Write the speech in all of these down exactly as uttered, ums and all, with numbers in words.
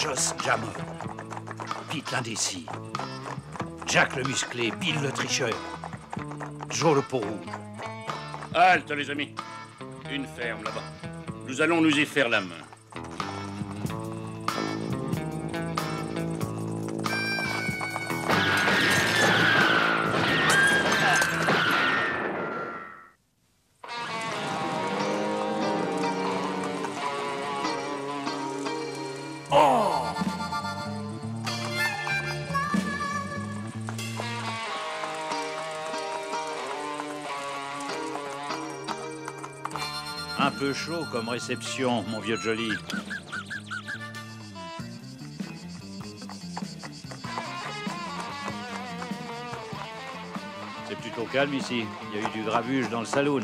Joss Jammer, Pete l'indécis, Jack le musclé, Bill le tricheur, Joe le peau rouge. Halte, les amis. Une ferme là-bas. Nous allons nous y faire la main. Un peu chaud comme réception, mon vieux Jolly. C'est plutôt calme ici. Il y a eu du grabuge dans le saloon.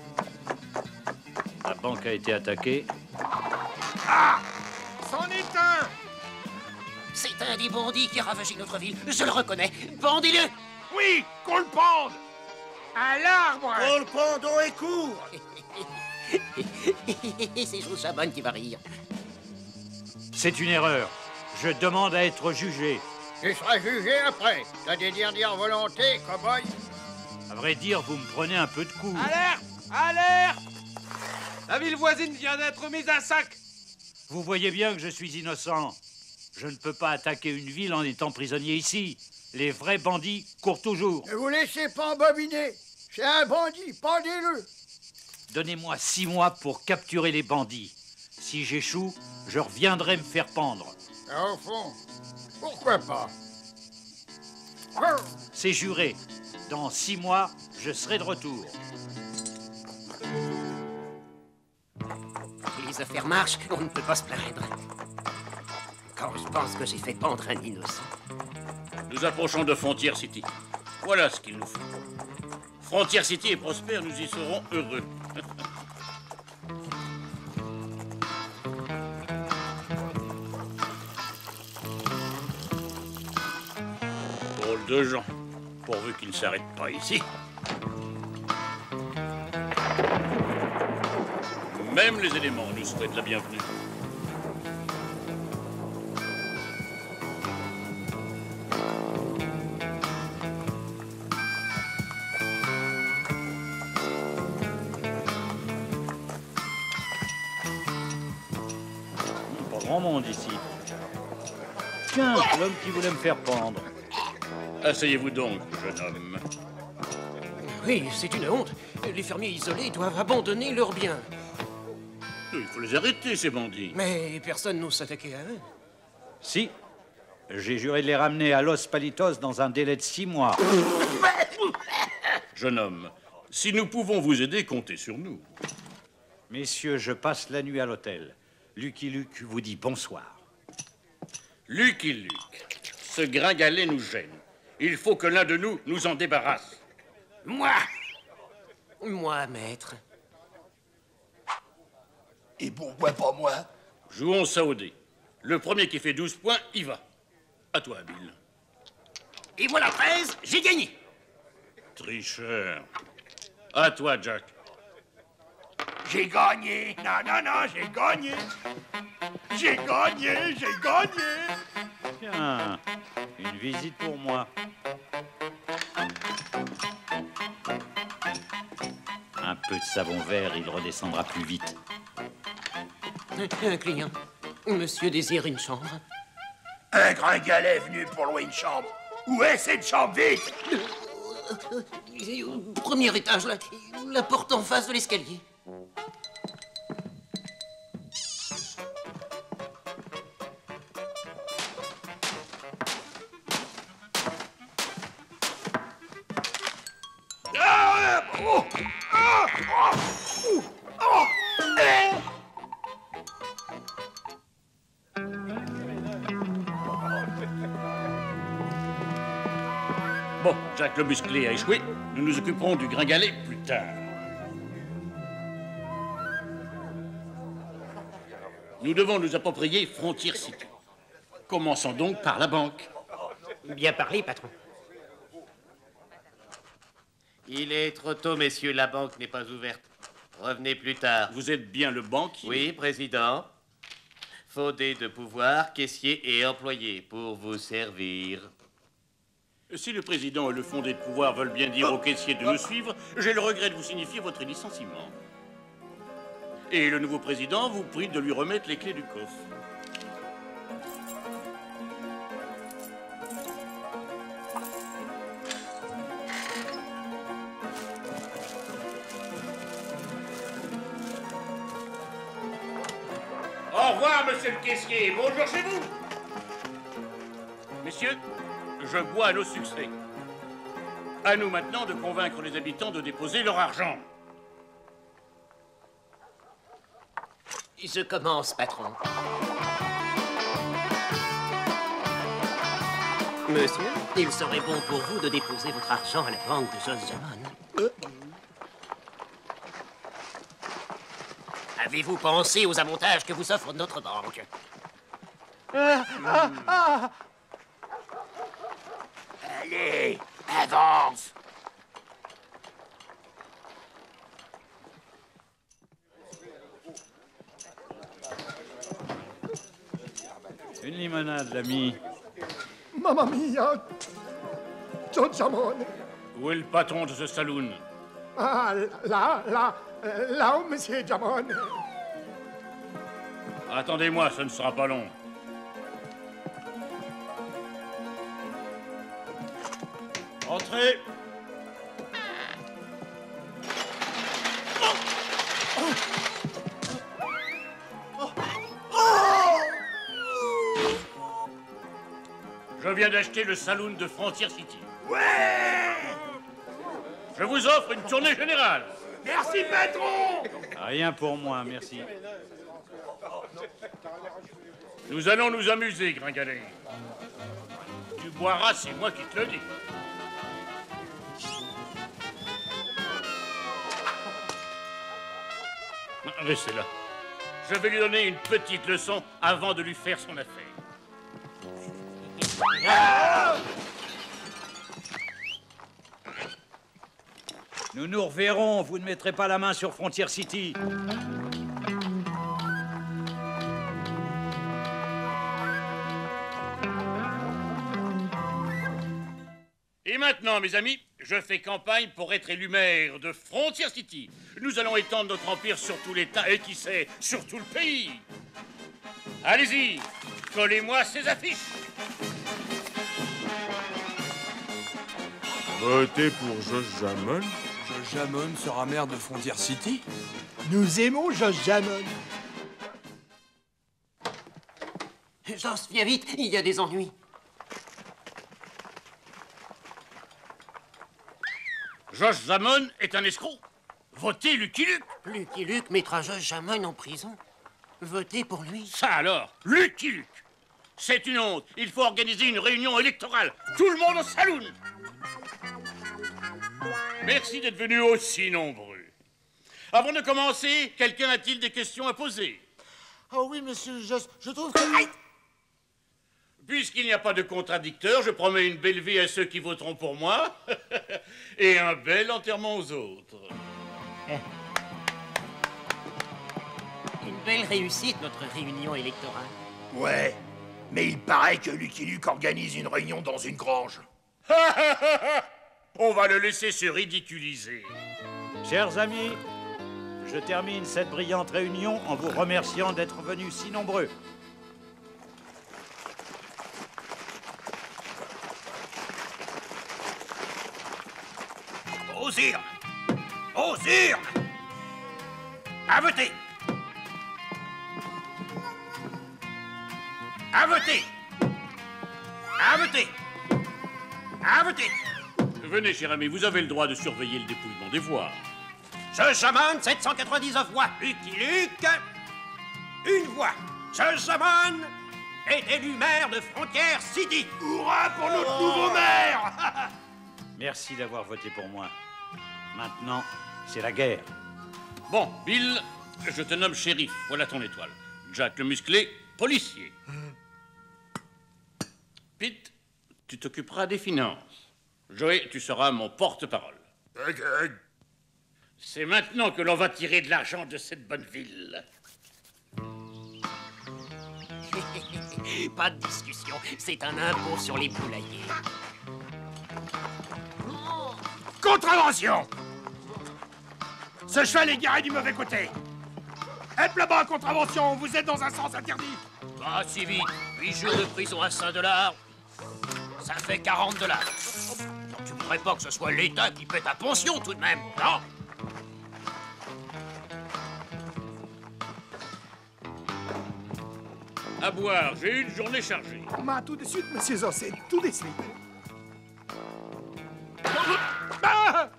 La banque a été attaquée. Ah! C'en est un! C'est un des bandits qui a ravagé notre ville. Je le reconnais. Pendez-le! Oui, qu'on le pende! À l'arbre! Qu'on le pendons et court! C'est Joe Chabonne qui va rire. C'est une erreur. Je demande à être jugé. Tu seras jugé après. T'as des dernières volontés, cow-boy? À vrai dire, vous me prenez un peu de coup. Alerte! Alerte! La ville voisine vient d'être mise à sac. Vous voyez bien que je suis innocent. Je ne peux pas attaquer une ville en étant prisonnier ici. Les vrais bandits courent toujours. Ne vous laissez pas embobiner. C'est un bandit, pendez-le. Donnez-moi six mois pour capturer les bandits. Si j'échoue, je reviendrai me faire pendre. Au fond, pourquoi pas? C'est juré. Dans six mois, je serai de retour. Les affaires marchent, on ne peut pas se plaindre. Quand je pense que j'ai fait pendre un innocent. Nous approchons de Frontier City. Voilà ce qu'il nous faut. Frontier City est prospère, nous y serons heureux. Drôle de gens, pourvu qu'ils ne s'arrêtent pas ici. Même les éléments nous souhaitent la bienvenue. Pas grand monde ici. Tiens, l'homme qui voulait me faire pendre. Asseyez-vous donc, jeune homme. Oui, c'est une honte. Les fermiers isolés doivent abandonner leurs biens. Il faut les arrêter, ces bandits. Mais personne n'ose s'attaquer à eux. Si. J'ai juré de les ramener à Los Palitos dans un délai de six mois. Jeune homme, si nous pouvons vous aider, comptez sur nous. Messieurs, je passe la nuit à l'hôtel. Lucky Luke vous dit bonsoir. Lucky Luke, ce gringalet nous gêne. Il faut que l'un de nous nous en débarrasse. Moi! Moi, maître. Et pourquoi pas moi? Jouons ça au dé. Le premier qui fait douze points, y va. À toi, Bill. Et voilà treize, j'ai gagné. Tricheur. À toi, Jack. J'ai gagné. Non, non, non, j'ai gagné. J'ai gagné, j'ai gagné. Tiens, une visite pour moi. Un peu de savon vert, il redescendra plus vite. Un client. Monsieur désire une chambre. Un gringalet venu pour louer une chambre. Où est cette chambre, vite? Au premier étage, là. La porte en face de l'escalier. Ah, oh, ah, oh, oh, eh. Bon, Jack le musclé a échoué. Nous nous occuperons du gringalet plus tard. Nous devons nous approprier Frontier City. Commençons donc par la banque. Bien parlé, patron. Il est trop tôt, messieurs, la banque n'est pas ouverte. Revenez plus tard. Vous êtes bien le banquier? Oui, président. Fondé de pouvoir, caissier et employé pour vous servir. Si le président et le fondé de pouvoir veulent bien dire au caissier de nous suivre, j'ai le regret de vous signifier votre licenciement. Et le nouveau président vous prie de lui remettre les clés du coffre. Au revoir, monsieur le caissier. Bonjour chez vous. Messieurs, je bois à nos succès. À nous maintenant de convaincre les habitants de déposer leur argent. Je commence, patron. Monsieur, il serait bon pour vous de déposer votre argent à la banque de Jos Jamon. Euh. Avez-vous pensé aux avantages que vous offre notre banque? Ah, ah, ah. Allez, avance. Une limonade, l'ami. Mamma mia. Jos Jamon. Où est le patron de ce saloon? Ah, là, là, là, monsieur Jamon. Attendez-moi, ce ne sera pas long. Entrez. Je viens d'acheter le saloon de Frontier City. Ouais! Je vous offre une tournée générale. Merci, patron! Rien pour moi, merci. Nous allons nous amuser, Gringalet. Tu boiras, c'est moi qui te le dis. Restez là. Je vais lui donner une petite leçon avant de lui faire son affaire. Nous nous reverrons, vous ne mettrez pas la main sur Frontier City. Et maintenant, mes amis, je fais campagne pour être élu maire de Frontier City. Nous allons étendre notre empire sur tout l'État et qui sait, sur tout le pays. Allez-y, collez-moi ces affiches. Votez pour Jos Jamon. Jos Jamon sera maire de Frontier City. Nous aimons Jos Jamon. Jos, viens vite, il y a des ennuis. Jos Jamon est un escroc. Votez Lucky Luke. Lucky Luke mettra Jos Jamon en prison. Votez pour lui. Ça alors, Lucky Luke. C'est une honte. Il faut organiser une réunion électorale. Tout le monde au saloon. Merci d'être venus aussi nombreux. Avant de commencer, quelqu'un a-t-il des questions à poser? Oh oui, monsieur Jos, je trouve que... Aïe! Puisqu'il n'y a pas de contradicteur, je promets une belle vie à ceux qui voteront pour moi et un bel enterrement aux autres. Une belle réussite, notre réunion électorale. Ouais, mais il paraît que Lucky Luke organise une réunion dans une grange. On va le laisser se ridiculiser. Chers amis, je termine cette brillante réunion en vous remerciant d'être venus si nombreux. Aux urnes! Aux urnes! À voter! À voter! À voter! À voter! Venez, cher ami, vous avez le droit de surveiller le dépouillement des voix. Jos Jamon, sept cent quatre-vingt-dix-neuf voix. Lucky Luke, une voix. Jos Jamon est élu maire de Frontier City. Hurrah pour notre nouveau maire! Merci d'avoir voté pour moi. Maintenant, c'est la guerre. Bon, Bill, je te nomme shérif. Voilà ton étoile. Jack le musclé, policier. Pete, tu t'occuperas des finances. Joey, tu seras mon porte-parole. C'est maintenant que l'on va tirer de l'argent de cette bonne ville. Pas de discussion, c'est un impôt sur les poulaillers. Contravention! Ce cheval est garé du mauvais côté. Hep là-bas, contravention, vous êtes dans un sens interdit. Pas si vite, huit jours de prison à cinq dollars, ça fait quarante dollars. Donc tu voudrais pas que ce soit l'État qui paie ta pension tout de même, non? À boire, j'ai eu une journée chargée. Ma, tout de suite, monsieur Zosset, tout de suite. Ah!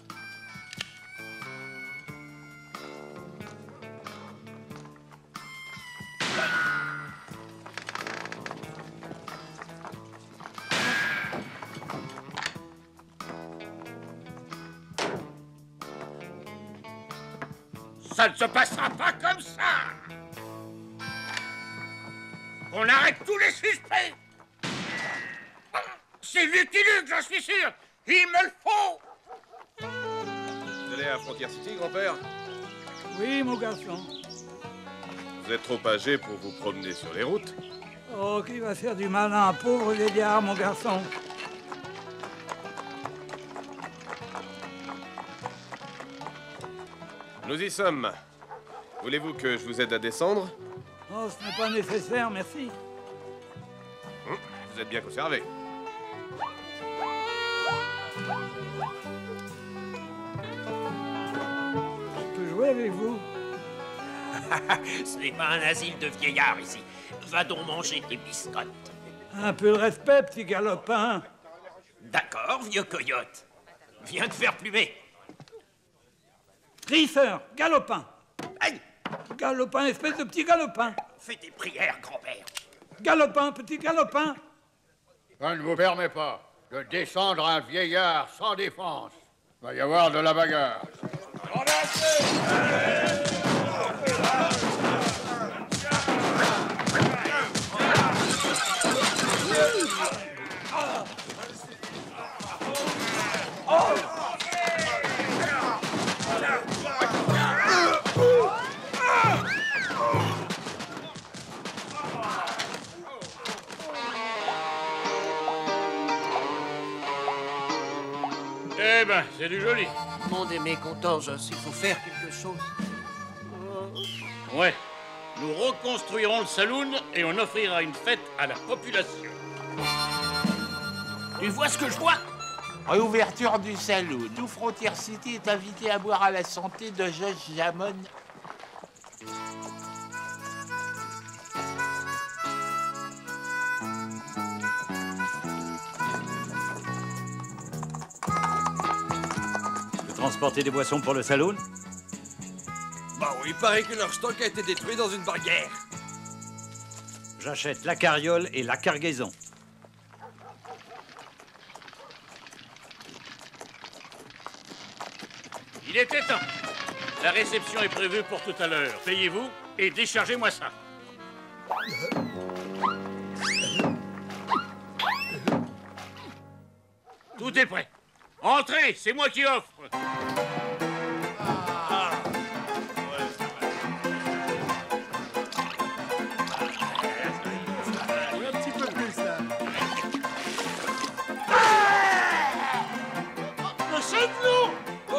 Ça ne se passera pas comme ça. On arrête tous les suspects. C'est Lucky Luke, j'en suis sûr. Il me le faut. Vous allez à Frontier City, grand-père? Oui, mon garçon. Vous êtes trop âgé pour vous promener sur les routes. Oh, qui va faire du mal à un pauvre vieillard, mon garçon? Nous y sommes. Voulez-vous que je vous aide à descendre? Oh, ce n'est pas nécessaire, merci. Hum, vous êtes bien conservé. Je peux jouer avec vous? Ce n'est pas un asile de vieillards ici. Va donc manger tes biscottes. Un peu de respect, petit galopin. D'accord, vieux coyote. Viens te faire plumer. Grisseur, galopin. Aïe! Galopin, espèce de petit galopin. Fais tes prières, grand-père. Galopin, petit galopin. Je ne vous permets pas de descendre un vieillard sans défense. Il va y avoir de la bagarre. Eh ben, c'est du joli. Monde est mécontent, Joss. Il faut faire quelque chose. Ouais. Nous reconstruirons le saloon et on offrira une fête à la population. Tu vois ce que je vois? Réouverture du saloon. Tout Frontier City est invité à boire à la santé de Josh Jamon. Transporter des boissons pour le saloon? Bah oui, il paraît que leur stock a été détruit dans une bagarre. J'achète la carriole et la cargaison. Il était temps. La réception est prévue pour tout à l'heure. Payez-vous et déchargez-moi ça. Tout est prêt. Entrez, c'est moi qui offre. Un petit peu plus, là. Lâchez-nous!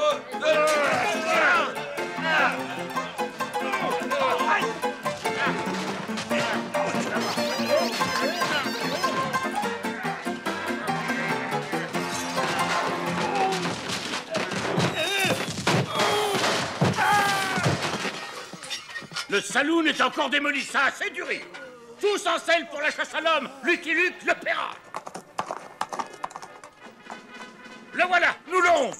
Le saloon est encore démoli, ça a assez duré. Tous en selle pour la chasse à l'homme. Lucky Luke le paiera. Le voilà, nous l'aurons.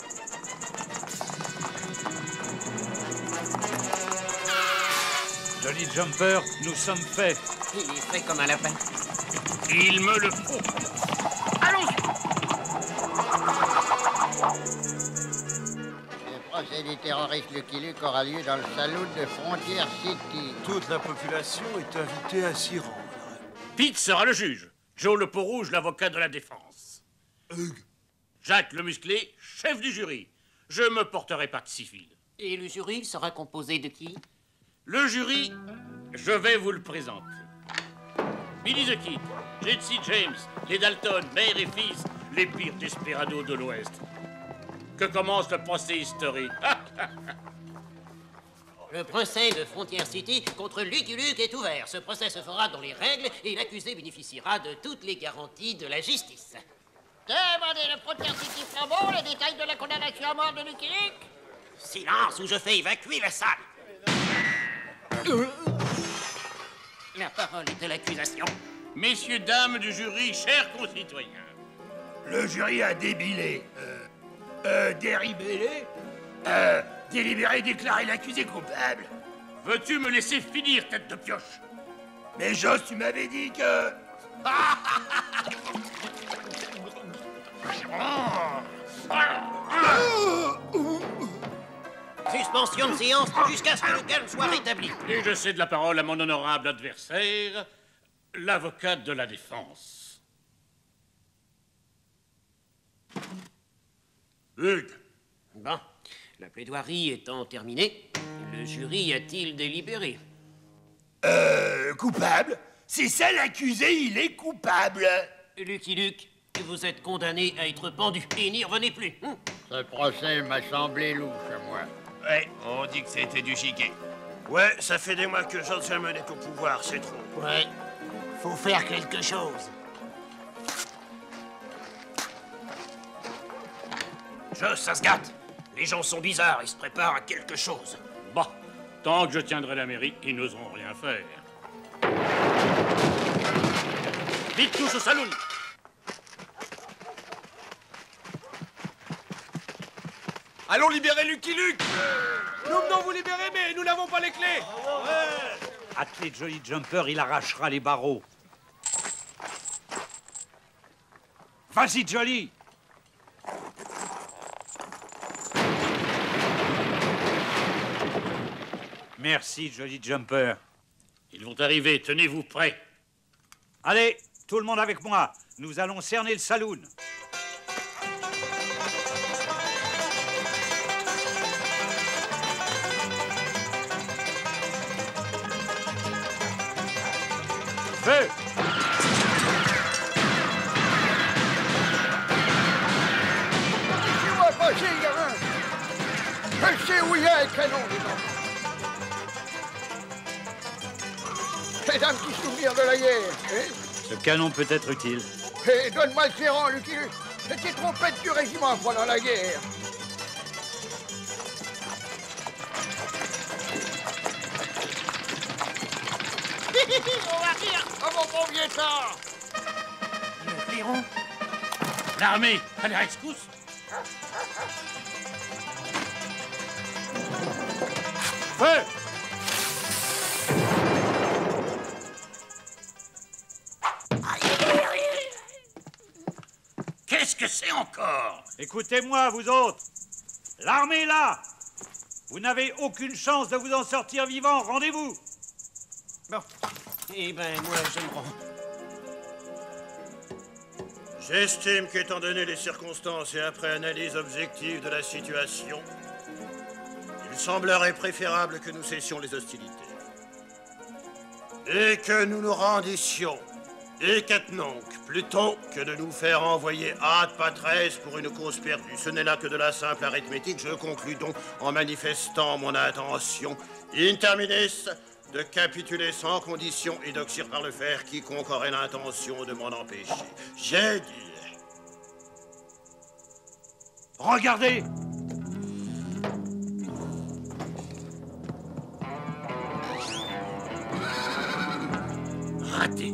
Jolly Jumper, nous sommes faits. Il est fait comme un lapin. Il me le faut. Allons-y. Le procès du terroriste Lucky Luke aura lieu dans le saloon de Frontier City. Toute la population est invitée à s'y rendre. Pete sera le juge. Joe le Peau-Rouge, l'avocat de la défense. Hugh. Jacques le Musclé, chef du jury. Je me porterai partie civile. Et le jury sera composé de qui? Le jury, je vais vous le présenter. Billy the Kid, Jesse James, les Dalton, mère et fils, les pires desperados de l'Ouest. Que commence le procès historique? Le procès de Frontier City contre Lucky Luke est ouvert. Ce procès se fera dans les règles et l'accusé bénéficiera de toutes les garanties de la justice. Demandez le Frontier City Flambeau les détails de la condamnation à mort de Lucky Luke. Silence ou je fais évacuer la salle. La parole est à l'accusation. Messieurs, dames du jury, chers concitoyens. Le jury a débilé, euh, euh, déribellé, euh, délibéré, déclaré l'accusé coupable. Veux-tu me laisser finir, tête de pioche? Mais Joss, tu m'avais dit que... Suspension de séance jusqu'à ce que le calme soit rétabli. Et je cède la parole à mon honorable adversaire, l'avocate de la défense. Hugues. Bon, la plaidoirie étant terminée, le jury a-t-il délibéré? Euh, coupable? C'est ça l'accusé, il est coupable. Lucky Luke, vous êtes condamné à être pendu et n'y revenez plus. Hum. Ce procès m'a semblé louche, moi. Ouais, on dit que c'était du chiquet. Ouais, ça fait des mois que John Salmon est au pouvoir, c'est trop. Ouais, faut faire quelque chose. Joss, ça se gâte. Les gens sont bizarres, ils se préparent à quelque chose. Bah, tant que je tiendrai la mairie, ils n'oseront rien faire. Vite tous au saloon. Allons libérer Lucky Luke. Nous venons vous libérer, mais nous n'avons pas les clés. Attelé Jolly Jumper, il arrachera les barreaux. Vas-y, Jolly. Merci, Jolly Jumper. Ils vont arriver, tenez-vous prêts. Allez, tout le monde avec moi. Nous allons cerner le saloon. Feu! Laissez-moi passer, gamin! Je sais où il y a un canon dedans. C'est un petit souvenir de la guerre, hein? Ce canon peut être utile. Et donne-moi le serrant, Lucky Luke. C'était trompette du régiment pendant la guerre. On va rire comme au bon vieux temps. Le clairon. L'armée, à la rescousse. Feu! Qu'est-ce que c'est encore? Écoutez-moi, vous autres. L'armée est là. Vous n'avez aucune chance de vous en sortir vivant. Rendez-vous. Bon. Eh ben, moi, je me rends. J'estime qu'étant donné les circonstances et après analyse objective de la situation, il semblerait préférable que nous cessions les hostilités. Et que nous nous rendissions. Et qu'attenons, plutôt que de nous faire envoyer ad patresse pour une cause perdue. Ce n'est là que de la simple arithmétique. Je conclus donc en manifestant mon intention in terminis de capituler sans condition et d'oxyre par le fer quiconque aurait l'intention de m'en empêcher. J'ai dit. Regardez. Raté.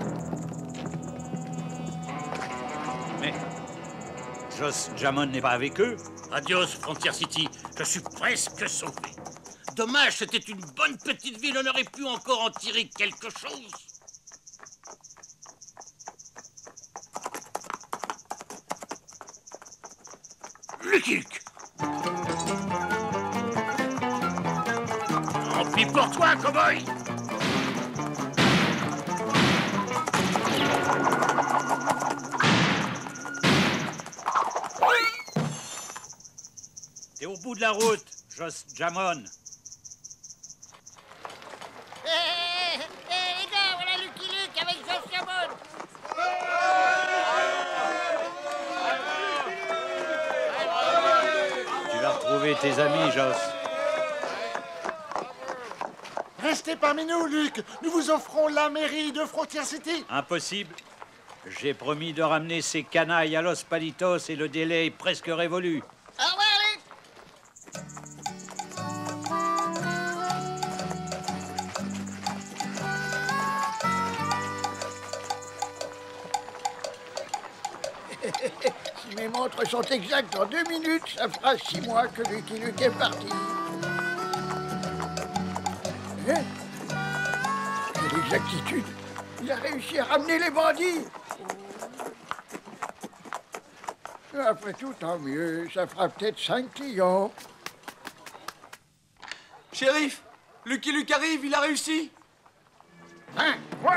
Mais Joss Jamon n'est pas avec eux. Adios, Frontier City. Je suis presque sauvé. Dommage, c'était une bonne petite ville. On aurait pu encore en tirer quelque chose. Lucky Luke. Tant pis pour toi, cow-boy. T'es au bout de la route, Joss Jamon. Eh, eh, les gars, voilà Lucky Luke avec Joss tes amis, Joss. Restez parmi nous, Luc. Nous vous offrons la mairie de Frontier City. Impossible. J'ai promis de ramener ces canailles à Los Palitos et le délai est presque révolu. Au revoir, Luc. Si mes montres sont exactes en deux minutes, ça fera six mois que Lucky Luke est parti. Hein? Quelle exactitude! Il a réussi à ramener les bandits! Après tout, tant mieux. Ça fera peut-être cinq clients. Shérif, Lucky Luke arrive, il a réussi. Hein? Quoi?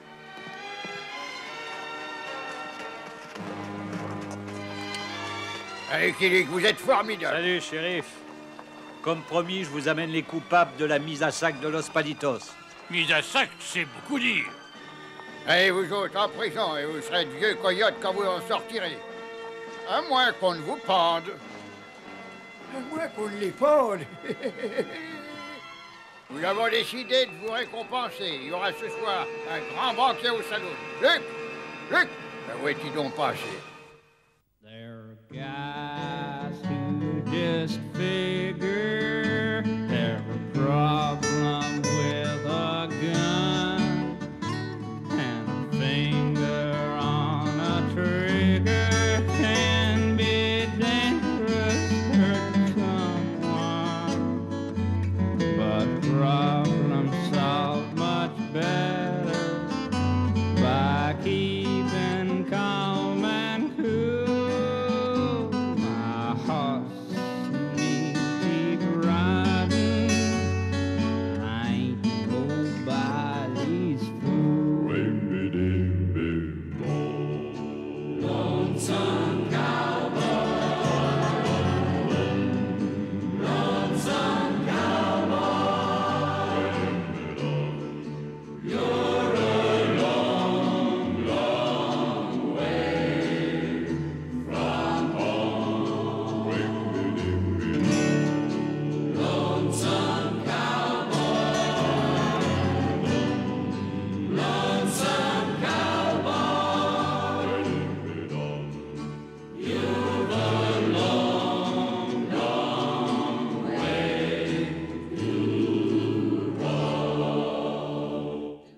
Allez, Lucky Luke, vous êtes formidable. Salut, shérif. Comme promis, je vous amène les coupables de la mise à sac de Los Palitos. Mise à sac, c'est beaucoup dire. Allez, vous autres, en prison, et vous serez de vieux coyotes quand vous en sortirez. À moins qu'on ne vous pende. À moins qu'on ne les pende. Nous avons décidé de vous récompenser. Il y aura ce soir un grand banquet au salon. Luc! Luc! Ben où es-tu donc passé? There are guys who just figure they're a problem with a gun and a finger on a trigger can be dangerous, hurt someone, but problems solved much better by keeping calm and cool. My horse and me keep riding. I ain't nobody's fool. Lonesome cowboy, lonesome cowboy, you're a long, long way from home. Lonesome cowboy, lonesome cowboy, you've a long, long way to go.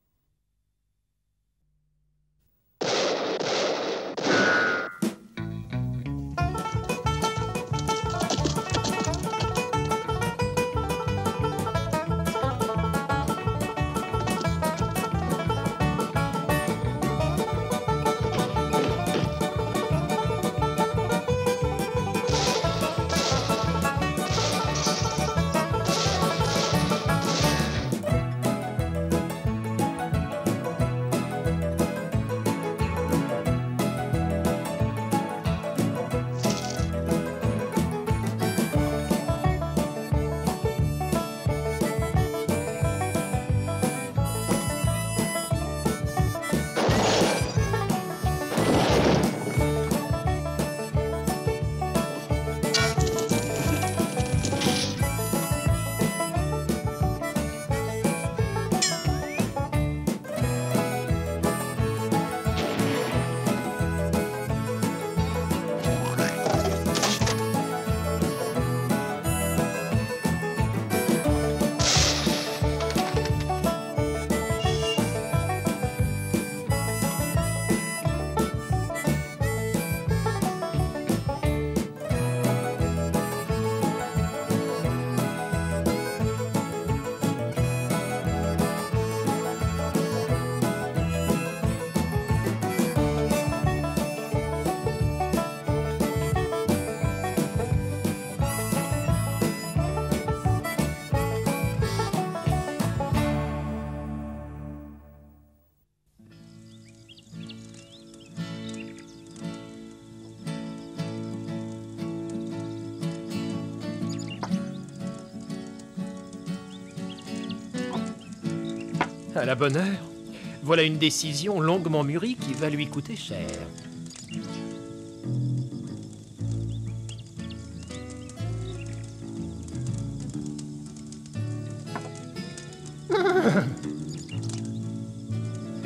À la bonne heure. Voilà une décision longuement mûrie qui va lui coûter cher.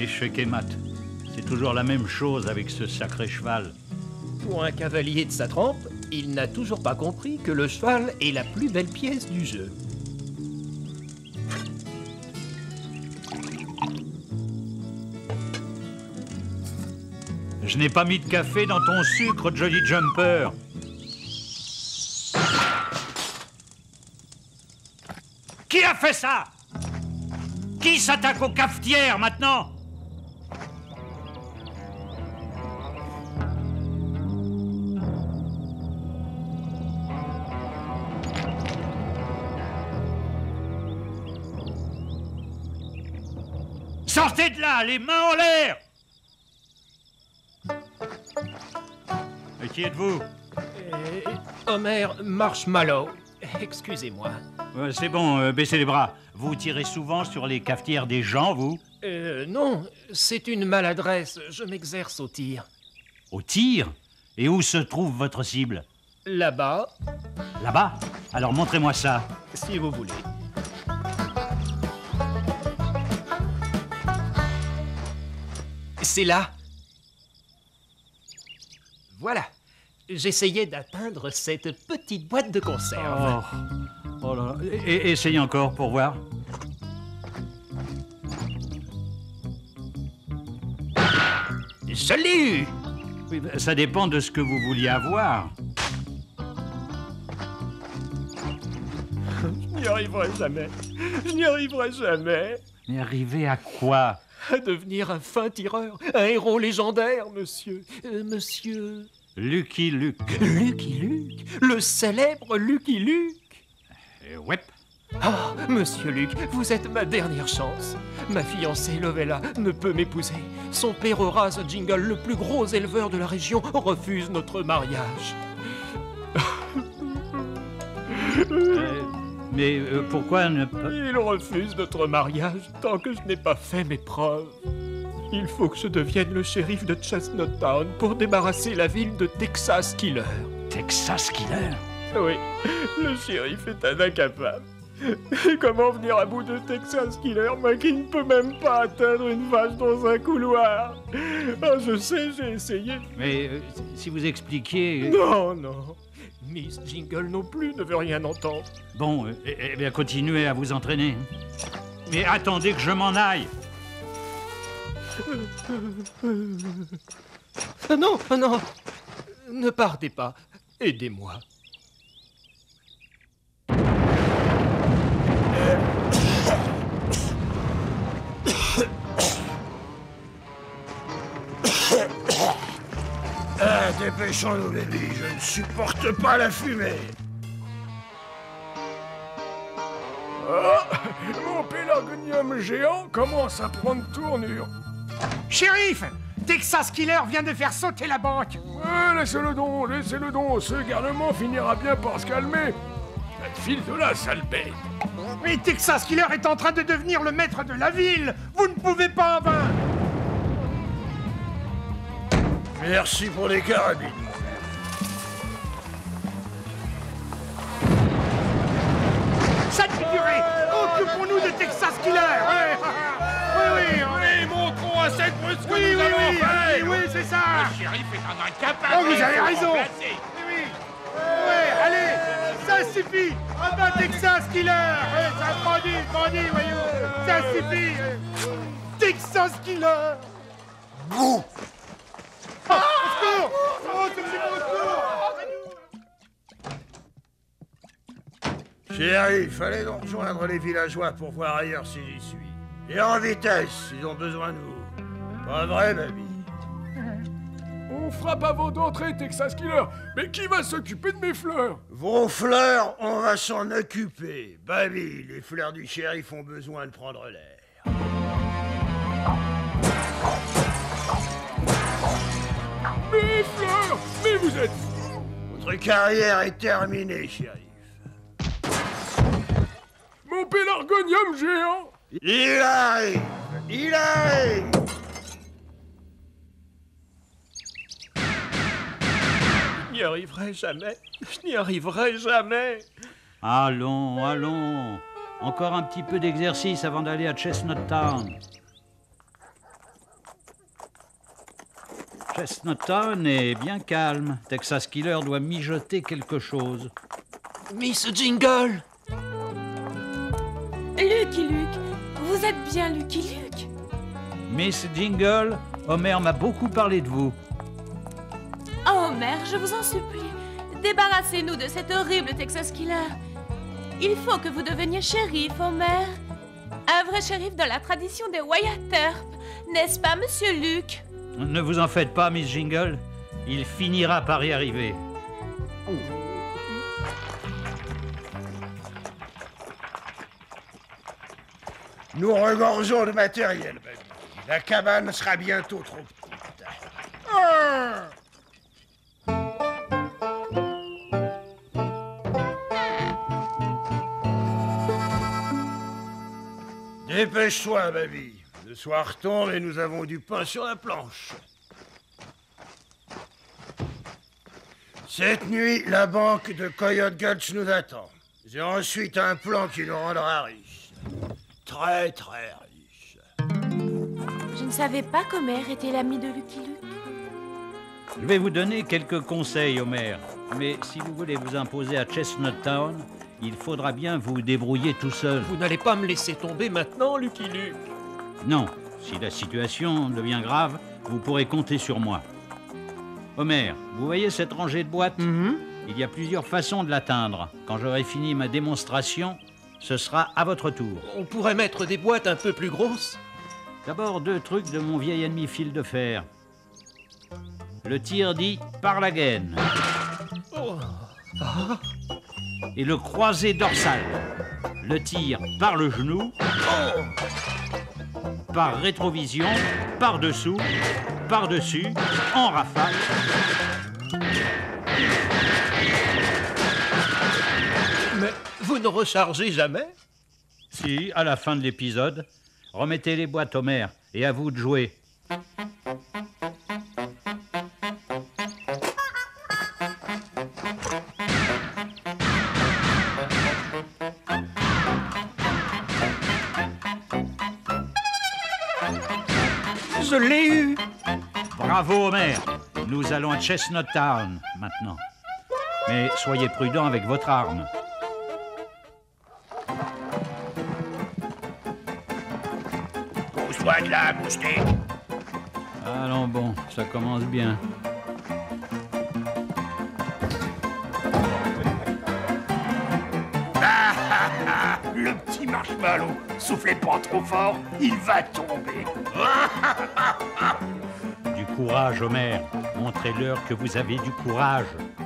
Échec et mat. C'est toujours la même chose avec ce sacré cheval. Pour un cavalier de sa trempe, il n'a toujours pas compris que le cheval est la plus belle pièce du jeu. Je n'ai pas mis de café dans ton sucre, Jolly Jumper. Qui a fait ça? Qui s'attaque aux cafetières maintenant? Sortez de là, les mains en l'air! Et qui êtes-vous? Euh, Homer Marshmallow. Excusez-moi. Ouais, c'est bon, euh, baissez les bras. Vous tirez souvent sur les cafetières des gens, vous? Euh, non, c'est une maladresse. Je m'exerce au tir. Au tir? Et où se trouve votre cible? Là-bas. Là-bas? Alors montrez-moi ça. Si vous voulez. C'est là. Voilà. J'essayais d'atteindre cette petite boîte de conserve. Oh, oh là là. Et, et, essayez encore pour voir. Je l'ai eu. Oui, ben, ça dépend de ce que vous vouliez avoir. Je n'y arriverai jamais. Je n'y arriverai jamais. Mais arriver à quoi? À devenir un fin tireur, un héros légendaire, monsieur. Euh, monsieur... Lucky Luke. Lucky Luke, le célèbre Lucky Luke. Euh, ouais. Ah, monsieur Luke, vous êtes ma dernière chance. Ma fiancée Lovella ne peut m'épouser. Son père Horace Jingle, le plus gros éleveur de la région, refuse notre mariage. euh, mais euh, pourquoi ne pas... Il refuse notre mariage tant que je n'ai pas fait mes preuves. Il faut que je devienne le shérif de Chestnut Town pour débarrasser la ville de Texas Killer. Texas Killer? Oui, le shérif est un incapable. Et comment venir à bout de Texas Killer, moi qui ne peux même pas atteindre une vache dans un couloir? Ah, je sais, j'ai essayé. Mais euh, si vous expliquiez... Non, non. Miss Jingle non plus ne veut rien entendre. Bon, euh, eh, eh bien continuez à vous entraîner. Mais attendez que je m'en aille. Ah non, ah non. Ne partez pas. Aidez-moi. Ah, dépêchons-nous, baby, je ne supporte pas la fumée. Ah, mon pélargonium géant commence à prendre tournure. Shérif, Texas Killer vient de faire sauter la banque. Ouais, laissez-le donc, laissez-le donc, ce garnement finira bien par se calmer. File de là, sale bête. Mais Texas Killer est en train de devenir le maître de la ville. Vous ne pouvez pas en vaincre. Merci pour les carabines, mon gars. Ça ne peut durer. Occupons-nous de Texas Killer. Ouais. Oui, oui, on... Oui, montrons à cette brusque que oui, nous oui, allons oui, faire. oui, oui, c'est ça. Le shérif est un incapable. Oh, vous avez de raison. remplacer. Oui, oui. Ouais, allez, ça suffit. Ah ben, Texas Killer. Ouais, c'est un bandit, bandit, voyons. Ça suffit. Texas Killer. Bouh. Oh, au secours. Oh, c'est au secours. Shérif, fallait donc rejoindre les villageois pour voir ailleurs si j'y suis. Et en vitesse, ils ont besoin de vous. Pas vrai, baby? On frappe avant d'entrer, Texas Killer. Mais qui va s'occuper de mes fleurs? Vos fleurs, on va s'en occuper. Baby, les fleurs du shérif ont besoin de prendre l'air. Mes fleurs! Mais vous êtes fous! Votre carrière est terminée, shérif. Mon pélargonium géant! Il arrive! Il arrive! Je n'y arriverai jamais. Je n'y arriverai jamais. Allons, allons. Encore un petit peu d'exercice avant d'aller à Chestnut Town. Chestnut Town est bien calme. Texas Killer doit mijoter quelque chose. Miss Jingle! Lucky Luke, vous êtes bien Lucky Luke? Miss Jingle, Homer m'a beaucoup parlé de vous. Oh, Homer, je vous en supplie, débarrassez-nous de cet horrible Texas Killer. Il faut que vous deveniez shérif, Homer. Un vrai shérif de la tradition des Wyatt Earp, n'est-ce pas, Monsieur Luke? Ne vous en faites pas, Miss Jingle. Il finira par y arriver. Nous regorgeons de matériel, baby. La cabane sera bientôt trop petite. Ah! Dépêche-toi, baby. Le soir tombe et nous avons du pain sur la planche. Cette nuit, la banque de Coyote Gulch nous attend. J'ai ensuite un plan qui nous rendra riches. Très, très riches. Je ne savais pas qu'Homer était l'ami de Lucky Luke. Je vais vous donner quelques conseils, Homer. Mais si vous voulez vous imposer à Chestnut Town, il faudra bien vous débrouiller tout seul. Vous n'allez pas me laisser tomber maintenant, Lucky Luke? Non. Si la situation devient grave, vous pourrez compter sur moi. Homer, vous voyez cette rangée de boîtes? Mm-hmm. Il y a plusieurs façons de l'atteindre. Quand j'aurai fini ma démonstration, ce sera à votre tour. On pourrait mettre des boîtes un peu plus grosses? D'abord, deux trucs de mon vieil ennemi fil de fer. Le tir dit par la gaine. Oh. Ah. Et le croisé dorsal. Le tir par le genou. Oh. Par rétrovision, par-dessous, par-dessus, en rafale. Mais vous ne rechargez jamais? Si, à la fin de l'épisode. Remettez les boîtes, Homer, et à vous de jouer. Je l'ai eu! Bravo, Homer. Nous allons à Chestnut Town, maintenant. Mais soyez prudent avec votre arme. Pousse-toi de là, moustique. Allons bon, ça commence bien. Ah, ah, ah, le petit marshmallow, soufflez pas trop fort, il va tomber. Du courage, Homer. Montrez-leur que vous avez du courage.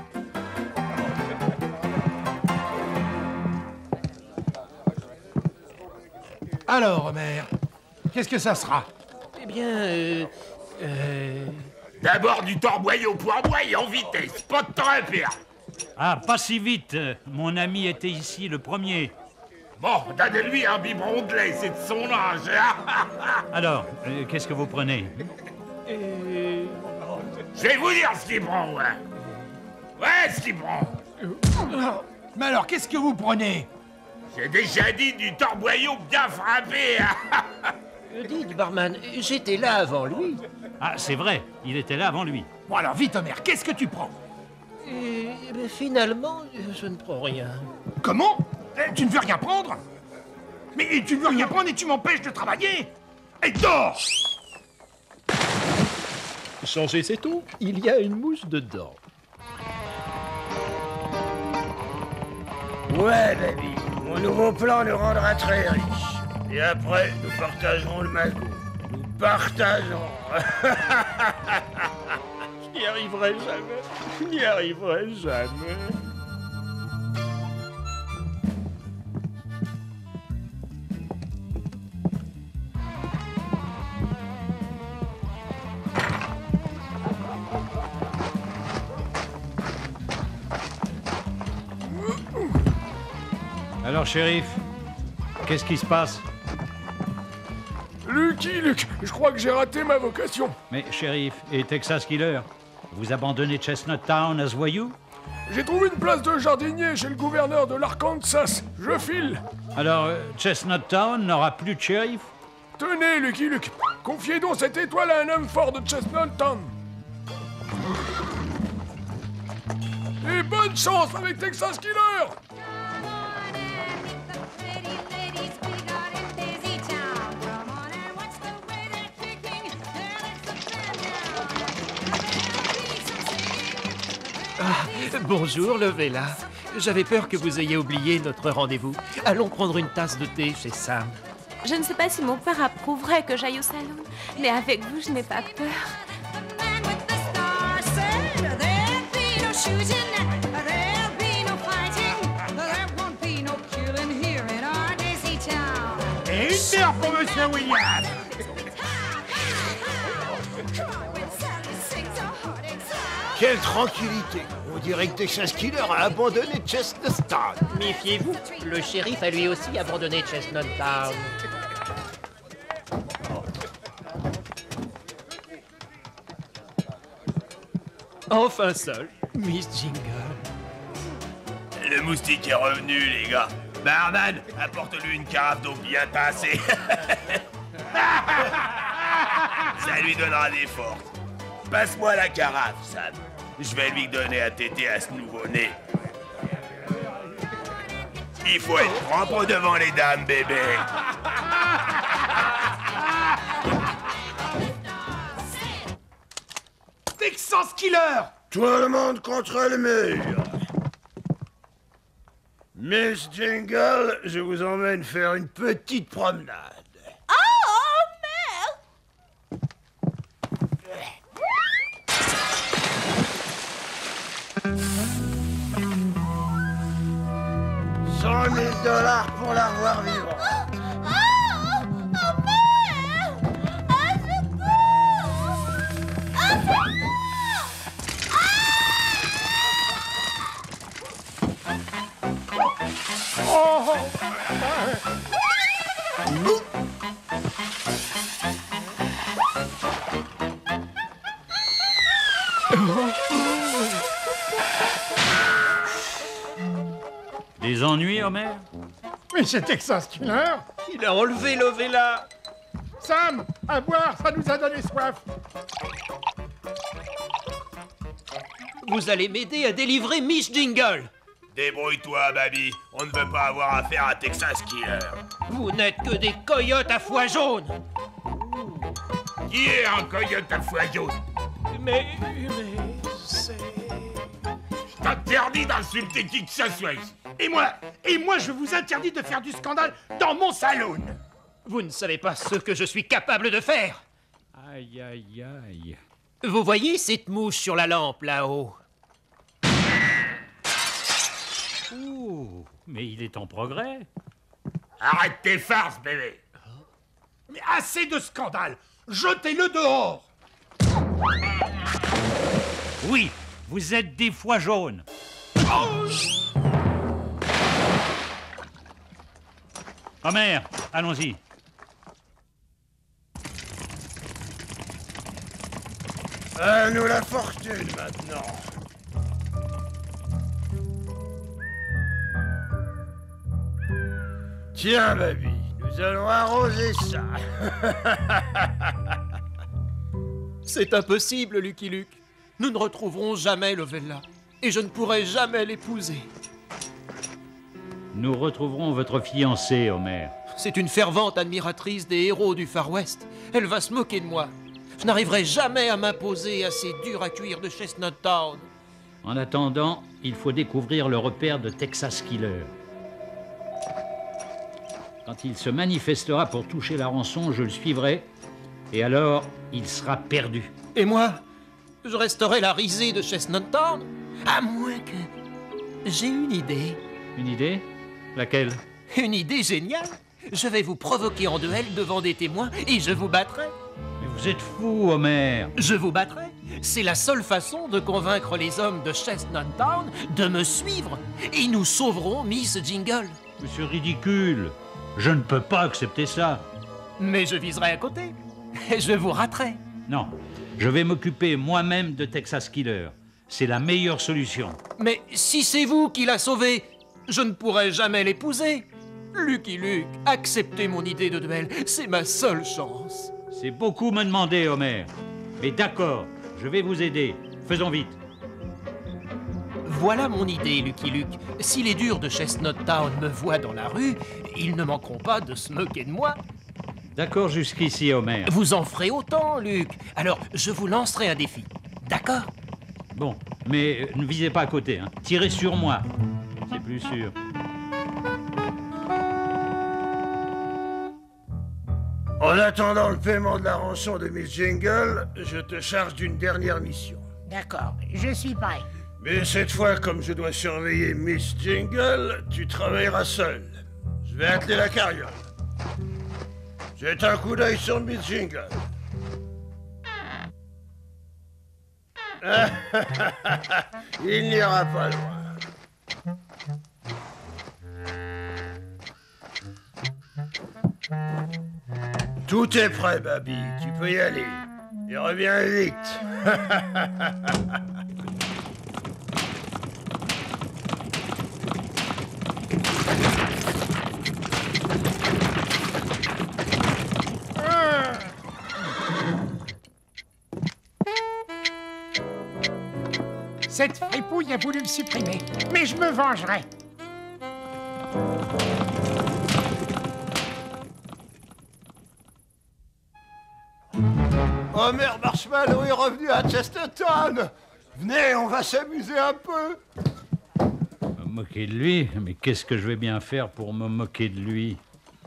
Alors, Homer, qu'est-ce que ça sera? Eh bien, euh... euh... D'abord du torboyau poirboyau en vitesse, pas de temps à perdre. Ah, pas si vite. Mon ami était ici le premier. Bon, donnez-lui un biberon de lait, c'est de son âge. Alors, euh, qu'est-ce que vous prenez? euh... Je vais vous dire ce qu'il prend, ouais. Ouais, ce qu'il prend. Mais alors, qu'est-ce que vous prenez? J'ai déjà dit du torboyau bien frappé. Dites, barman, j'étais là avant lui. Ah, c'est vrai, il était là avant lui. Bon alors, vite, Homer, qu'est-ce que tu prends? Et, mais finalement, je ne prends rien. Comment? Tu ne veux rien prendre? Mais tu ne veux rien prendre et tu m'empêches de travailler? Et dors! Changez ces tons, il y a une mouche dedans. Ouais, baby. Mon nouveau plan nous rendra très riches. Et après, nous partagerons le magot. Nous partageons. Je n'y arriverai jamais. Je n'y arriverai jamais. Alors, shérif, qu'est-ce qui se passe? Lucky Luke, je crois que j'ai raté ma vocation. Mais, shérif, et Texas Killer, vous abandonnez Chestnut Town à ce voyou? J'ai trouvé une place de jardinier chez le gouverneur de l'Arkansas. Je file. Alors, euh, Chestnut Town n'aura plus de shérif? Tenez, Lucky Luke, confiez donc cette étoile à un homme fort de Chestnut Town. Et bonne chance avec Texas Killer! Ah, bonjour, Lovella. J'avais peur que vous ayez oublié notre rendez-vous. Allons prendre une tasse de thé chez Sam. Je ne sais pas si mon père approuverait que j'aille au salon, mais avec vous, je n'ai pas peur. Et une bière pour Monsieur Williams. Quelle tranquillité! On dirait que Texas Killer a abandonné Chestnut Town. Méfiez-vous, le shérif a lui aussi abandonné Chestnut Town. Enfin seul, Miss Jingle. Le moustique est revenu, les gars. Barman, apporte-lui une carafe d'eau bien tassée. Ça lui donnera des forces. Passe-moi la carafe, Sam. Je vais lui donner à téter à ce nouveau-né. Il faut être propre devant les dames, bébé. Texas Killer! Tout le monde contre le mur. Miss Jingle, je vous emmène faire une petite promenade. Oh, merde! cent mille dollars pour la revoir vivante. Des ennuis, Homer? Mais c'est Texas Killer! Il a enlevé Lovella! Sam, à boire, ça nous a donné soif! Vous allez m'aider à délivrer Miss Jingle! Débrouille-toi, Baby. On ne veut pas avoir affaire à Texas Killer. Vous n'êtes que des coyotes à foie jaune! Qui est un coyote à foie jaune? Mais... mais... c'est... Je t'interdis d'insulter qui que ce soit ici. Et moi, et moi je vous interdis de faire du scandale dans mon salon! Vous ne savez pas ce que je suis capable de faire! Aïe, aïe, aïe. Vous voyez cette mouche sur la lampe, là-haut? Ouh, mais il est en progrès. Arrête tes farces, bébé. Mais assez de scandale! Jetez-le dehors! Oui, vous êtes des foies jaunes. Homer, allons-y. À nous la fortune, maintenant. Tiens, Baby, nous allons arroser ça. C'est impossible, Lucky Luke. Nous ne retrouverons jamais Lovella. Et je ne pourrai jamais l'épouser. Nous retrouverons votre fiancée, Homer. C'est une fervente admiratrice des héros du Far West. Elle va se moquer de moi. Je n'arriverai jamais à m'imposer à ces durs à cuire de Chestnut Town. En attendant, il faut découvrir le repère de Texas Killer. Quand il se manifestera pour toucher la rançon, je le suivrai. Et alors, il sera perdu. Et moi, je resterai la risée de Chestnut Town, à moins que... J'ai une idée. Une idée? Laquelle? Une idée géniale. Je vais vous provoquer en duel devant des témoins et je vous battrai. Mais vous êtes fou, Homer. Je vous battrai. C'est la seule façon de convaincre les hommes de Chestnut Town de me suivre. Et nous sauverons Miss Jingle. Mais c'est ridicule. Je ne peux pas accepter ça. Mais je viserai à côté. Je vous raterai. Non, je vais m'occuper moi-même de Texas Killer. C'est la meilleure solution. Mais si c'est vous qui l'a sauvée, je ne pourrai jamais l'épouser. Lucky Luke, acceptez mon idée de duel. C'est ma seule chance. C'est beaucoup me demander, Homer. Mais d'accord, je vais vous aider. faisons vite. Voilà mon idée, Lucky Luke. Si les durs de Chestnut Town me voient dans la rue, ils ne manqueront pas de se moquer de moi. D'accord jusqu'ici, Homer. Vous en ferez autant, Luke. Alors, je vous lancerai un défi. D'accord? Bon, mais euh, ne visez pas à côté, hein. Tirez sur moi. C'est plus sûr. En attendant le paiement de la rançon de Miss Jingle, je te charge d'une dernière mission. D'accord, je suis prêt. Mais cette fois, comme je dois surveiller Miss Jingle, tu travailleras seul. Je vais atteler la carriole. Jette un coup d'œil sur Miss Jingle. Il n'ira pas loin. Tout est prêt, Baby. Tu peux y aller. Et reviens vite. Cette fripouille a voulu le supprimer, mais je me vengerai. Homer Marshmallow est revenu à Chestertown. Venez, on va s'amuser un peu. Me moquer de lui? Mais qu'est-ce que je vais bien faire pour me moquer de lui?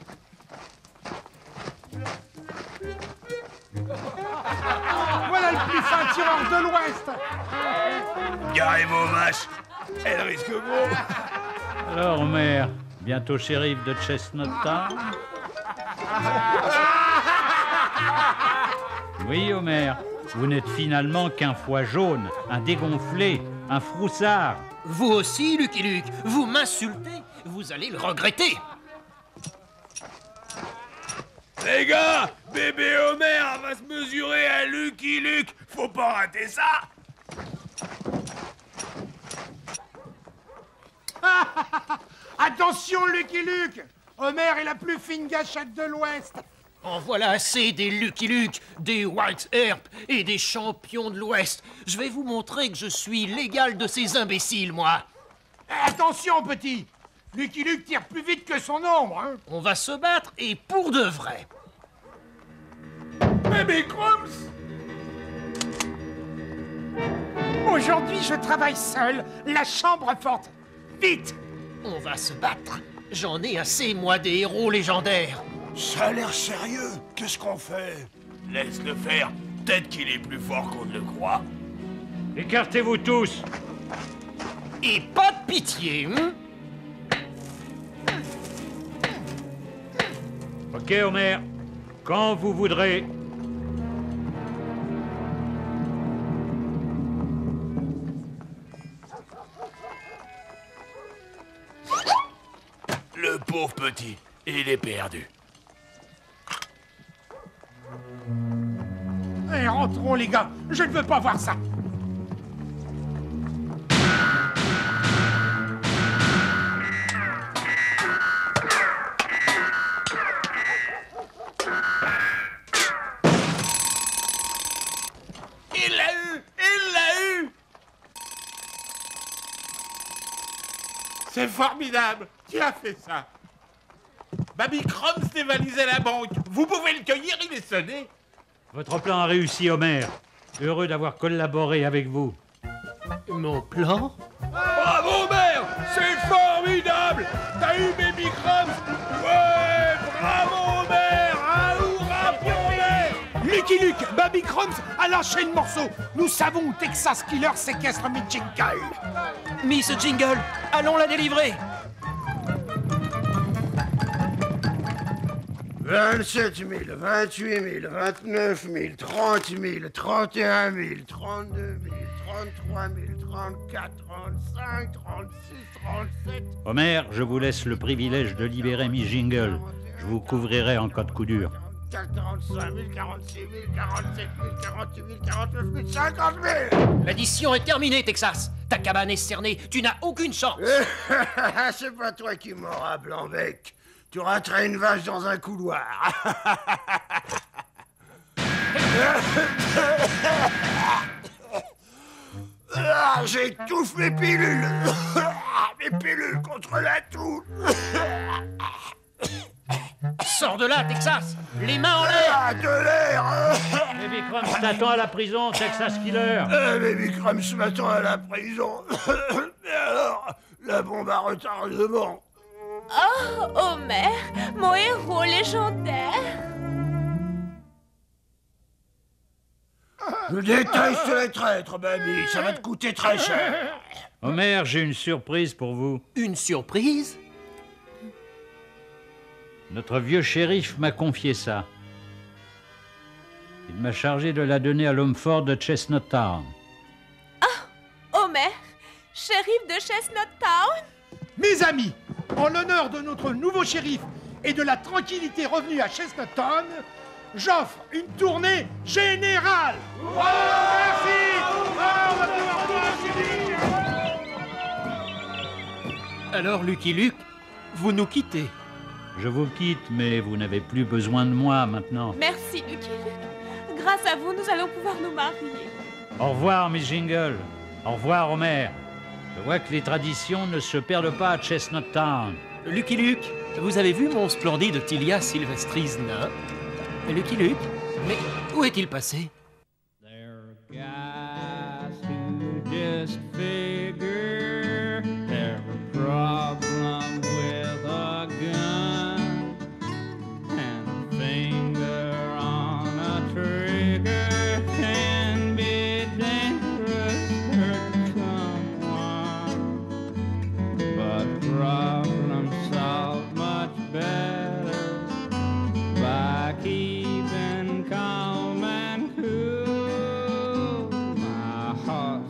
Voilà le plus fin tireur de l'Ouest. Garez vos vaches. Elle risque gros. Alors, Homer, bientôt shérif de Chestnut Town? Oui, Homer, vous n'êtes finalement qu'un foie jaune, un dégonflé, un froussard. Vous aussi, Lucky Luke, vous m'insultez. Vous allez le regretter. Les gars, bébé Homer va se mesurer à Lucky Luke. Faut pas rater ça. Attention, Lucky Luke. Homer est la plus fine gâchette de l'Ouest. En voilà assez des Lucky Luke, des White Earp et des champions de l'Ouest. Je vais vous montrer que je suis l'égal de ces imbéciles, moi. Attention, petit. Lucky Luke tire plus vite que son ombre, hein. On va se battre, et pour de vrai. Baby Crumbs! Aujourd'hui, je travaille seul, la chambre forte. Vite! On va se battre. J'en ai assez, moi, des héros légendaires. Ça a l'air sérieux. Qu'est-ce qu'on fait? Laisse-le faire. Peut-être qu'il est plus fort qu'on ne le croit. Écartez-vous tous. Et pas de pitié, hein? Ok, Homer. Quand vous voudrez. Le pauvre petit, il est perdu. Eh, rentrons, les gars. Je ne veux pas voir ça. Il l'a eu! Il l'a eu! C'est formidable. Qui a fait ça? Baby Crumbs dévalisait la banque. Vous pouvez le cueillir, il est sonné. Votre plan a réussi, Homer. Heureux d'avoir collaboré avec vous. Mon plan? Bravo, Homer! C'est formidable! T'as eu Baby Crumbs? Ouais! Bravo, Homer! Un hurrah pour Homer! Lucky Luke, Baby Crumbs a lâché le morceau. Nous savons où Texas Killer séquestre Miss Jingle. Miss Jingle, allons la délivrer. vingt-sept mille, vingt-huit mille, vingt-neuf mille, trente mille, trente et un mille, trente-deux mille, trente-trois mille, trente-quatre, trente-cinq, trente-six, trente-sept... Homer, je vous laisse le privilège de libérer Miss Jingle. Je vous couvrirai en cas de coup dur. quarante-cinq mille, quarante-six mille, quarante-sept mille, quarante-huit mille, quarante-neuf mille, cinquante mille. L'addition est terminée, Texas. Ta cabane est cernée. Tu n'as aucune chance. C'est pas toi qui m'auras, Blanc-Bec. Tu rateras une vache dans un couloir. Ah, j'étouffe mes pilules. Mes pilules contre la toux. Sors de là, Texas! Les mains en l'air! Ah, de l'air. Baby Crumbs t'attend à la prison, Texas Killer. Euh, Baby Crumbs m'attend à la prison. Mais alors, la bombe à retardement. Oh, Homer, mon héros légendaire. Je déteste les traîtres, Baby. Ça va te coûter très cher. Homer, j'ai une surprise pour vous. Une surprise? Notre vieux shérif m'a confié ça. Il m'a chargé de la donner à l'homme fort de Chestnut Town. Ah, Homer, shérif de Chestnut Town. Mes amis, en l'honneur de notre nouveau shérif et de la tranquillité revenue à Chestnut Town, j'offre une tournée générale. Oh, merci. Oh, on va pouvoir voir Alors, Lucky Luke, vous nous quittez. Je vous quitte, mais vous n'avez plus besoin de moi maintenant. Merci, Lucky Luke. Grâce à vous, nous allons pouvoir nous marier. Au revoir, Miss Jingle. Au revoir, Homer. Je vois que les traditions ne se perdent pas à Chestnut Town. Lucky Luke, vous avez vu mon splendide Tilia Sylvestris nain? Lucky Luke, mais où est-il passé? Just figure there's a problem with a gun and a finger on a trigger can be dangerous, hurt someone, but problems solved much better by keeping calm and cool. My heart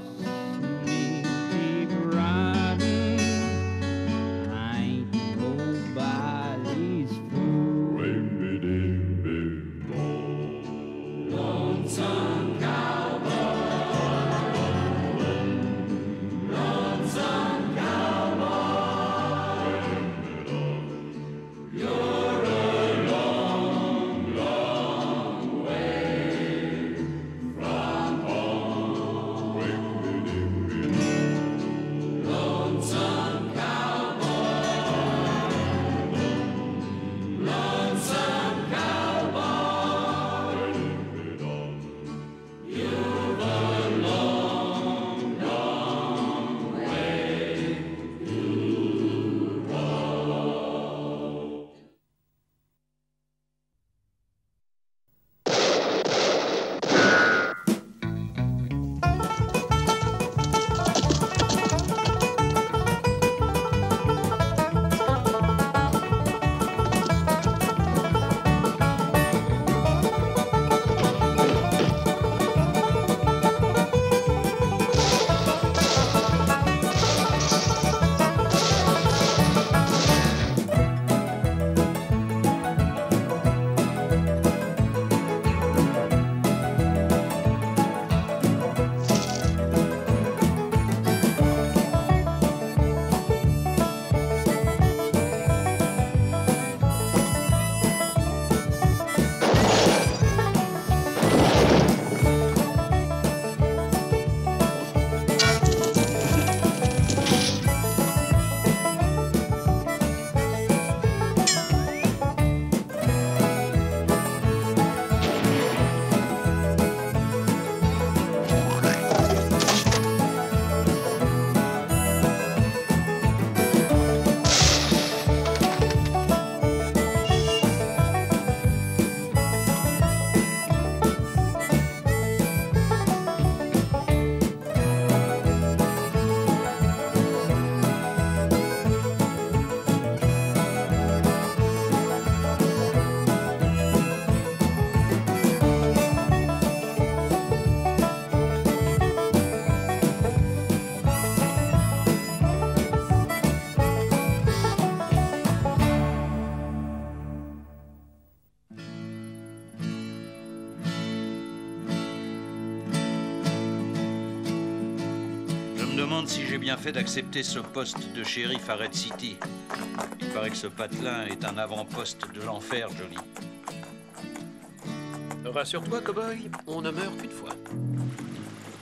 me demande si j'ai bien fait d'accepter ce poste de shérif à Red City. Il paraît que ce patelin est un avant-poste de l'enfer, Johnny. Rassure-toi, cowboy, on ne meurt qu'une fois.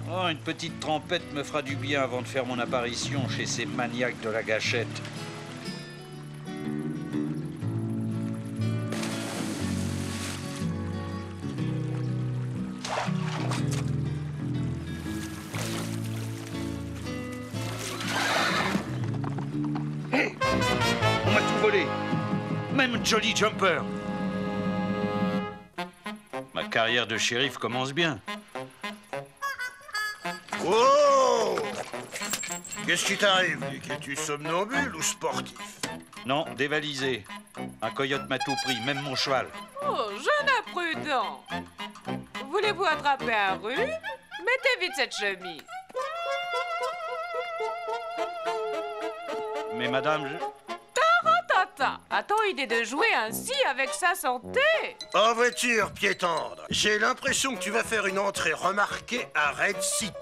Oh, une petite trempette me fera du bien avant de faire mon apparition chez ces maniaques de la gâchette. Hé! On m'a tout volé! Même Jolly Jumper! Ma carrière de shérif commence bien. Oh! Qu'est-ce qui t'arrive, Luc? Es-tu somnambule ou sportif? Non, dévalisé. Un coyote m'a tout pris, même mon cheval. Oh, jeune imprudent! Voulez-vous attraper un rhume? Mettez vite cette chemise. Mais madame, je... Tarantata! A-t-on idée de jouer ainsi avec sa santé? En voiture, pied tendre. J'ai l'impression que tu vas faire une entrée remarquée à Red City.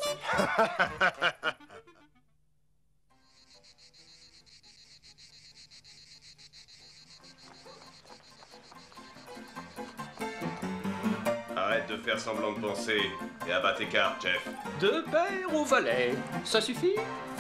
Arrête de faire semblant de penser et abat tes cartes, Jeff. De père au valet, ça suffit?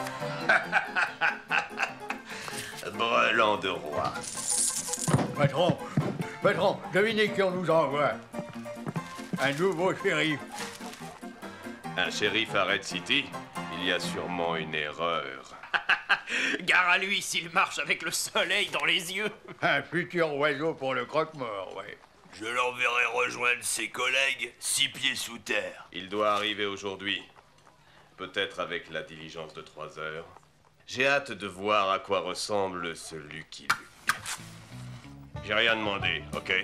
Brelan de roi. Patron, patron, devinez qui on nous envoie. Un nouveau shérif. Un shérif à Red City? Il y a sûrement une erreur. Gare à lui s'il marche avec le soleil dans les yeux. Un futur oiseau pour le croque-mort, ouais. Je l'enverrai rejoindre ses collègues six pieds sous terre. Il doit arriver aujourd'hui. Peut-être avec la diligence de trois heures. J'ai hâte de voir à quoi ressemble ce Lucky Luke. J'ai rien demandé, ok?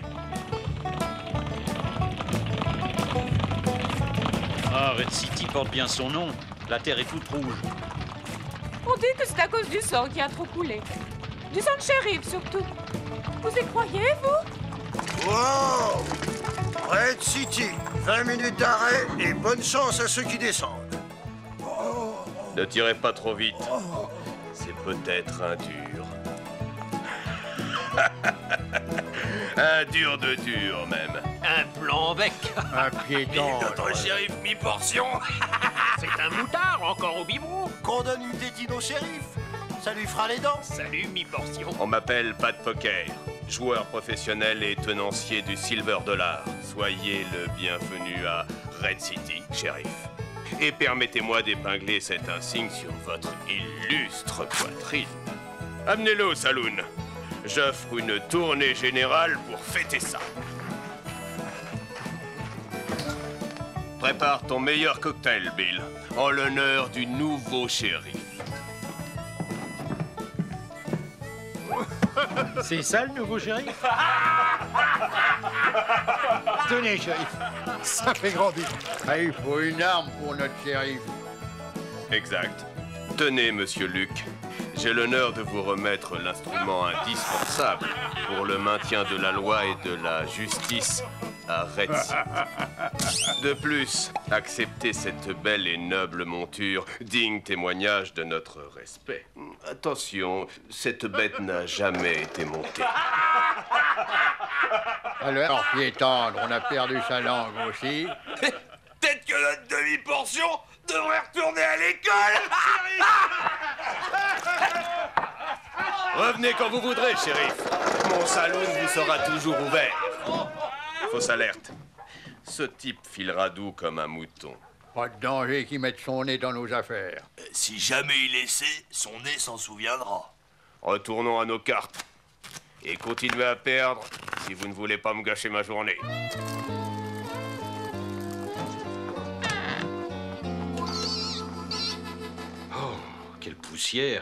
Ah, Red City porte bien son nom. La terre est toute rouge. On dit que c'est à cause du sang qui a trop coulé. Du sang de shérif, surtout. Vous y croyez, vous? Wow! Red City, vingt minutes d'arrêt et bonne chance à ceux qui descendent. Ne tirez pas trop vite. C'est peut-être un dur. Un dur de dur, même. Un blanc bec. Un pied tendre. Notre shérif mi-portion. C'est un moutard encore au biberon. Qu'on donne une tétine au shérif. Ça lui fera les dents. Salut mi-portion. On m'appelle Pat Poker, joueur professionnel et tenancier du Silver Dollar. Soyez le bienvenu à Red City, shérif. Et permettez-moi d'épingler cet insigne sur votre illustre poitrine. Amenez-le au saloon. J'offre une tournée générale pour fêter ça. Prépare ton meilleur cocktail, Bill, en l'honneur du nouveau shérif. C'est ça le nouveau shérif? Tenez, shérif, ça fait grandir. Ah, il faut une arme pour notre shérif. Exact. Tenez, monsieur Luc. J'ai l'honneur de vous remettre l'instrument indispensable pour le maintien de la loi et de la justice à Red City. De plus, acceptez cette belle et noble monture, digne témoignage de notre respect. Attention, cette bête n'a jamais été montée. Alors, pied tendre, on a perdu sa langue aussi. Peut-être que notre demi-portion devrait retourner à l'école. Revenez quand vous voudrez, shérif. Mon saloon vous sera toujours ouvert. Fausse alerte. Ce type filera doux comme un mouton. Pas de danger qu'il mette son nez dans nos affaires. Si jamais il essaie, son nez s'en souviendra. Retournons à nos cartes. Et continuez à perdre si vous ne voulez pas me gâcher ma journée. Oh, quelle poussière.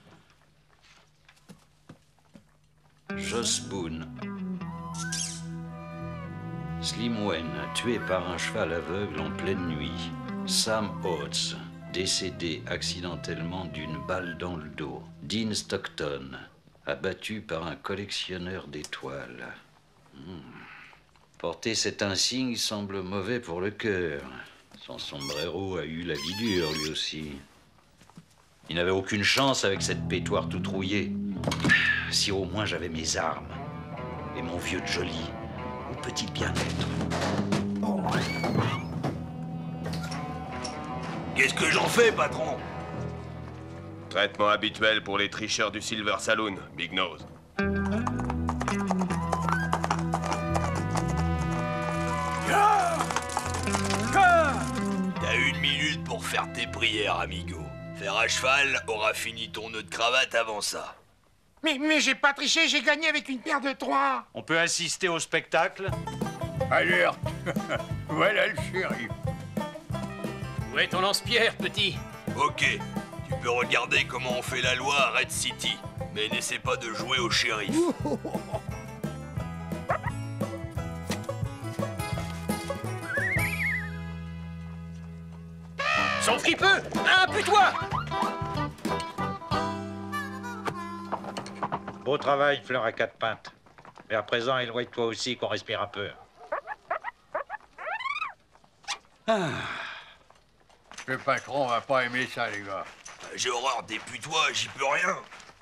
Joss Boone. Slim Wen, tué par un cheval aveugle en pleine nuit. Sam Oates, décédé accidentellement d'une balle dans le dos. Dean Stockton, abattu par un collectionneur d'étoiles. Hmm. Porter cet insigne semble mauvais pour le cœur. Son sombrero a eu la vie dure, lui aussi. Il n'avait aucune chance avec cette pétoire toute rouillée. Si au moins j'avais mes armes et mon vieux Jolly, au petit bien-être. Qu'est-ce que j'en fais, patron? Traitement habituel pour les tricheurs du Silver Saloon, Big Nose. T'as une minute pour faire tes prières, amigo. Faire à cheval aura fini ton nœud de cravate avant ça. Mais, mais j'ai pas triché, j'ai gagné avec une paire de trois. On peut assister au spectacle? Alerte. Voilà le shérif. Où est ton lance-pierre, petit? Ok, tu peux regarder comment on fait la loi à Red City, mais n'essaie pas de jouer au shérif. Son fripeux! Impue-toi! Beau travail, fleur à quatre pattes. Mais à présent, éloigne-toi aussi qu'on respire un peu. Ah. Le patron va pas aimer ça, les gars. J'ai horreur des putois, j'y peux rien.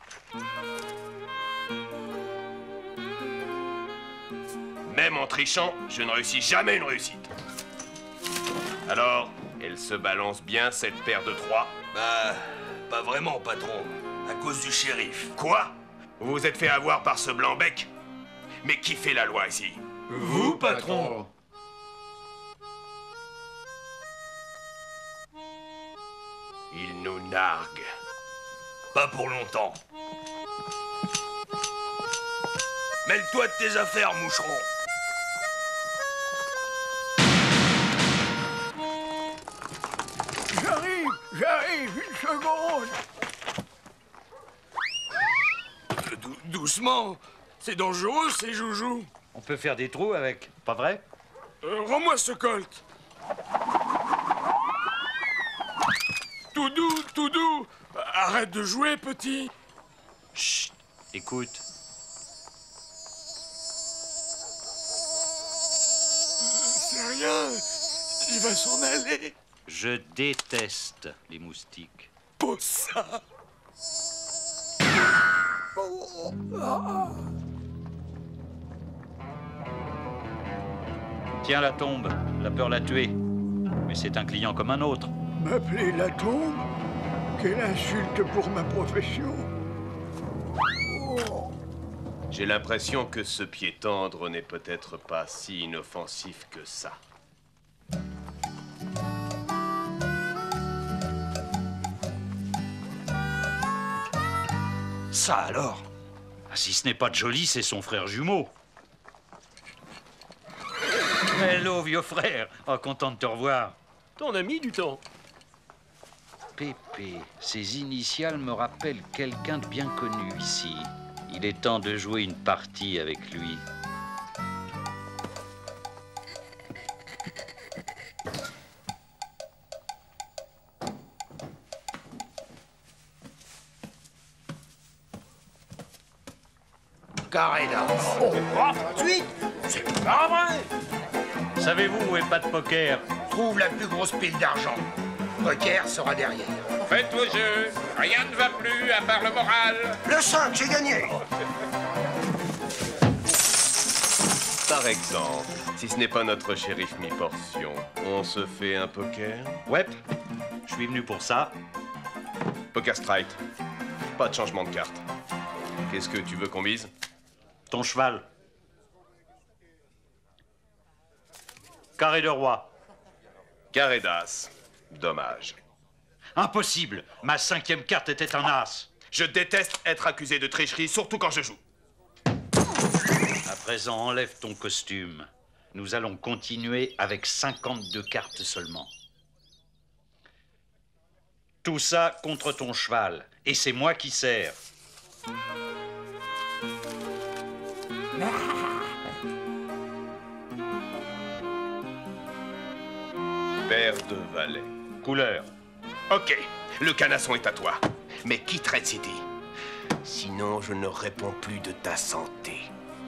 Même en trichant, je ne réussis jamais une réussite. Alors, elle se balance bien, cette paire de trois? Bah, pas vraiment, patron. À cause du shérif. Quoi? Vous vous êtes fait avoir par ce blanc-bec? Mais qui fait la loi ici? Vous, patron. Il nous nargue. Pas pour longtemps. Mêle-toi de tes affaires, moucheron. J'arrive, j'arrive, une seconde. Dou- doucement. C'est dangereux, ces joujoux. On peut faire des trous avec, pas vrai? Euh, Rends-moi ce colt. Tout doux, tout doux. Arrête de jouer, petit. Chut, écoute. C'est rien. Il va s'en aller. Je déteste les moustiques. Pose ça. Tiens la tombe, la peur l'a tué. Mais c'est un client comme un autre. M'appeler la tombe? Quelle insulte pour ma profession. Oh. J'ai l'impression que ce pied tendre n'est peut-être pas si inoffensif que ça. Ça alors? Ah, si ce n'est pas Jolly, c'est son frère jumeau. Hello, vieux frère. Oh, content de te revoir. Ton ami du temps. Pépé, ces initiales me rappellent quelqu'un de bien connu ici. Il est temps de jouer une partie avec lui. Carré-là. Oh, tout de suite. C'est pas vrai. Savez-vous où est Pat Poker? Trouve la plus grosse pile d'argent. Poker sera derrière. Faites vos jeux. Rien ne va plus à part le moral. Le cinq, j'ai gagné. Par exemple, si ce n'est pas notre shérif mi-portion, on se fait un poker? Ouais, je suis venu pour ça. Poker straight. Pas de changement de carte. Qu'est-ce que tu veux qu'on mise? Ton cheval. Carré de roi. Carré d'as. Dommage. Impossible. Ma cinquième carte était un as. Je déteste être accusé de tricherie, surtout quand je joue. À présent, enlève ton costume. Nous allons continuer avec cinquante-deux cartes seulement. Tout ça contre ton cheval. Et c'est moi qui sers. Paire de valets. Couleur. Ok, le canasson est à toi. Mais quitte Red City. Sinon, je ne réponds plus de ta santé.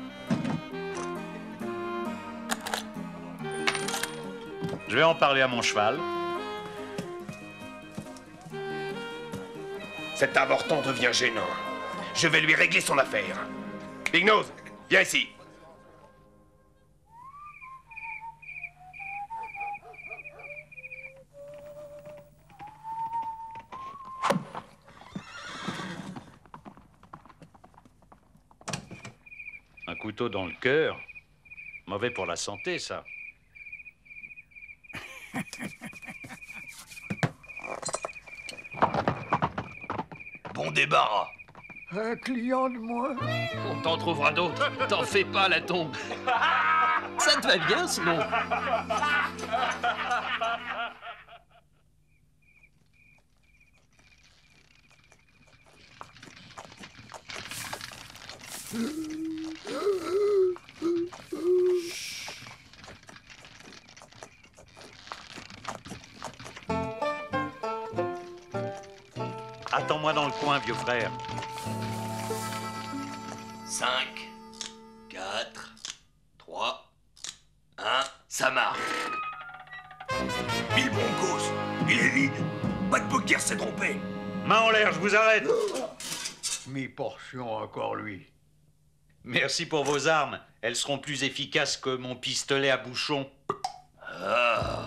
Je vais en parler à mon cheval. Cet avorton devient gênant. Je vais lui régler son affaire. Big Nose, viens ici. couteau dans le cœur. Mauvais pour la santé, ça. Bon débarras. Un client de moins. On t'en trouvera d'autres. T'en fais pas, la tombe. Ça te va bien, sinon. Attends-moi dans le coin, vieux frère. cinq, quatre, trois, un, ça marche. Mille broncos, il est vide. Pas de poker, c'est trompé. Main en l'air, je vous arrête. Mi-portion encore, lui. Merci pour vos armes. Elles seront plus efficaces que mon pistolet à bouchon. Ah.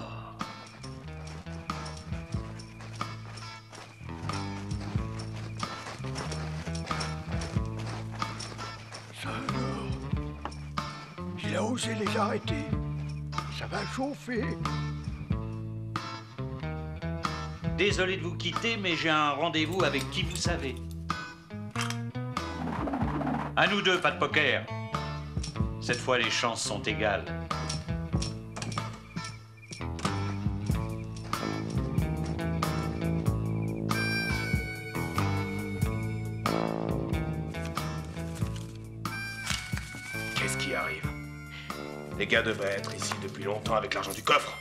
Ça alors, il a osé les arrêter. Ça va chauffer. Désolé de vous quitter, mais j'ai un rendez-vous avec qui vous savez. À nous deux, pas de poker. Cette fois, les chances sont égales. Qu'est-ce qui arrive? Les gars devraient être ici depuis longtemps avec l'argent du coffre.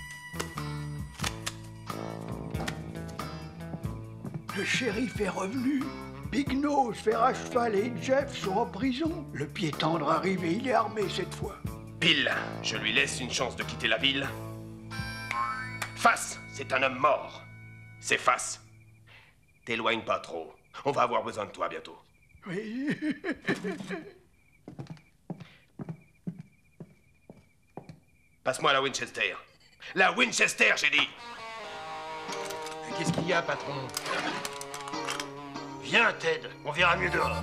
Le shérif est revenu. Big Nose, Fer à cheval et Jeff sont en prison. Le pied tendre arrive et il est armé cette fois. Bill, je lui laisse une chance de quitter la ville. Face, c'est un homme mort. C'est Face. T'éloigne pas trop. On va avoir besoin de toi bientôt. Oui. Passe-moi la Winchester. La Winchester, j'ai dit. Qu'est-ce qu'il y a, patron? Viens, Ted, on verra mieux dehors.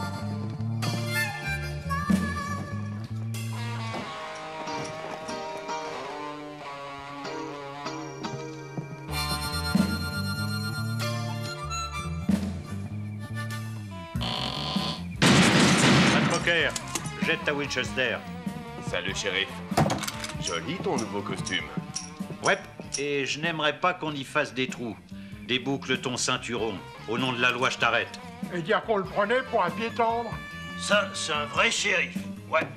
Pas de poker. Jette ta Winchester. Salut, shérif. Joli ton nouveau costume. Ouais, et je n'aimerais pas qu'on y fasse des trous. Déboucle ton ceinturon. Au nom de la loi, je t'arrête. Et dire qu'on le prenait pour un pied tendre. Ça, c'est un vrai shérif. Ouais.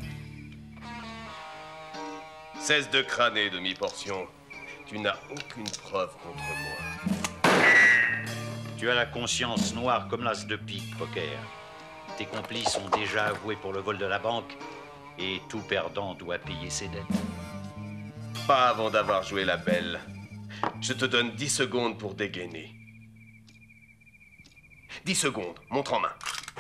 Cesse de crâner, demi-portion. Tu n'as aucune preuve contre moi. Tu as la conscience noire comme l'as de pique, poker. Tes complices ont déjà avoué pour le vol de la banque, et tout perdant doit payer ses dettes. Pas avant d'avoir joué la belle. Je te donne dix secondes pour dégainer. dix secondes, montre en main.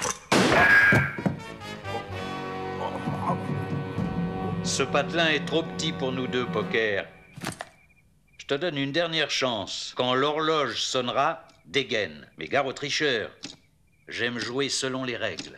Ce patelin est trop petit pour nous deux, poker. Je te donne une dernière chance. Quand l'horloge sonnera, dégaine. Mais gare aux tricheurs. J'aime jouer selon les règles.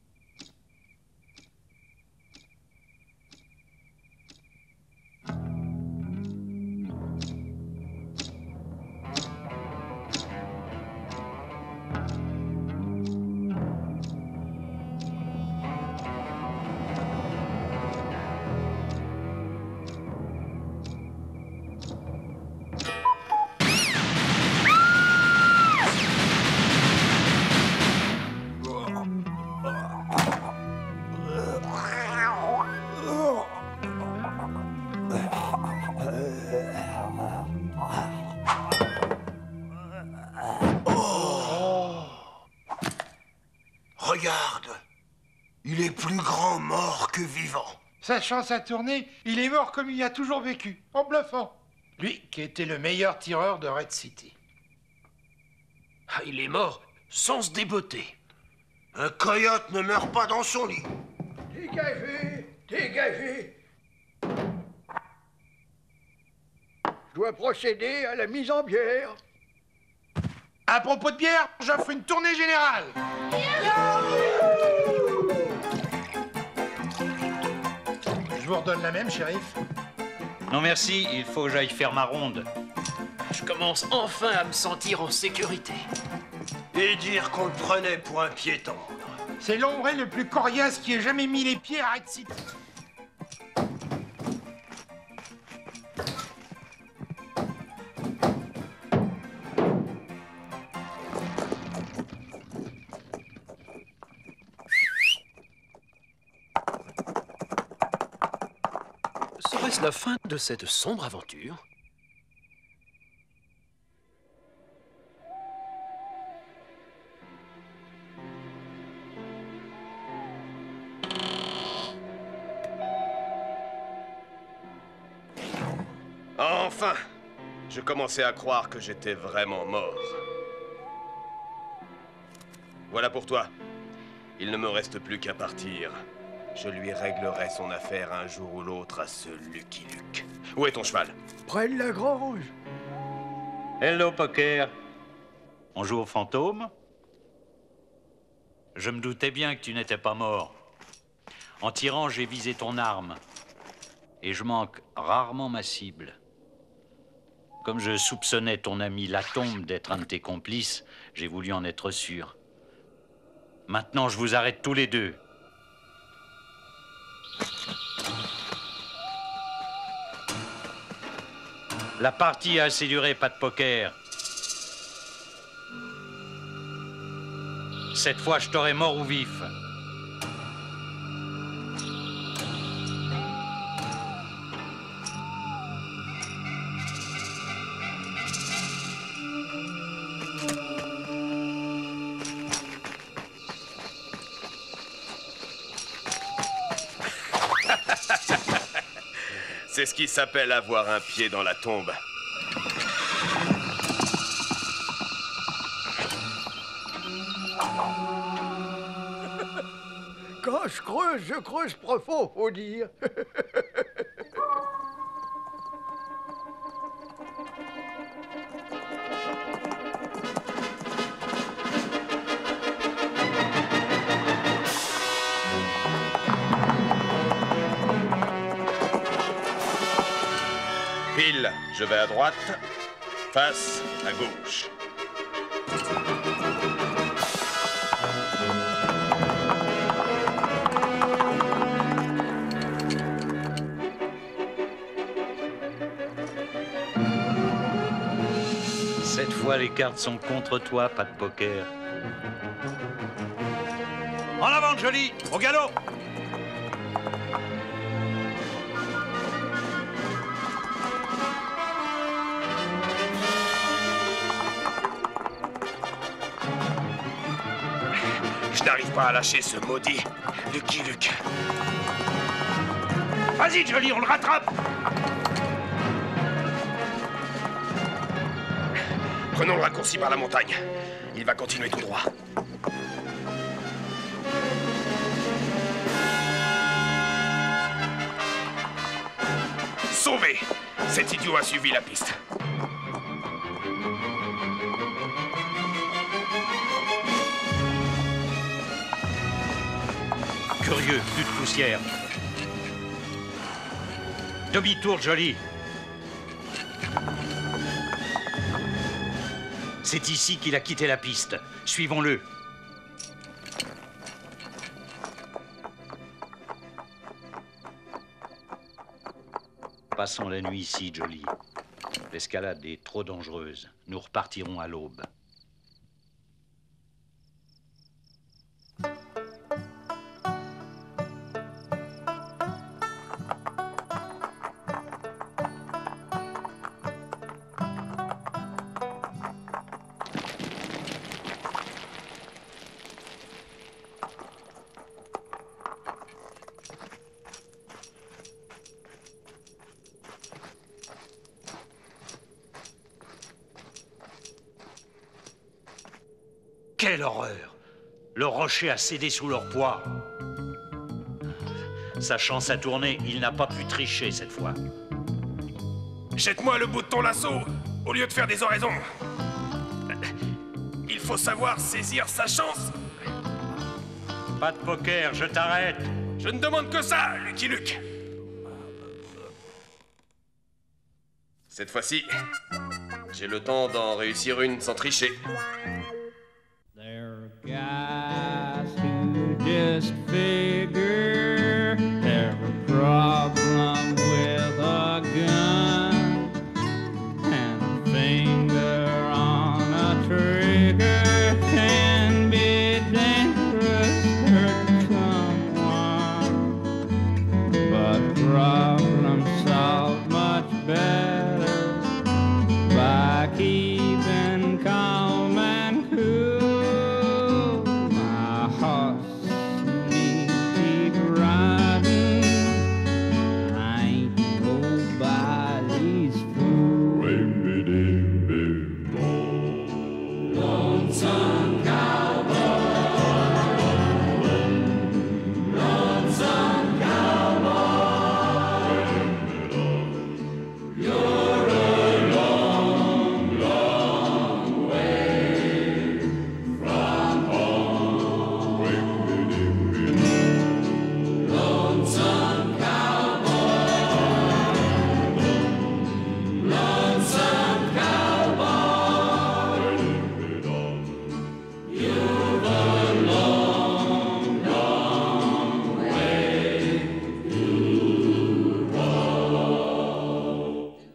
Regarde, il est plus grand mort que vivant. Sa chance a tourné, il est mort comme il a toujours vécu, en bluffant. Lui qui était le meilleur tireur de Red City. Ah, il est mort sans se débotter. Un coyote ne meurt pas dans son lit. Dégagez, dégagez. Je dois procéder à la mise en bière. À propos de bière, j'offre une tournée générale. Je vous redonne la même, shérif. Non merci, il faut que j'aille faire ma ronde. Je commence enfin à me sentir en sécurité. Et dire qu'on le prenait pour un piéton. C'est l'ombre le plus coriace qui ait jamais mis les pieds à Red City. Serait-ce la fin de cette sombre aventure? Enfin! Je commençais à croire que j'étais vraiment mort. Voilà pour toi. Il ne me reste plus qu'à partir. Je lui réglerai son affaire un jour ou l'autre à ce Lucky Luke. Où est ton cheval? Près de la grange. Hello, Poker. On joue au fantôme? Je me doutais bien que tu n'étais pas mort. En tirant, j'ai visé ton arme. Et je manque rarement ma cible. Comme je soupçonnais ton ami Latombe d'être un de tes complices, j'ai voulu en être sûr. Maintenant, je vous arrête tous les deux. La partie a assez duré, pas de poker. Cette fois, je t'aurai mort ou vif. C'est ce qui s'appelle avoir un pied dans la tombe. Quand je creuse, je creuse profond, faut dire. Pile, je vais à droite, face à gauche. Cette fois, les cartes sont contre toi, pas de poker. En avant, Jolie, au galop! Je n'arrive pas à lâcher ce maudit Lucky Luke. Vas-y, Jolie, on le rattrape! Prenons le raccourci par la montagne. Il va continuer tout droit. Sauvé! Cet idiot a suivi la piste. Curieux, plus de poussière. Demi-tour, Jolie. C'est ici qu'il a quitté la piste. Suivons-le. Passons la nuit ici, Jolie. L'escalade est trop dangereuse. Nous repartirons à l'aube. Quelle horreur! Le rocher a cédé sous leur poids. Sachant sa tournée, il n'a pas pu tricher cette fois. Jette-moi le bout de ton lasso, au lieu de faire des oraisons. Il faut savoir saisir sa chance. Pas de poker, je t'arrête. Je ne demande que ça, Lucky Luke. Cette fois-ci, j'ai le temps d'en réussir une sans tricher. There are guys who just figure they're a problem with a gun and a finger on a trigger can be dangerous, hurt someone, but problems solved much better by keeping calm and cool. My horse needs keep riding. I ain't nobody's fool. Lonesome cowboy, lonesome cowboy, you're a long, long way from home. Lonesome cowboy, lonesome cowboy, you've a long, long way to go.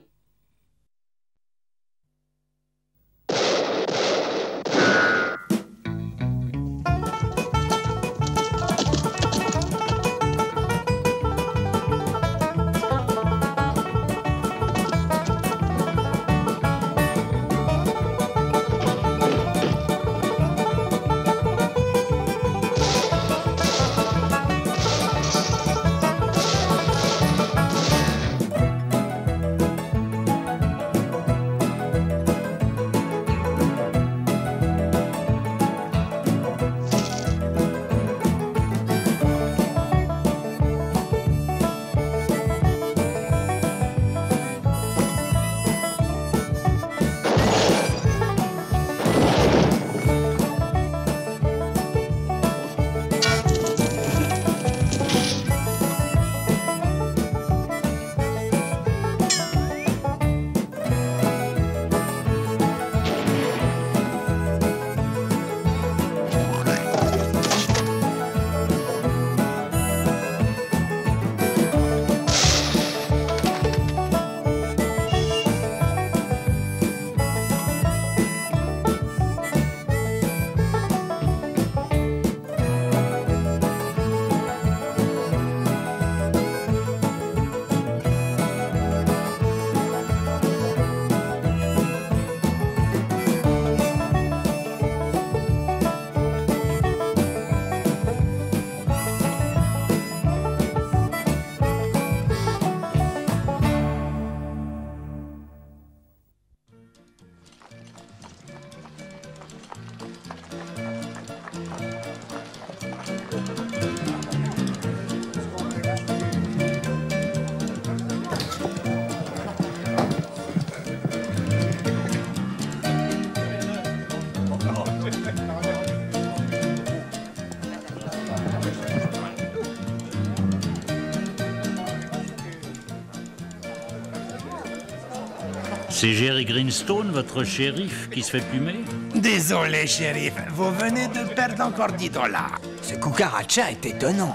C'est Jerry Greenstone, votre shérif, qui se fait plumer? Désolé, shérif, vous venez de perdre encore dix dollars. Ce cucaracha est étonnant.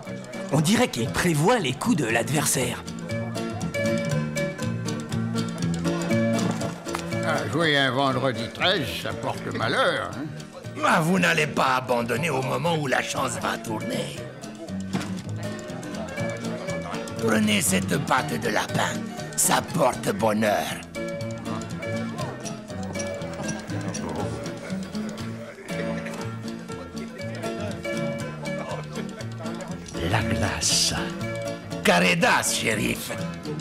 On dirait qu'il prévoit les coups de l'adversaire. Ah, jouer un vendredi treize, ça porte malheur. Hein? Ah, vous n'allez pas abandonner au moment où la chance va tourner. Prenez cette pâte de lapin, ça porte bonheur. La glace. Caredas, shérif.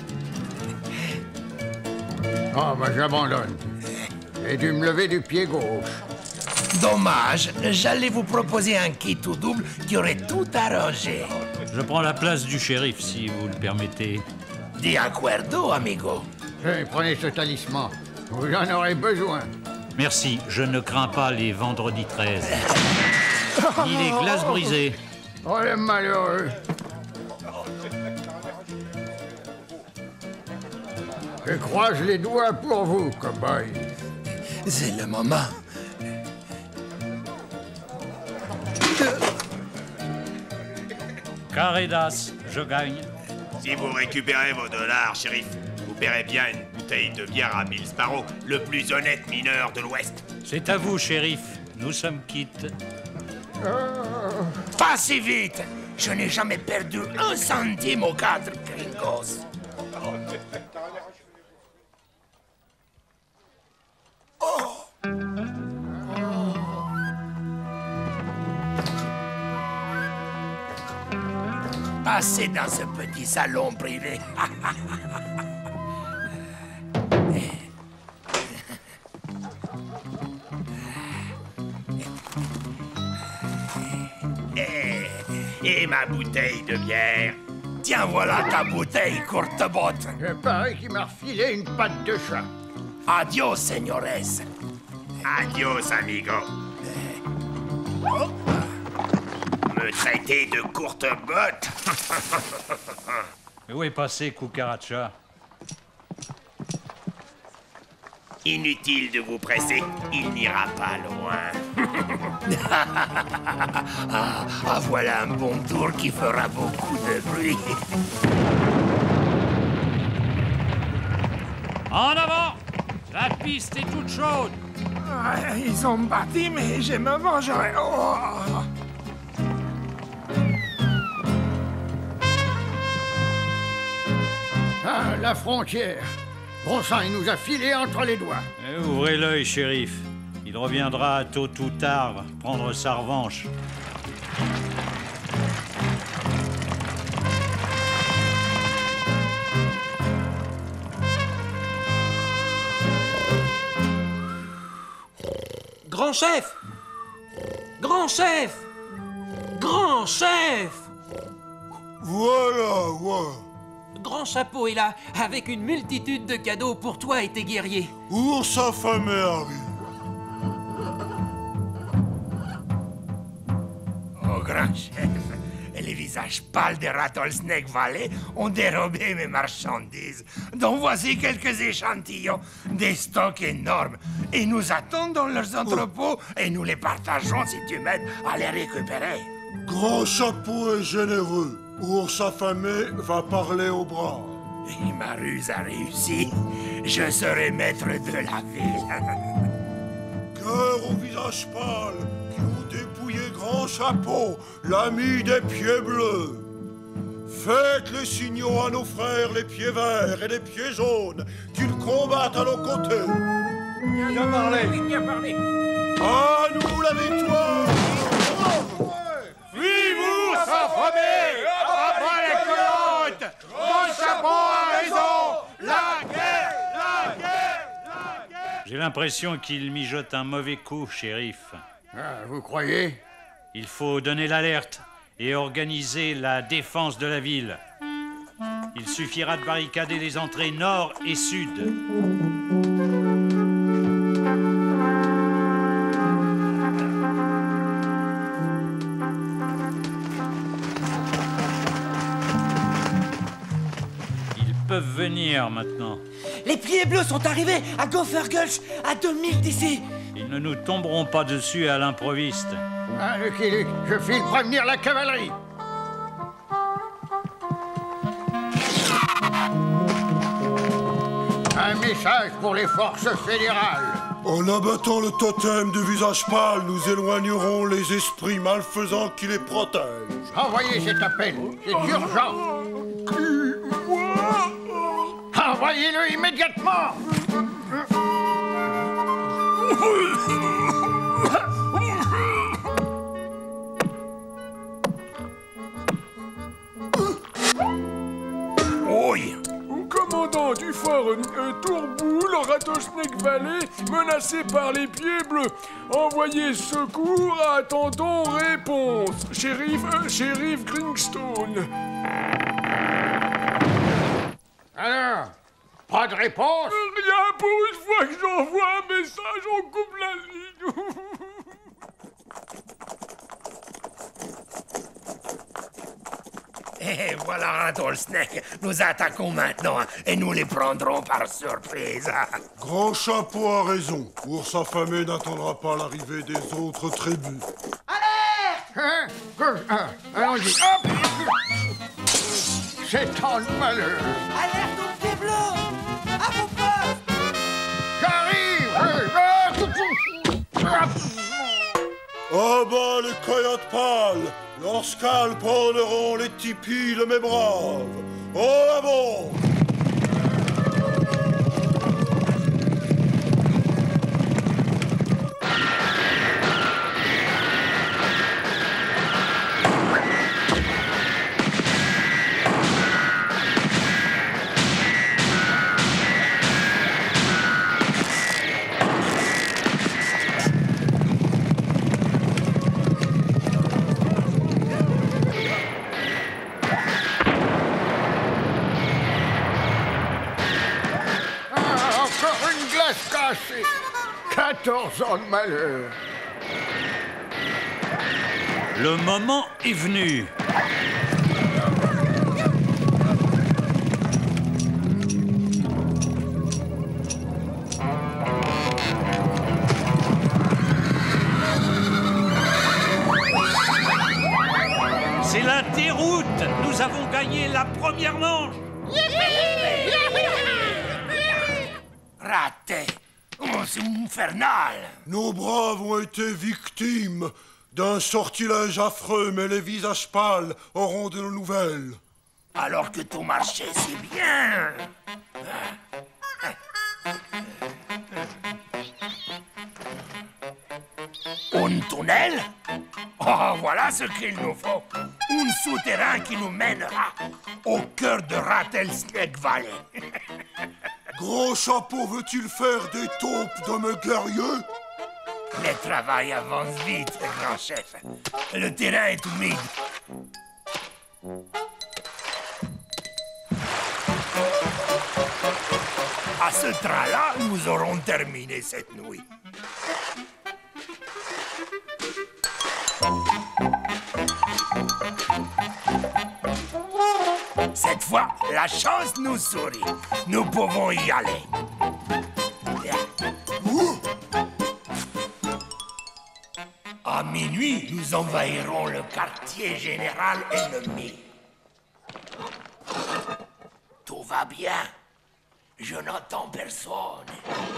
Oh, ben j'abandonne. J'ai dû me lever du pied gauche. Dommage, j'allais vous proposer un kit tout double qui aurait tout arrangé. Je prends la place du shérif, si vous le permettez. De acuerdo, amigo. Hey, prenez ce talisman. Vous en aurez besoin. Merci, je ne crains pas les vendredis treize. Ni les glaces brisées. Oh, le malheureux. Je croise les doigts pour vous, cow-boy. C'est le moment. Carré d'as, je gagne. Si vous récupérez vos dollars, shérif, vous paierez bien une bouteille de bière à Bill Sparrow, le plus honnête mineur de l'Ouest. C'est à vous, shérif. Nous sommes quittes. Pas si vite. Je n'ai jamais perdu un centime aux quatre gringos. Oh. Passez dans ce petit salon privé. Et, et ma bouteille de bière. Tiens, voilà ta bouteille, courte botte. Je parie qu'il m'a refilé une patte de chat. Adios, señores. Adios, amigo. Me traiter de courte botte. Où est passé Cucaracha? Inutile de vous presser, il n'ira pas loin. ah, ah, voilà un bon tour qui fera beaucoup de bruit. En avant! La piste est toute chaude! Ah, ils ont battu, mais je me vengerai. Oh. Ah, la frontière. Bon sang, il nous a filé entre les doigts. Eh, ouvrez l'œil, shérif. Il reviendra tôt ou tard prendre sa revanche. Grand chef! Grand chef! Grand chef! Voilà, voilà. Grand Chapeau est là, avec une multitude de cadeaux pour toi et tes guerriers. Ours affamé arrive. Oh, grand chef, les visages pâles de Rattlesnake Valley ont dérobé mes marchandises. Donc voici quelques échantillons, des stocks énormes. Et nous attendons dans leurs entrepôts et nous les partageons si tu m'aides à les récupérer. Grand Chapeau est généreux. Ours affamé va parler au bras. Et ma ruse a réussi. Je serai maître de la ville. Cœur au visage pâle, qui ont dépouillé Grand Chapeau, l'ami des pieds bleus. Faites les signaux à nos frères les pieds verts et les pieds jaunes, qu'ils combattent à nos côtés. Bien parlé. Bien parlé. À nous la victoire. Vive affamé! Après les colonnes! Grand Chapeau a raison! La guerre! La guerre! La guerre! J'ai l'impression qu'il mijote un mauvais coup, shérif. Ah, vous croyez? Il faut donner l'alerte et organiser la défense de la ville. Il suffira de barricader les entrées nord et sud. Peuvent venir maintenant. Les pieds bleus sont arrivés à Gopher Gulch, à deux milles d'ici. Ils ne nous tomberont pas dessus à l'improviste. Ah, Lucky Luke, je file prévenir la cavalerie. Un message pour les forces fédérales. En abattant le totem du visage pâle, nous éloignerons les esprits malfaisants qui les protègent. Envoyez cet appel, c'est urgent. Envoyez-le immédiatement. Oui. Commandant du fort euh, Tourboule, Rattlesnake Valley, menacé par les pieds bleus. Envoyez secours, attendons réponse. Shérif, euh, shérif Greenstone. Alors, pas de réponse? Rien, pour une fois que j'envoie un message, on coupe la ligne. Et voilà Rattlesnake. Nous attaquons maintenant hein, et nous les prendrons par surprise. Grand Chapeau a raison. Ours affamé n'attendra pas l'arrivée des autres tribus. Hein? Que- ah, Allons-y. Hop! C'est tant de malheur. Alerte aux pieds bleus! À vos postes! J'arrive! Ah bas les coyotes pâles! Leurs scalps orneront les tipis de mes braves! Oh la bombe! Ah, encore une glace cassée. quatorze ans de malheur. Le moment est venu. C'est la déroute. Nous avons gagné la première manche. Raté. Oh, c'est infernal. Nos braves ont été victimes d'un sortilège affreux, mais les visages pâles auront de nos nouvelles. Alors que tout marchait si bien. Un tunnel? Oh, voilà ce qu'il nous faut. Un souterrain qui nous mènera au cœur de Rattlesnake Valley. Grand Chapeau veut-il faire des taupes de mes guerriers? Le travail avance vite, grand chef. Le terrain est humide. À ce train-là, nous aurons terminé cette nuit. Cette fois, la chance nous sourit. Nous pouvons y aller. À minuit, nous envahirons le quartier général ennemi. Tout va bien. Je n'entends personne.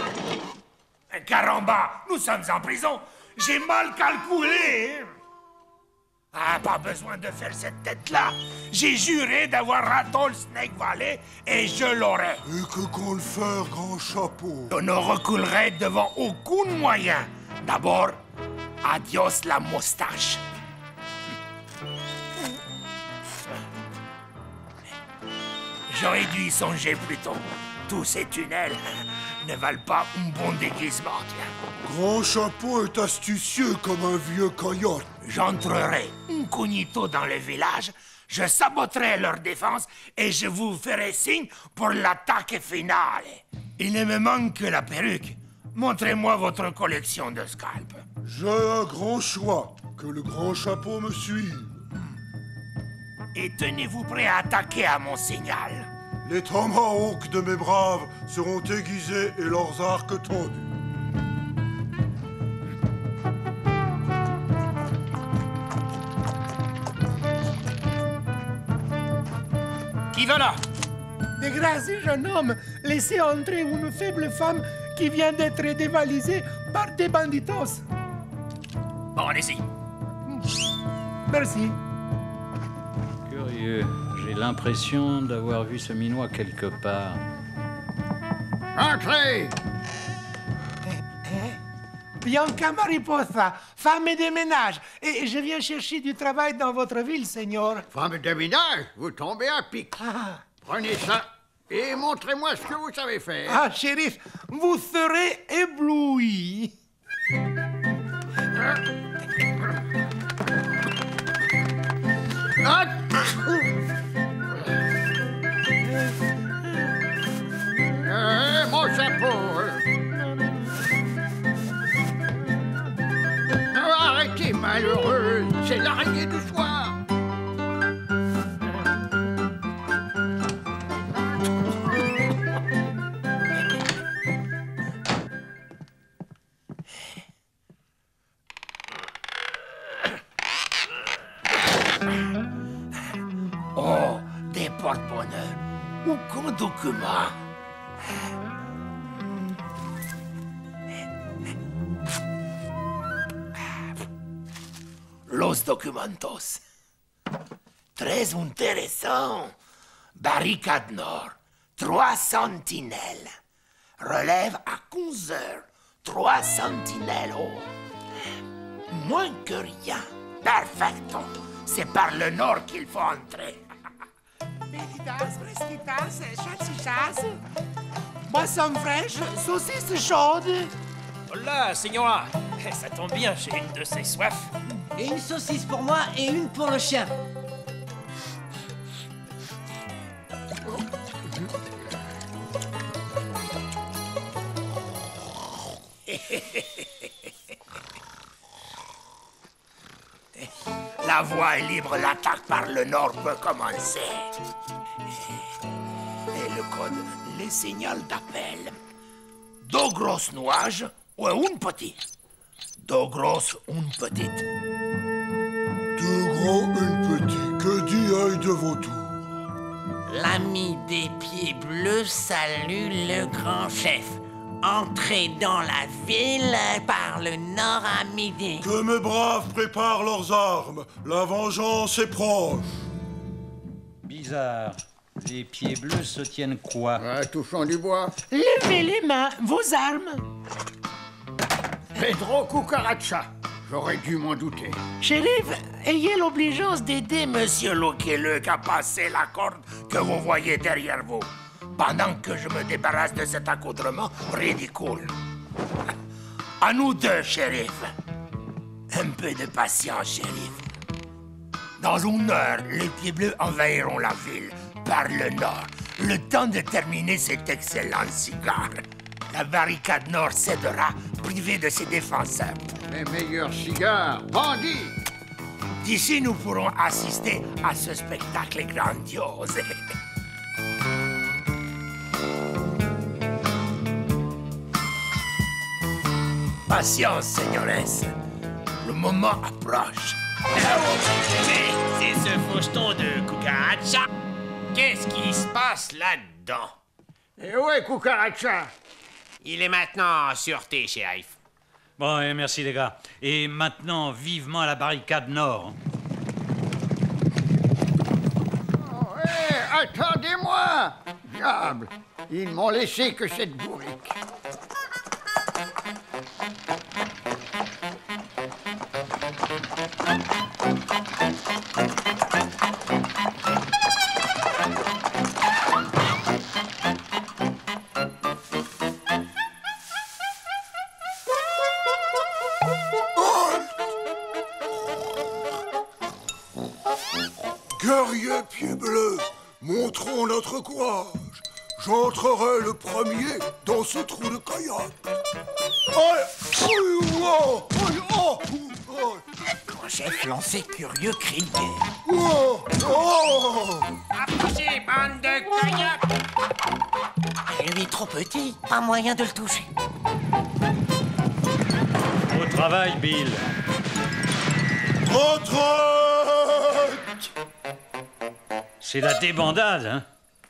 Caramba, nous sommes en prison. J'ai mal calculé. Ah, pas besoin de faire cette tête-là. J'ai juré d'avoir Rattlesnake Valley et je l'aurai. Et que compte faire, Grand Chapeau? Je ne reculerai devant aucun moyen. D'abord, adios la moustache. J'aurais dû y songer plus tôt. Tous ces tunnels ne valent pas un bon déguisement, tiens. Grand Chapeau est astucieux comme un vieux coyote. J'entrerai incognito dans le village, je saboterai leur défense et je vous ferai signe pour l'attaque finale. Il ne me manque que la perruque. Montrez-moi votre collection de scalps. J'ai un grand choix. Que le Grand Chapeau me suive. Et tenez-vous prêt à attaquer à mon signal. Les tomahawks de mes braves seront aiguisés et leurs arcs tendus. Qui va là? De grâce, jeune homme, laissez entrer une faible femme qui vient d'être dévalisée par des banditos. Bon, allez-y. Merci. Curieux. J'ai l'impression d'avoir vu ce minois quelque part. Entrez! Bianca Mariposa, femme de ménage. Et je viens chercher du travail dans votre ville, Seigneur. Femme de ménage, vous tombez à pic. Ah. Prenez ça et montrez-moi ce que vous savez faire. Ah, shérif, vous serez ébloui. Ah. Eh, mon chapeau. Oh, arrêtez, malheureux. C'est l'araignée du soir. Aucun document. Los documentos. Très intéressant. Barricade nord. Trois sentinelles. Relève à quinze heures. Trois sentinelles haut. Moins que rien. Perfecto. C'est par le nord qu'il faut entrer. Bebidas, fresquitas, salchichas. Boisson fraîche, saucisse chaude. Hola, señora. Ça tombe bien, j'ai une de ces soifs. Et une saucisse pour moi et une pour le chien. La voie est libre, l'attaque par le nord peut commencer. Et le code, les signaux d'appel. Deux grosses nuages ou une petite. Deux grosses, une petite. Deux gros, une petite. Que dit œil de vautour? L'ami des pieds bleus salue le grand chef. Entrez dans la ville par le nord à midi. Que mes braves préparent leurs armes. La vengeance est proche. Bizarre. Les pieds bleus se tiennent quoi? Ah, touchons du bois. Levez les mains, vos armes. Pedro Cucaracha. J'aurais dû m'en douter. Shérif, ayez l'obligeance d'aider Monsieur Lucky Luke à passer la corde que vous voyez derrière vous, pendant que je me débarrasse de cet accoutrement ridicule. À nous deux, shérif. Un peu de patience, shérif. Dans une heure, les pieds bleus envahiront la ville par le nord, le temps de terminer cet excellent cigare. La barricade nord cédera, privée de ses défenseurs. Les meilleurs cigares, bandits! D'ici, nous pourrons assister à ce spectacle grandiose. Patience, señores. Le moment approche. Mais c'est ce faucheton de Cucaracha. Qu'est-ce qui se passe là-dedans? Et où est Cucaracha? Il est maintenant en sûreté, shérif. Bon, et merci les gars. Et maintenant, vivement à la barricade nord. Oh, hé, attendez-moi! Diable! Ils m'ont laissé que cette bourrique. Guerriers pieds bleus, montrons notre courage. J'entrerai le premier dans ce trou de coyote. Aïe! Aïe! Oh! Aïe! Oh! Grand chef lancé curieux cri de guerre. Oh! Oh! Approchez, bande de coyotes! Lui trop petit, pas moyen de le toucher. Au travail, Bill. Retraite! C'est la débandade, hein?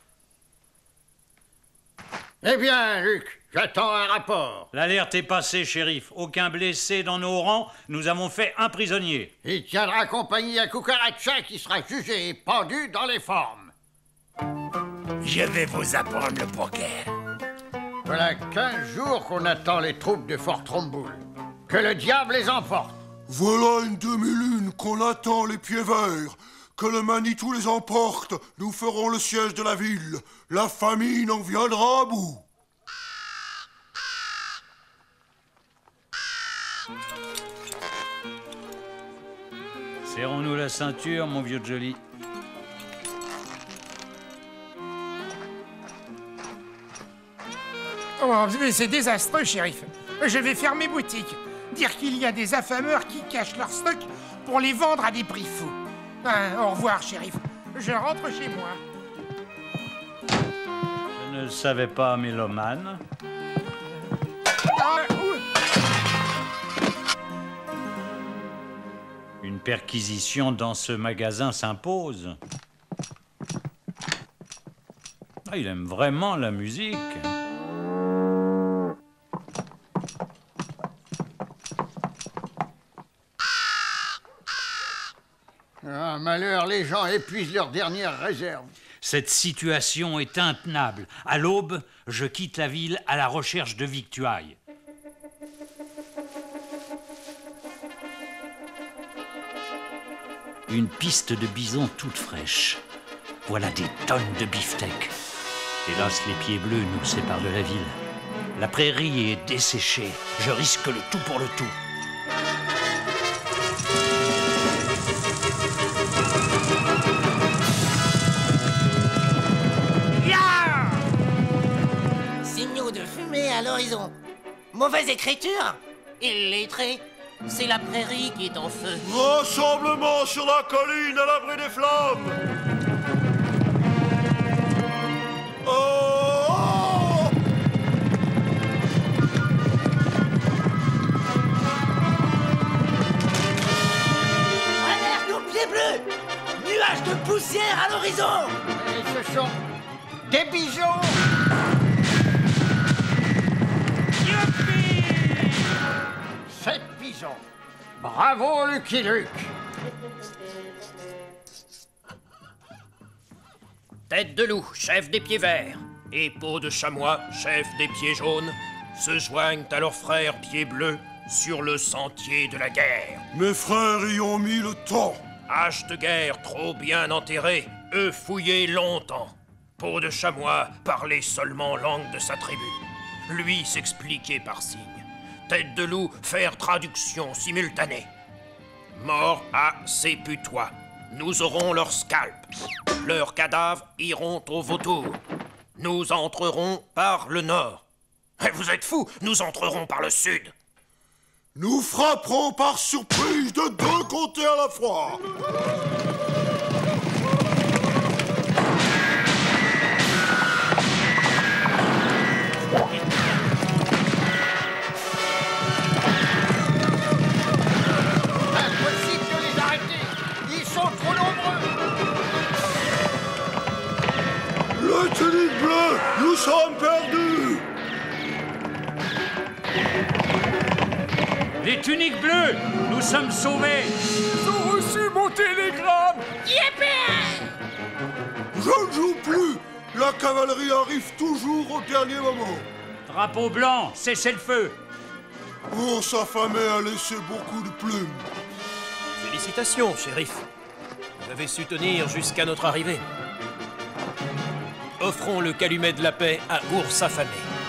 Eh bien, Luc, j'attends un rapport. L'alerte est passée, shérif. Aucun blessé dans nos rangs. Nous avons fait un prisonnier. Il tiendra compagnie à Cucaracha qui sera jugé et pendu dans les formes. Je vais vous apprendre le poker. Voilà quinze jours qu'on attend les troupes de Fort Tromboul. Que le diable les emporte. Voilà une demi-lune qu'on attend les pieds verts. Que le Manitou les emporte, nous ferons le siège de la ville. La famine en viendra à bout. Serrons-nous la ceinture, mon vieux Jolly. Oh, c'est désastreux, shérif. Je vais fermer boutique. Dire qu'il y a des affameurs qui cachent leurs stocks pour les vendre à des prix fous. Ah, au revoir, shérif. Je rentre chez moi. Je ne le savais pas, mélomane. Ah, ouh. Une perquisition dans ce magasin s'impose. Ah, il aime vraiment la musique. Ah, malheur, les gens épuisent leurs dernières réserves. Cette situation est intenable. À l'aube, je quitte la ville à la recherche de victuailles. Une piste de bison toute fraîche. Voilà des tonnes de beefsteak. Hélas, les pieds bleus nous séparent de la ville. La prairie est desséchée. Je risque le tout pour le tout. Signaux de fumée à l'horizon. Mauvaise écriture. Illettré. C'est la prairie qui est en feu. Rassemblement sur la colline à l'abri des flammes. Oh, oh Alerte aux pieds bleus. Nuages de poussière à l'horizon. Et ce sont des bisons. Sept bisons. Bravo, Lucky Luke. Tête de loup, chef des pieds verts, et peau de chamois, chef des pieds jaunes, se joignent à leurs frères pieds bleus sur le sentier de la guerre. Mes frères y ont mis le temps. Hache de guerre trop bien enterrée, eux fouillés longtemps. Peau de chamois parlait seulement langue de sa tribu. Lui s'expliquait par signe. Tête de loup faire traduction simultanée. Mort à Séputois. Nous aurons leur scalp. Leurs cadavres iront au vautour. Nous entrerons par le nord. Et vous êtes fous, nous entrerons par le sud. Nous frapperons par surprise de deux côtés à la fois. Impossible de les arrêter. Ils sont trop nombreux. Le tunique bleu, nous sommes perdus. Les tuniques bleues, nous sommes sauvés. Ils ont reçu mon télégramme. Je ne joue plus. La cavalerie arrive toujours au dernier moment. Drapeau blanc, cessez le feu. Ours affamé a laissé beaucoup de plumes. Félicitations, shérif. Vous avez su tenir jusqu'à notre arrivée. Offrons le calumet de la paix à Ours affamé.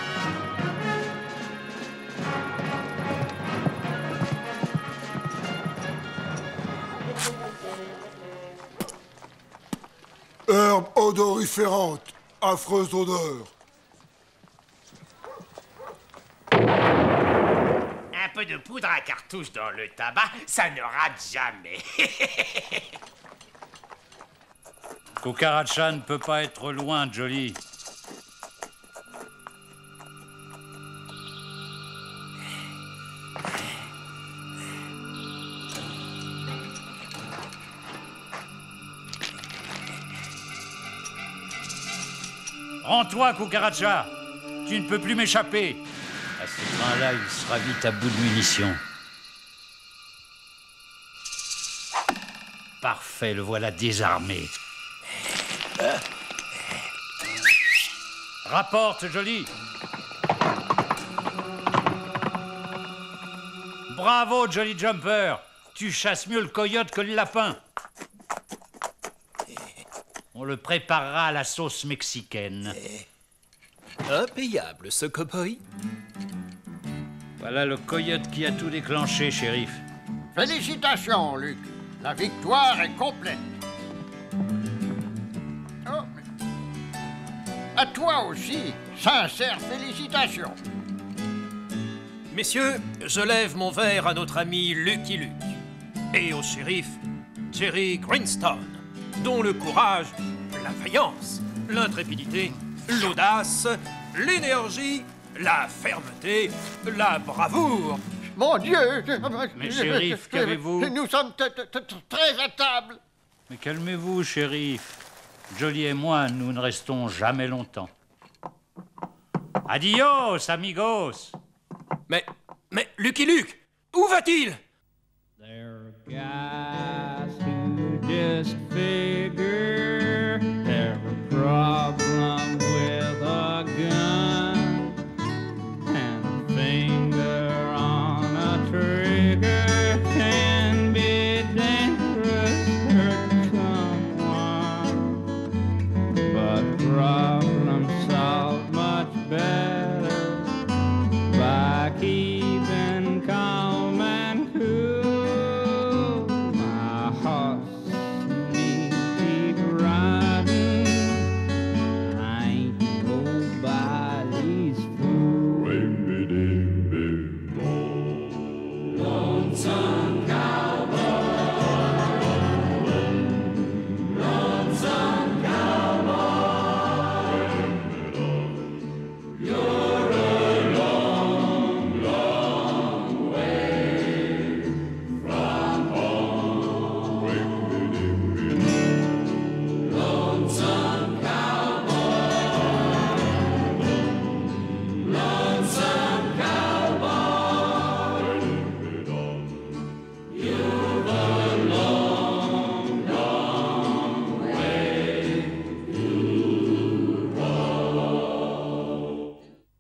Herbe odoriférante, affreuse odeur. Un peu de poudre à cartouche dans le tabac, ça ne rate jamais. Cucaracha ne peut pas être loin, Jolly. Rends-toi, Cucaracha. Tu ne peux plus m'échapper. À ce train-là, il sera vite à bout de munitions. Parfait, le voilà désarmé. Rapporte, Jolly. Bravo, Jolly Jumper. Tu chasses mieux le coyote que le lapin. On le préparera à la sauce mexicaine. Impayable, ce cow-boy. Voilà le coyote qui a tout déclenché, shérif. Félicitations, Luc. La victoire est complète. Oh, mais... À toi aussi, sincères félicitations. Messieurs, je lève mon verre à notre ami Lucky Luke et au shérif Jerry Greenstone, dont le courage, la vaillance, l'intrépidité, l'audace, l'énergie, la fermeté, la bravoure. Mon Dieu! Mais shérif, qu'avez-vous? Nous sommes très à table. Mais calmez-vous, shérif. Jolie et moi, nous ne restons jamais longtemps. Adios, amigos. Mais, mais, Lucky Luke, où va-t-il? There are guys who just figure they're a problem with a gun and a finger on a trigger can be dangerous for someone, but problems solved much better by keeping calm and cool. My horse needs keep riding. I ain't nobody's fool. Lonesome cowboy, lonesome cowboy, you're a long, long way from home. Lonesome cowboy, lonesome cowboy, you've a long, long way to go.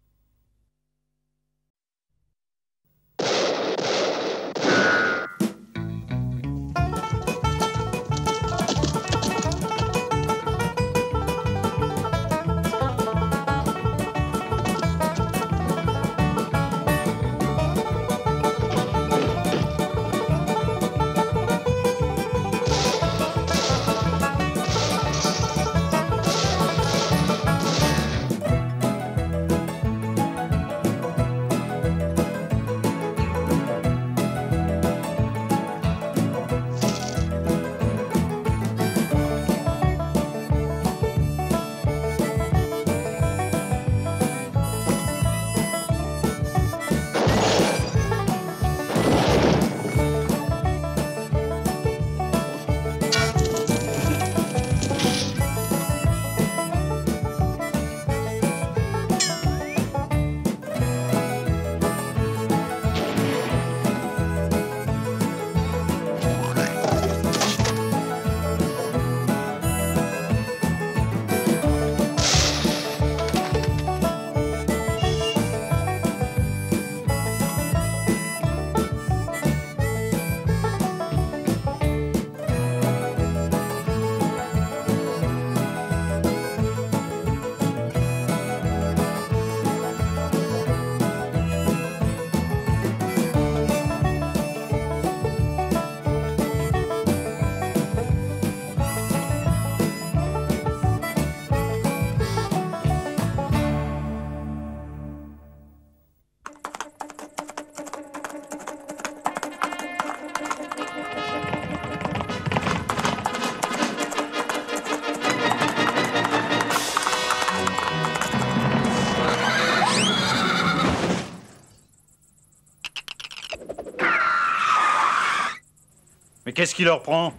Mais qu'est-ce qui leur prend?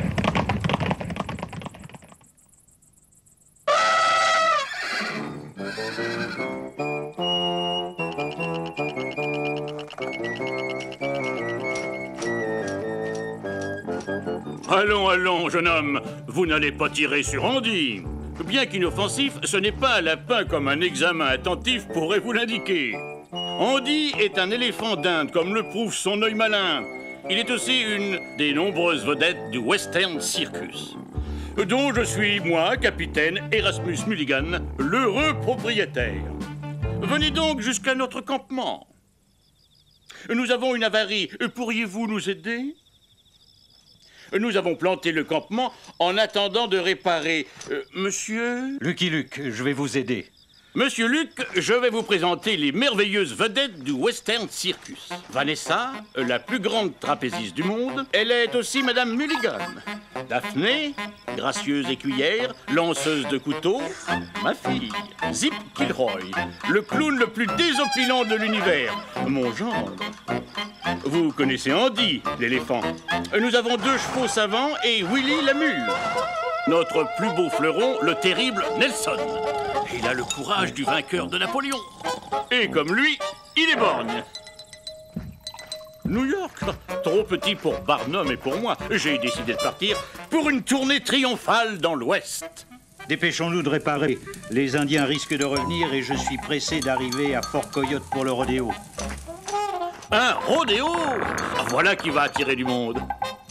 Allons, allons, jeune homme, vous n'allez pas tirer sur Andy. Bien qu'inoffensif, ce n'est pas un lapin comme un examen attentif pourrait vous l'indiquer. Andy est un éléphant d'Inde, comme le prouve son œil malin. Il est aussi une des nombreuses vedettes du Western Circus, dont je suis, moi, capitaine Erasmus Mulligan, l'heureux propriétaire. Venez donc jusqu'à notre campement. Nous avons une avarie. Pourriez-vous nous aider? Nous avons planté le campement en attendant de réparer... Euh, monsieur... Lucky Luke, je vais vous aider. Monsieur Luke, je vais vous présenter les merveilleuses vedettes du Western Circus. Vanessa, la plus grande trapéziste du monde, elle est aussi Madame Mulligan. Daphné, gracieuse écuyère, lanceuse de couteaux, ma fille. Zip Kilroy, le clown le plus désopilant de l'univers, mon gendre. Vous connaissez Andy, l'éléphant. Nous avons deux chevaux savants et Willy la mule. notre plus beau fleuron, le terrible Nelson. Il a le courage du vainqueur de Napoléon. Et comme lui, il est borgne. New York, trop petit pour Barnum et pour moi. J'ai décidé de partir pour une tournée triomphale dans l'Ouest. Dépêchons-nous de réparer. Les Indiens risquent de revenir et je suis pressé d'arriver à Fort Coyote pour le rodéo. Un rodéo? Voilà qui va attirer du monde.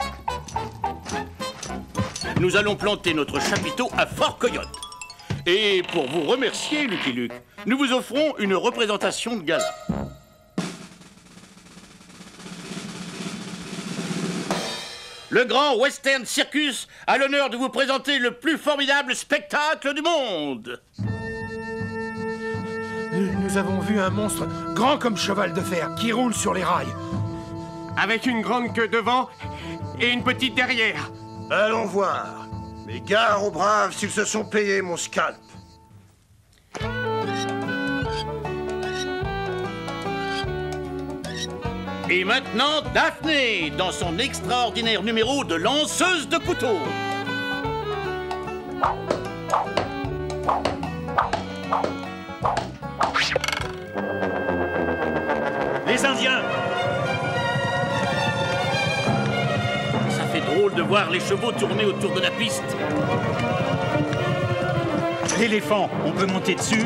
Nous allons planter notre chapiteau à Fort Coyote. Et pour vous remercier, Lucky Luke, nous vous offrons une représentation de gala. Le Grand Western Circus a l'honneur de vous présenter le plus formidable spectacle du monde. Nous avons vu un monstre grand comme cheval de fer qui roule sur les rails. Avec une grande queue devant et une petite derrière. Allons voir. Mais gare aux braves s'ils se sont payés mon scalp. Et maintenant, Daphné, dans son extraordinaire numéro de lanceuse de couteaux. Les Indiens! Ça fait drôle de voir les chevaux tourner autour de la piste. L'éléphant, on peut monter dessus?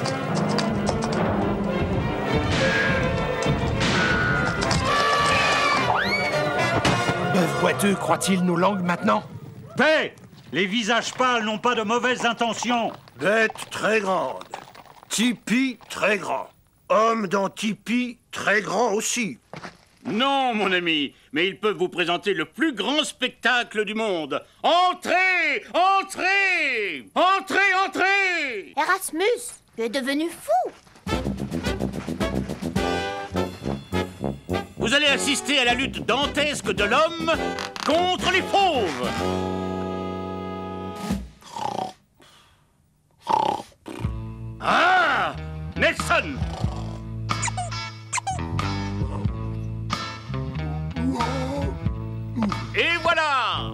Bœuf boiteux, croit-il nous langue maintenant? Paix! Les visages pâles n'ont pas de mauvaises intentions. Bête très grande. Tipi très grand. Homme dans Tipi très grand aussi. Non, mon ami, mais ils peuvent vous présenter le plus grand spectacle du monde. Entrez! Entrez! Entrez, entrez! Erasmus, tu es devenu fou. Vous allez assister à la lutte dantesque de l'homme contre les fauves. Ah! Nelson! Et voilà!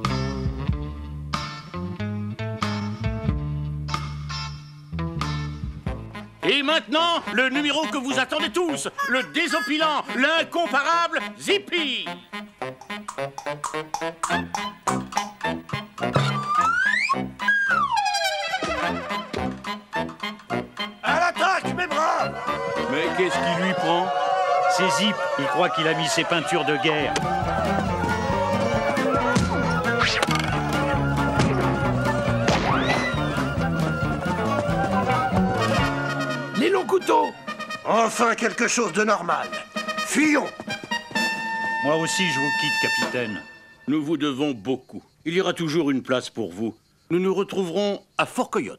Et maintenant, le numéro que vous attendez tous, le désopilant, l'incomparable Zippy. À l'attaque, mes braves! Mais qu'est-ce qui lui prend? C'est Zip, il croit qu'il a mis ses peintures de guerre. Les longs couteaux! Enfin quelque chose de normal. Fuyons! Moi aussi, je vous quitte, capitaine. Nous vous devons beaucoup. Il y aura toujours une place pour vous. Nous nous retrouverons à Fort Coyote.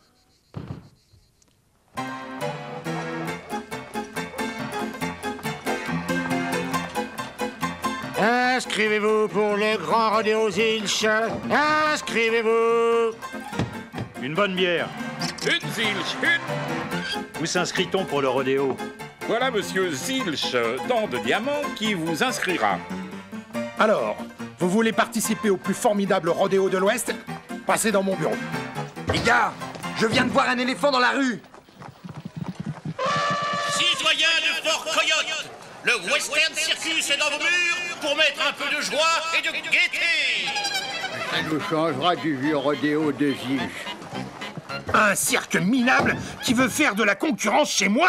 Inscrivez-vous pour le grand rodéo Zilch. Inscrivez-vous. Une bonne bière. Une Zilch, une. Où s'inscrit-on pour le rodéo? Voilà monsieur Zilch, dent de diamant, qui vous inscrira. Alors, vous voulez participer au plus formidable rodéo de l'Ouest? Passez dans mon bureau. Les gars, je viens de voir un éléphant dans la rue. Citoyens de Fort Coyote, le Western Circus est dans vos murs pour mettre un peu de joie et de gaieté. Ça nous changera du vieux rodéo de Zilch. Un cirque minable qui veut faire de la concurrence chez moi?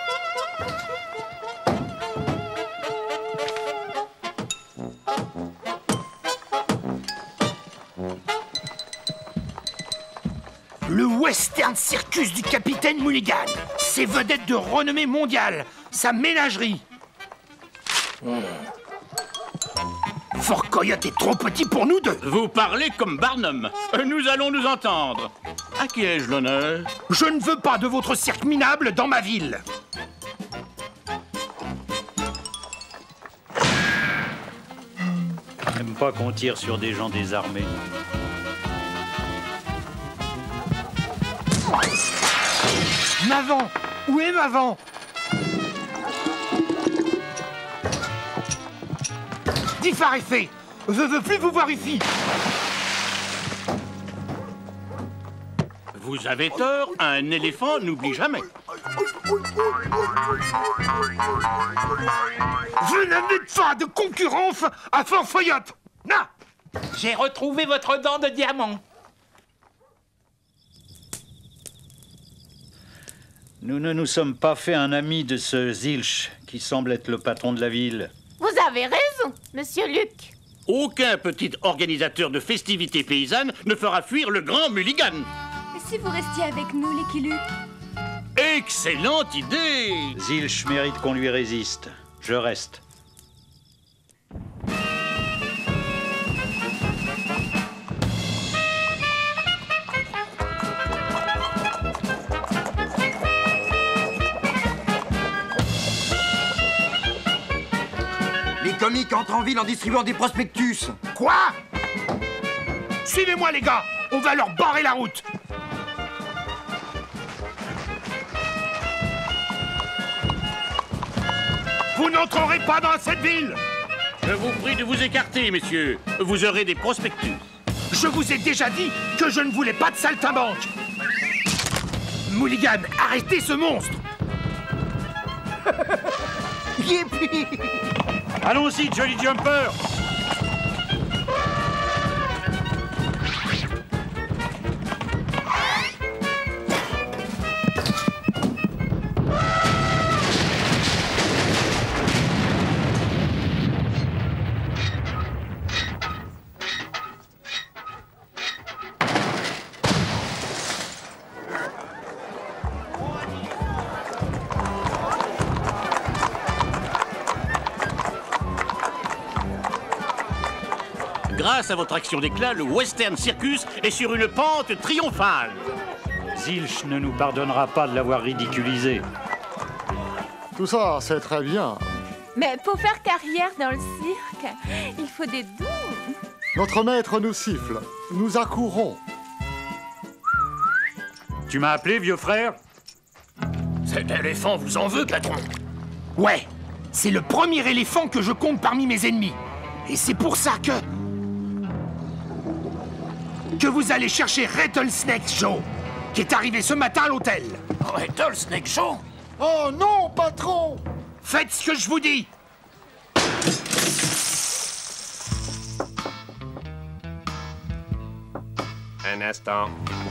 Le Western Circus du capitaine Mulligan, ses vedettes de renommée mondiale, sa ménagerie. Mmh. Fort Coyote est trop petit pour nous deux. Vous parlez comme Barnum. Nous allons nous entendre. À qui ai-je l'honneur? Je ne veux pas de votre cirque minable dans ma ville. J'aime pas qu'on tire sur des gens désarmés. Mavan! Où est Mavan? Diffar est fait. Je veux plus vous voir ici. Vous avez tort, un éléphant n'oublie jamais. Je n'avais pas de concurrence à Fort Coyote. Non. J'ai retrouvé votre dent de diamant. Nous ne nous sommes pas fait un ami de ce Zilch, qui semble être le patron de la ville. Vous avez raison, monsieur Luc. Aucun petit organisateur de festivités paysannes ne fera fuir le grand Mulligan. Et si vous restiez avec nous, les Luc? Excellente idée! Zilch mérite qu'on lui résiste. Je reste. Les comiques entrent en ville en distribuant des prospectus. Quoi? Suivez-moi, les gars. On va leur barrer la route. Vous n'entrerez pas dans cette ville. Je vous prie de vous écarter, messieurs. Vous aurez des prospectus. Je vous ai déjà dit que je ne voulais pas de saltimbanque. Mulligan, arrêtez ce monstre. Yippee! Allons-y, Jolly Jumper! Grâce à votre action d'éclat, le Western Circus est sur une pente triomphale. Zilch ne nous pardonnera pas de l'avoir ridiculisé. Tout ça, c'est très bien. Mais pour faire carrière dans le cirque, il faut des dons. Notre maître nous siffle. Nous accourons. Tu m'as appelé, vieux frère? Cet éléphant vous en veut, patron. Ouais, c'est le premier éléphant que je compte parmi mes ennemis. Et c'est pour ça que... que vous allez chercher Rattlesnake Joe, qui est arrivé ce matin à l'hôtel. Rattlesnake Joe? Oh non, patron! Faites ce que je vous dis. Un instant.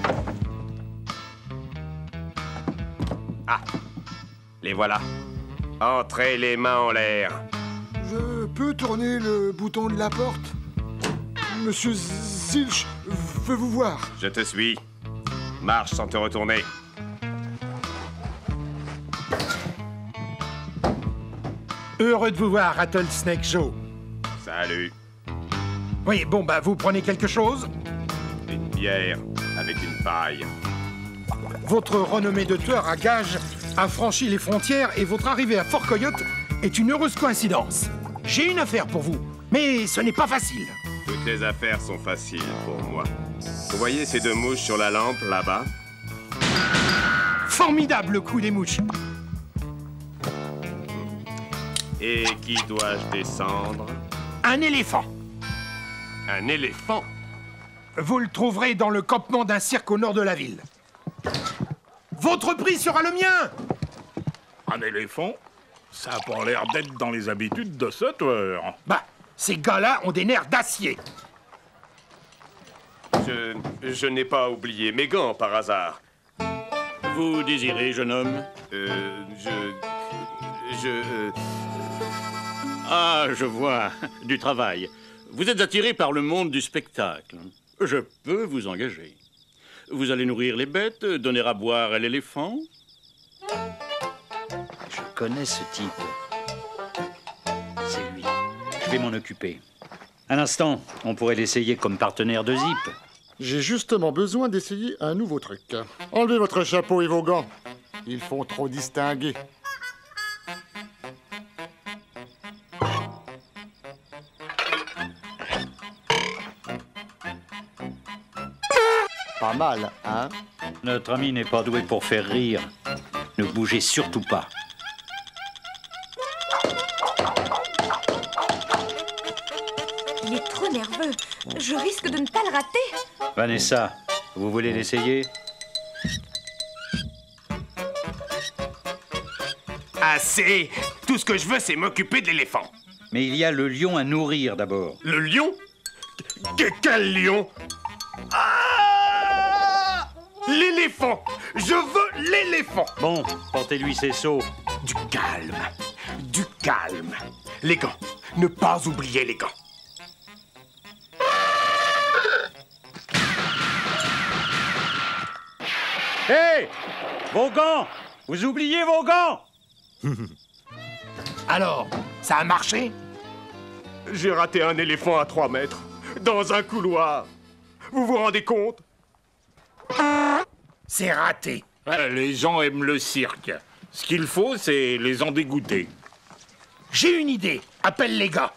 Ah, les voilà. Entrez les mains en l'air. Je peux tourner le bouton de la porte? Monsieur Zilch veut vous voir. Je te suis. Marche sans te retourner. Heureux de vous voir, Rattlesnake Joe. Salut. Oui, bon, bah, vous prenez quelque chose? Une bière avec une paille. Votre renommée de tueur à gages a franchi les frontières et votre arrivée à Fort Coyote est une heureuse coïncidence. J'ai une affaire pour vous, mais ce n'est pas facile. Toutes les affaires sont faciles pour moi. Vous voyez ces deux mouches sur la lampe, là-bas? Formidable le coup des mouches. Et qui dois-je descendre? Un éléphant. Un éléphant? Vous le trouverez dans le campement d'un cirque au nord de la ville. Votre prix sera le mien! Un éléphant? Ça a pas l'air d'être dans les habitudes de ce tueur. Bah, ces gars-là ont des nerfs d'acier. Je... je n'ai pas oublié mes gants, par hasard. Vous désirez, jeune homme? Euh... je... je... euh, Ah, je vois. Du travail. Vous êtes attiré par le monde du spectacle. Je peux vous engager. Vous allez nourrir les bêtes, donner à boire à l'éléphant? Je connais ce type. C'est lui. Je vais m'en occuper. Un instant, on pourrait l'essayer comme partenaire de Zip. J'ai justement besoin d'essayer un nouveau truc. Enlevez votre chapeau et vos gants. Ils font trop distinguer. Pas mal, hein? Notre ami n'est pas doué pour faire rire. Ne bougez surtout pas. Il est trop nerveux. Je risque de ne pas le rater. Vanessa, vous voulez l'essayer? Assez. Tout ce que je veux, c'est m'occuper de l'éléphant. Mais il y a le lion à nourrir d'abord. Le lion? Que- Quel lion? Ah! L'éléphant! Je veux l'éléphant! Bon, portez-lui ses seaux. Du calme. Du calme. Les gants. Ne pas oublier les gants. Hé hey, vos gants! Vous oubliez vos gants! Alors, ça a marché? J'ai raté un éléphant à trois mètres, dans un couloir. Vous vous rendez compte? C'est raté. Ah, les gens aiment le cirque. Ce qu'il faut, c'est les en dégoûter. J'ai une idée. Appelle les gars.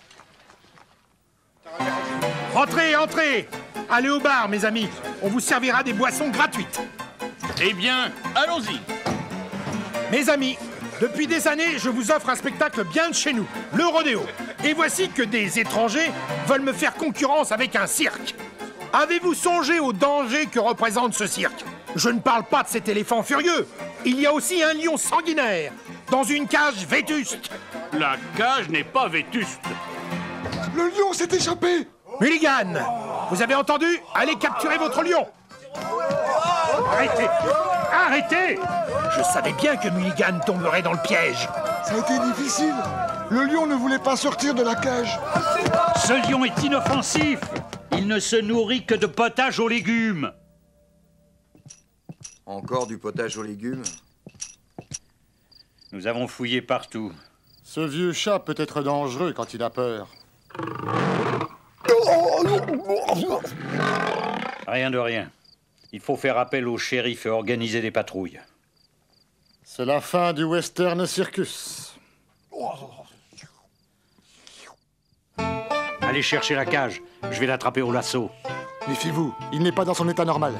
Entrez, entrez. Allez au bar, mes amis. On vous servira des boissons gratuites. Eh bien, allons-y. Mes amis, depuis des années, je vous offre un spectacle bien de chez nous, le rodéo. Et voici que des étrangers veulent me faire concurrence avec un cirque. Avez-vous songé au danger que représente ce cirque? Je ne parle pas de cet éléphant furieux. Il y a aussi un lion sanguinaire, dans une cage vétuste. La cage n'est pas vétuste. Le lion s'est échappé. Mulligan, vous avez entendu? Allez capturer votre lion. Arrêtez! Arrêtez! Je savais bien que Mulligan tomberait dans le piège. Ça a été difficile. Le lion ne voulait pas sortir de la cage. Ce lion est inoffensif. Il ne se nourrit que de potage aux légumes. Encore du potage aux légumes? Nous avons fouillé partout. Ce vieux chat peut être dangereux quand il a peur. Rien de rien. Il faut faire appel au shérif et organiser des patrouilles. C'est la fin du Western Circus. Allez chercher la cage. Je vais l'attraper au lasso. Méfiez-vous, il n'est pas dans son état normal.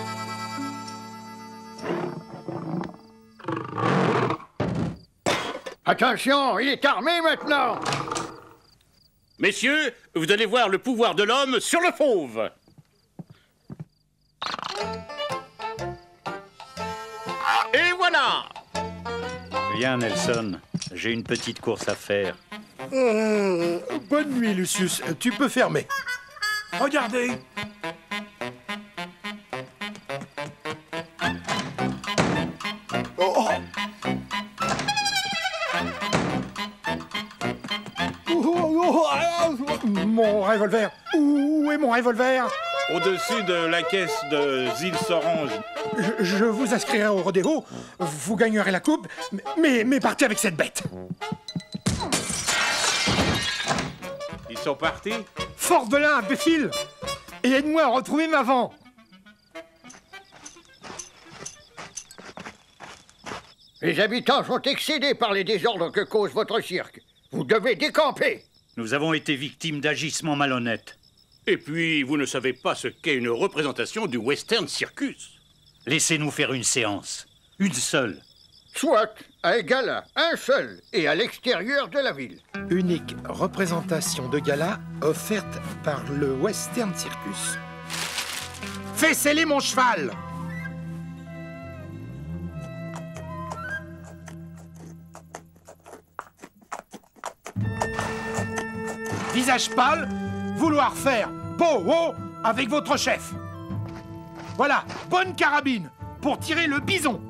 Attention, il est armé maintenant! Messieurs, vous allez voir le pouvoir de l'homme sur le fauve. Et voilà! Viens, Nelson. J'ai une petite course à faire. Euh, bonne nuit, Lucius. Tu peux fermer. Regardez. Oh. Mon revolver. Où est mon revolver? Au-dessus de la caisse de Zils Orange. Je, je vous inscrirai au rodéo. Vous gagnerez la coupe. Mais, mais partez avec cette bête. Ils sont partis? Fort de là, imbécile! Et aide-moi à retrouver ma vent. Les habitants sont excédés par les désordres que cause votre cirque. Vous devez décamper. Nous avons été victimes d'agissements malhonnêtes. Et puis, vous ne savez pas ce qu'est une représentation du Western Circus. Laissez-nous faire une séance. Une seule. Soit à un gala, un seul, et à l'extérieur de la ville. Unique représentation de gala offerte par le Western Circus. Fais sceller mon cheval! Visage pâle, vouloir faire po-ho avec votre chef. Voilà, bonne carabine pour tirer le bison.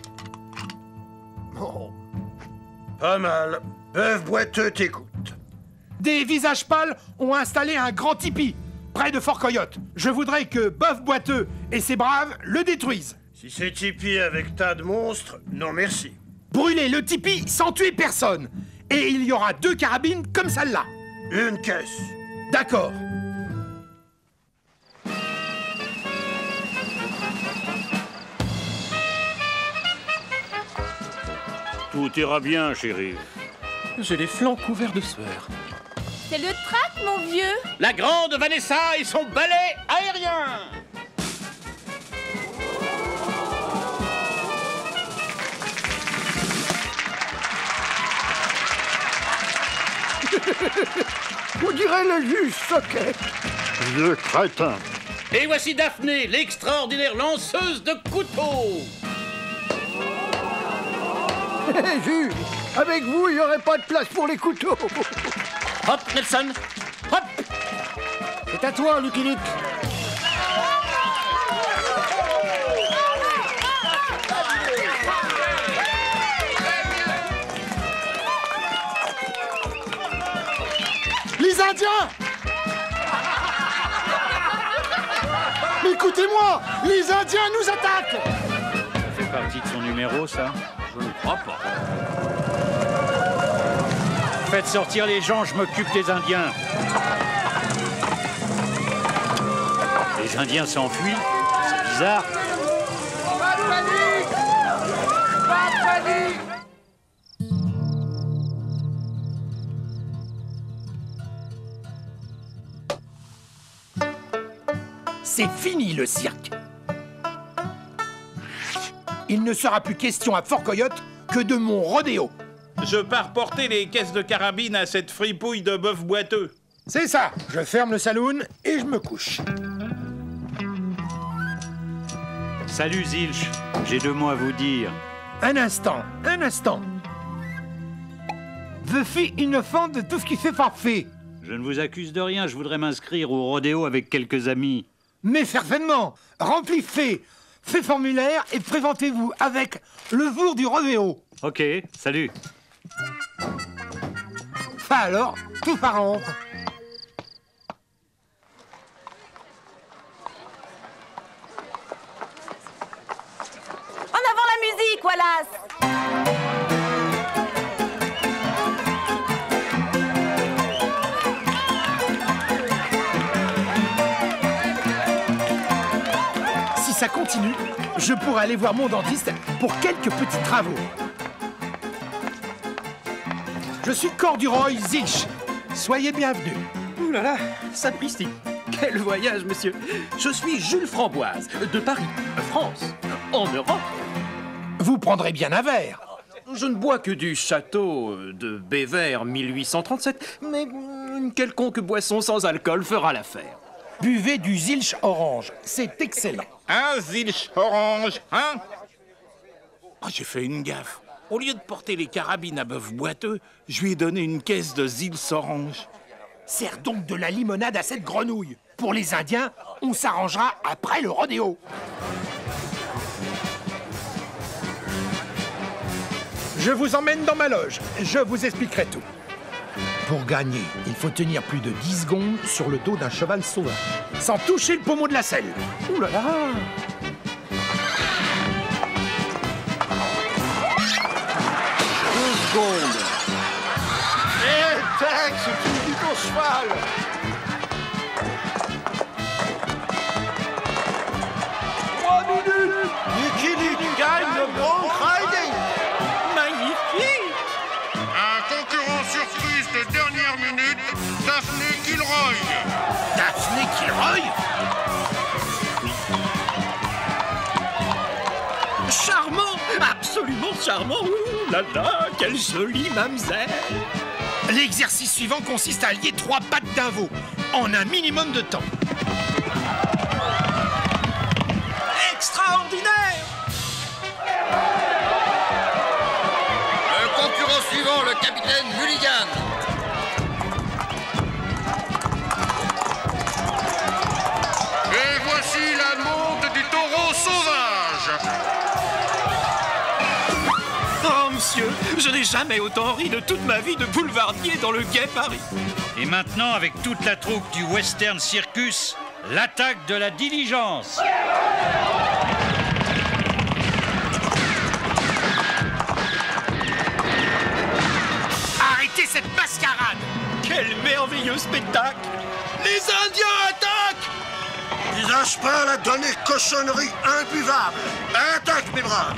Oh. Pas mal. Bœuf boiteux t'écoute. Des visages pâles ont installé un grand tipi près de Fort Coyote. Je voudrais que Bœuf boiteux et ses braves le détruisent. Si c'est tipi avec tas de monstres, non merci. Brûlez le tipi sans tuer personne. Et il y aura deux carabines comme celle-là. Une caisse. D'accord. Tout ira bien, chérie. J'ai les flancs couverts de sueur. C'est le trac, mon vieux. La grande Vanessa et son balai aérien. On dirait le juge Socket. Vieux crétin. Et voici Daphné, l'extraordinaire lanceuse de couteaux. Hé, juge, Avec vous, il n'y aurait pas de place pour les couteaux. Hop, Nelson. Hop. C'est à toi, Lucky Luke. Les Indiens! Mais écoutez-moi! Les Indiens nous attaquent! Ça fait partie de son numéro, ça? Je ne crois pas. Faites sortir les gens, je m'occupe des Indiens. Les Indiens s'enfuient? C'est bizarre. Pas de panique! Pas de panique! C'est fini le cirque. Il ne sera plus question à Fort Coyote que de mon rodéo. Je pars porter les caisses de carabine à cette fripouille de bœuf boiteux. C'est ça. Je ferme le saloon et je me couche. Salut Zilch, j'ai deux mots à vous dire. Un instant, un instant. Je suis innocent de tout ce qui s'est passé. Je ne vous accuse de rien, je voudrais m'inscrire au rodéo avec quelques amis. Mais certainement, remplissez ces formulaires et présentez-vous avec le jour du rodéo. Ok, salut. Ça alors, tout s'arrange. En avant la musique, Wallace! Si ça continue, je pourrai aller voir mon dentiste pour quelques petits travaux. Je suis Corduroy Zilch. Soyez bienvenus. Ouh là là, sapristi. Quel voyage, monsieur. Je suis Jules Framboise, de Paris, France, en Europe. Vous prendrez bien un verre. Je ne bois que du château de Bévers mille huit cent trente-sept, mais une quelconque boisson sans alcool fera l'affaire. Buvez du Zilch Orange, c'est excellent. Un Zilch Orange, hein? Oh, j'ai fait une gaffe. Au lieu de porter les carabines à bœuf boiteux, je lui ai donné une caisse de Zilch Orange. Sers donc de la limonade à cette grenouille. Pour les Indiens, on s'arrangera après le rodéo. Je vous emmène dans ma loge. Je vous expliquerai tout. Pour gagner, il faut tenir plus de dix secondes sur le dos d'un cheval sauvage, sans toucher le pommeau de la selle. Ouh là là! Deux secondes. Eh, tac, c'est une du ton cheval. Trois minutes. Lucky Luke gagne le Bronx Riding. Magnifique. Un concurrent surprise de dernière minute, Daphné Kilroy. Daphné Kilroy? Charmant, absolument charmant. Ouh là là, quelle jolie mamzelle. L'exercice suivant consiste à allier trois pattes d'un veau en un minimum de temps. Extraordinaire. Le concurrent suivant, le capitaine Mulligan. Et voici la monte du taureau sauvage. Oh, monsieur, je n'ai jamais autant ri de toute ma vie de boulevardier dans le gai Paris. Et maintenant, avec toute la troupe du Western Circus, l'attaque de la diligence. Arrêtez cette mascarade! Quel merveilleux spectacle! Les Indiens attaquent! Visage pâle à donner cochonnerie imbuvable. Attaque, mes braves!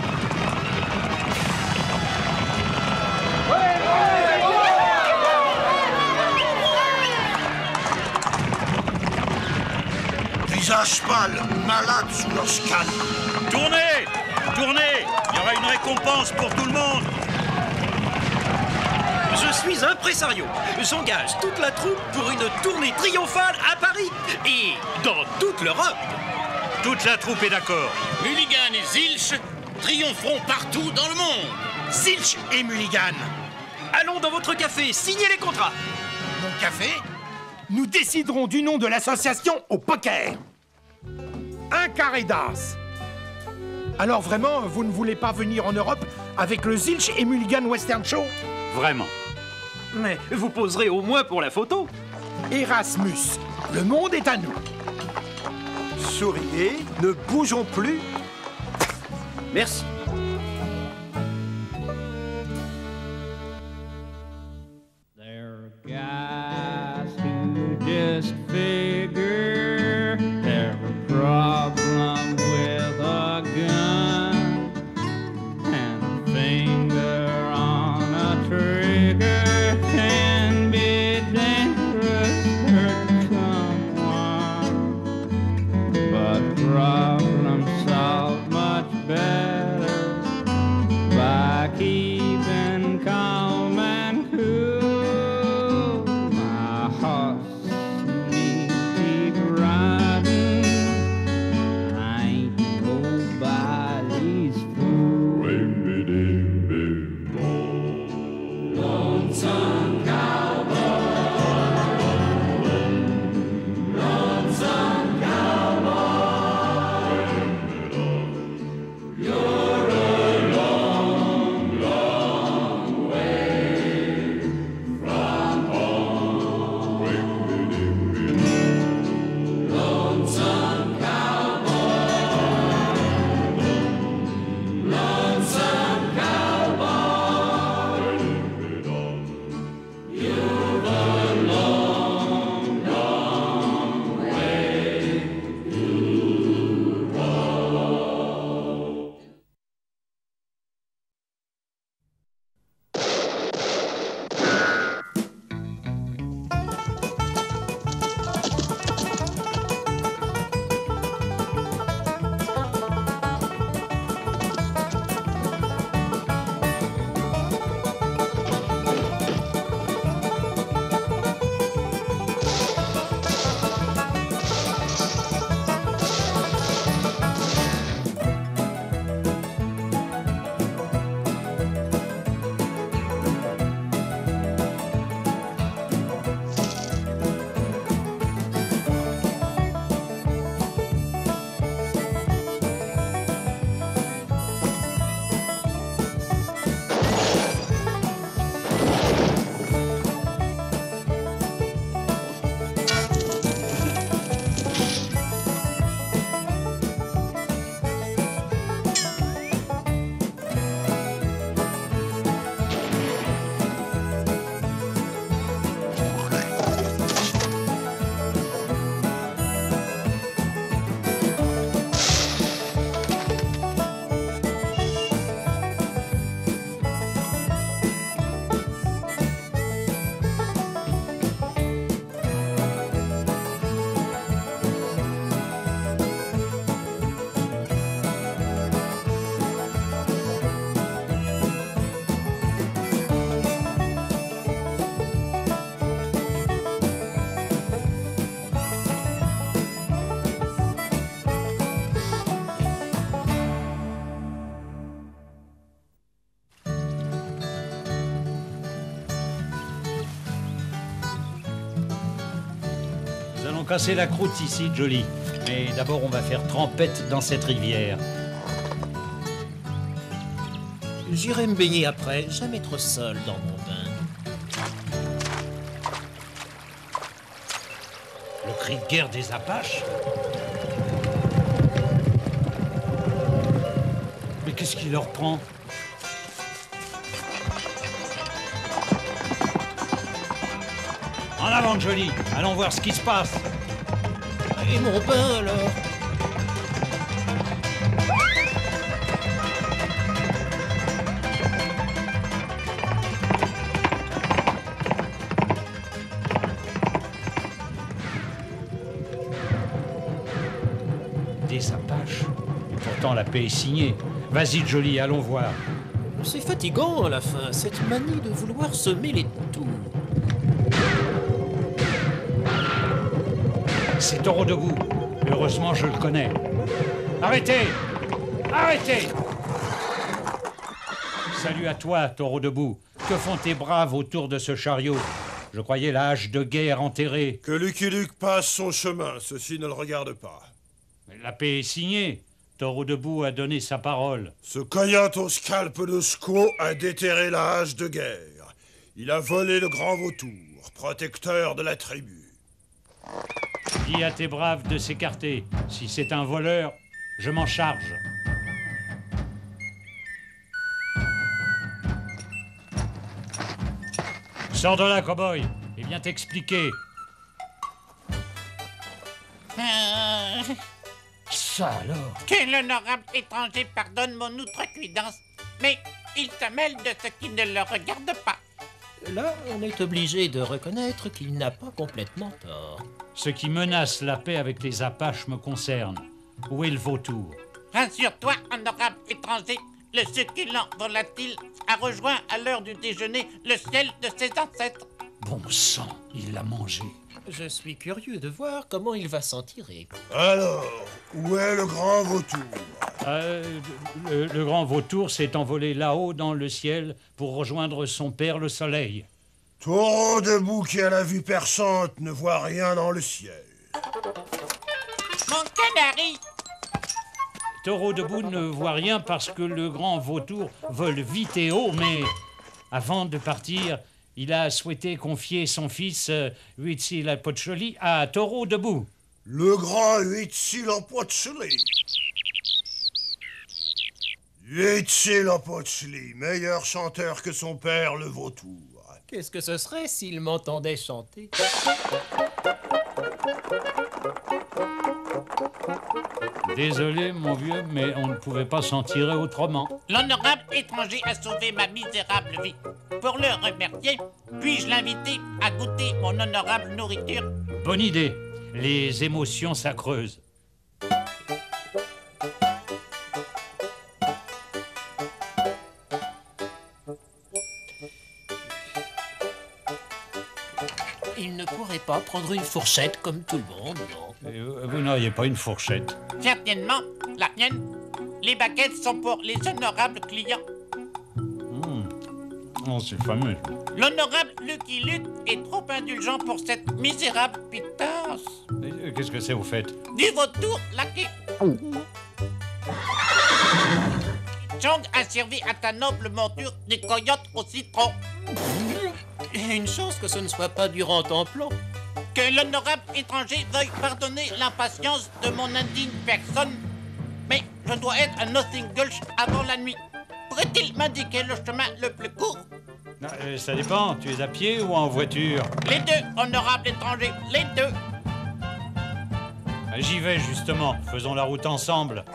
Visage pâle, malade sous leur scan. Tournez! Tournez! Il y aura une récompense pour tout le monde! Je suis impresario. J'engage toute la troupe pour une tournée triomphale à Paris et dans toute l'Europe. Toute la troupe est d'accord. Mulligan et Zilch triompheront partout dans le monde. Zilch et Mulligan. Allons dans votre café, signez les contrats. Mon café? Nous déciderons du nom de l'association au poker. Un carré d'as. Alors vraiment, vous ne voulez pas venir en Europe avec le Zilch et Mulligan Western Show? Vraiment. Mais vous poserez au moins pour la photo. Erasmus, le monde est à nous. Souriez, ne bougeons plus. Merci. There are guys who just figure they're a problem with a gun and a finger on a trigger can be dangerous, hurt someone, but problem solved much better by keeping calm and cool. My horse needs keep riding. I ain't nobody's fool. Lonesome cowboy, lonesome cowboy, you're a long, long way from home. Lonesome cowboy, lonesome cowboy, you've a long, long way to go. Nous allons casser la croûte ici, Jolie. Mais d'abord, on va faire trempette dans cette rivière. J'irai me baigner après, jamais trop seul dans mon bain. Le cri de guerre des Apaches? Mais qu'est-ce qui leur prend? En avant, Jolie. Allons voir ce qui se passe. Et mon bain, alors? Des Apaches. Et pourtant, la paix est signée. Vas-y, Jolie, allons voir. C'est fatigant à la fin, cette manie de vouloir semer les tours. C'est Taureau debout. Heureusement, je le connais. Arrêtez! Arrêtez! Salut à toi, taureau debout. Que font tes braves autour de ce chariot? Je croyais la hache de guerre enterrée. Que Lucky Luke passe son chemin, ceci ne le regarde pas. Mais la paix est signée. Taureau debout a donné sa parole. Ce coyote au scalp de squaw a déterré la hache de guerre. Il a volé le grand vautour, protecteur de la tribu. Dis à tes braves de s'écarter. Si c'est un voleur, je m'en charge. Sors de là, cow-boy, et viens t'expliquer. Euh... Ça alors? Que l'honorable étranger pardonne mon outrecuidance, mais il se mêle de ce qui ne le regarde pas. Là, on est obligé de reconnaître qu'il n'a pas complètement tort. Ce qui menace la paix avec les Apaches me concerne. Où est le vautour? Rassure-toi, honorable étranger, le succulent volatile a rejoint à l'heure du déjeuner le ciel de ses ancêtres. Bon sang, il l'a mangé. Je suis curieux de voir comment il va s'en tirer. Alors, où est le grand vautour? euh, le, le grand vautour s'est envolé là-haut dans le ciel pour rejoindre son père le soleil. Taureau debout qui a la vue perçante ne voit rien dans le ciel. Mon canari! Taureau debout ne voit rien parce que le grand vautour vole vite et haut, mais avant de partir, il a souhaité confier son fils euh, Huitzilopochtli à Taureau debout. Le grand Huitzilopochtli. Huitzilopochtli, meilleur chanteur que son père le vautour. Qu'est-ce que ce serait s'il m'entendait chanter? Désolé, mon vieux, mais on ne pouvait pas s'en tirer autrement. L'honorable étranger a sauvé ma misérable vie. Pour le remercier, puis-je l'inviter à goûter mon honorable nourriture? Bonne idée. Les émotions s'accreusent. Il ne pourrait pas prendre une fourchette comme tout le monde, non? Euh, vous n'auriez pas une fourchette? Certainement, la mienne. Les baguettes sont pour les honorables clients. Mmh. Oh, c'est fameux. L'honorable Lucky Luke est trop indulgent pour cette misérable pitance. Euh, Qu'est-ce que c'est, vous faites? Du vautour laqué. Chong a servi à ta noble monture des coyotes au citron. Une chance que ce ne soit pas durant ton plan. Que l'honorable étranger veuille pardonner l'impatience de mon indigne personne. Mais je dois être à Nothing Gulch avant la nuit. Pourrait-il m'indiquer le chemin le plus court? Euh, ça dépend. Tu es à pied ou en voiture? Les deux, honorable étranger, les deux. J'y vais, justement. Faisons la route ensemble.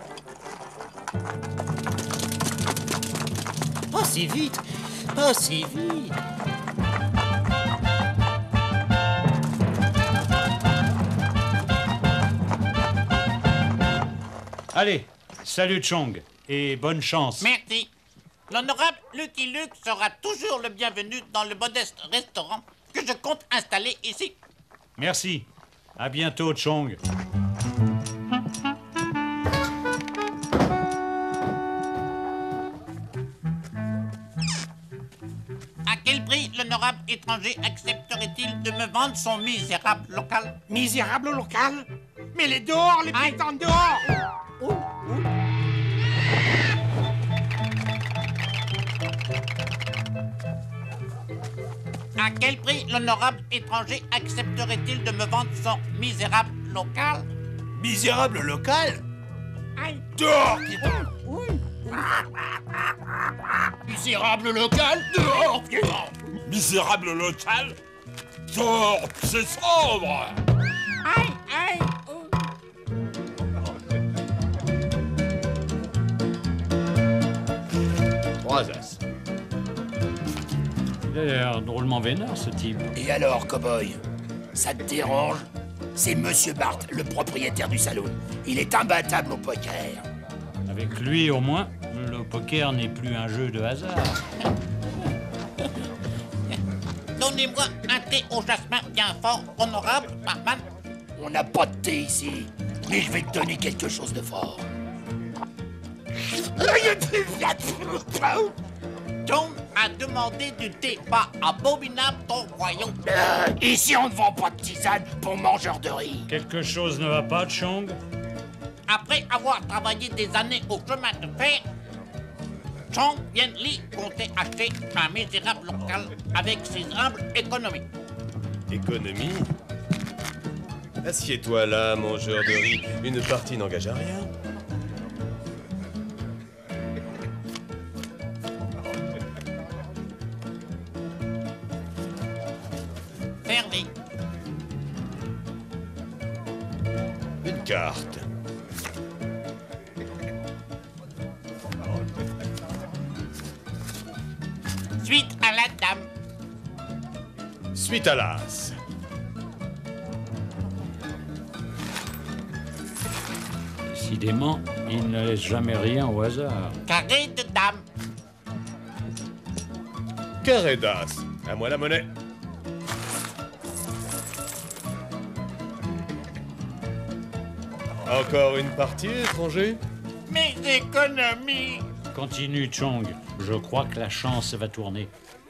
Pas si vite, pas si vite. Allez, salut Chong, et bonne chance. Merci. L'honorable Lucky Luke sera toujours le bienvenu dans le modeste restaurant que je compte installer ici. Merci. À bientôt, Chong. À quel prix l'honorable étranger accepterait-il de me vendre son misérable local? Misérable local? Mais les dehors, les pétants dehors! Oh, oh. À quel prix l'honorable étranger accepterait-il de me vendre son misérable local? Misérable local? Aïe. Dehors, piéton! Misérable local? Dehors, piéton! Misérable local? Dehors, c'est sombre! Aïe, aïe, oh. Trois as. Il a l'air drôlement vénère, ce type. Et alors, cow-boy, ça te dérange? C'est Monsieur Bart, le propriétaire du salon. Il est imbattable au poker. Avec lui, au moins, le poker n'est plus un jeu de hasard. Donnez-moi un thé au jasmin bien fort, honorable barman. On n'a pas de thé ici, mais je vais te donner quelque chose de fort. John a demandé du thé, pas abominable ton royaume. Euh, ici, on ne vend pas de tisane pour mangeurs de riz. Quelque chose ne va pas, Chong? Après avoir travaillé des années au chemin de fer, Chong Yen Li comptait acheter un misérable local avec ses humbles économies. Économie? Assieds-toi là, mangeur de riz. Une partie n'engage à rien. Fermé. Une carte. Suite à la dame. Suite à l'as. Décidément, il ne laisse jamais rien au hasard. Carré de dame. Carré d'as. À moi la monnaie. Encore une partie, étranger? Mes économies. Continue, Chong. Je crois que la chance va tourner.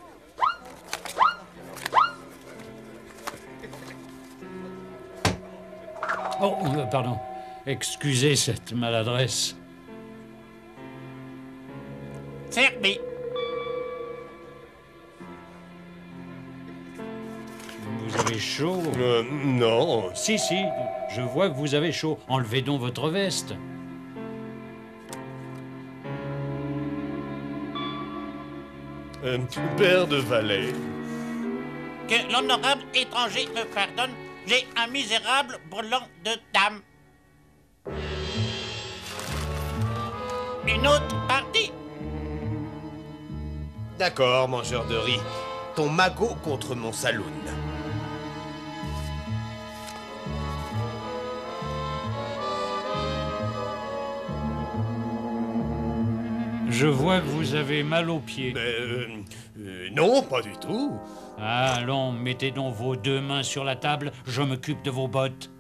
Oh, euh, pardon. Excusez cette maladresse. Fermé. Vous avez chaud? Euh, non. Si, si, je vois que vous avez chaud. Enlevez donc votre veste. Euh, père de valet. Que l'honorable étranger me pardonne, j'ai un misérable brelan de dame. Une autre partie. D'accord, mangeur de riz. Ton magot contre mon saloon. Je vois que vous avez mal aux pieds. Mais euh, euh, non, pas du tout. Ah, allons, mettez donc vos deux mains sur la table, je m'occupe de vos bottes.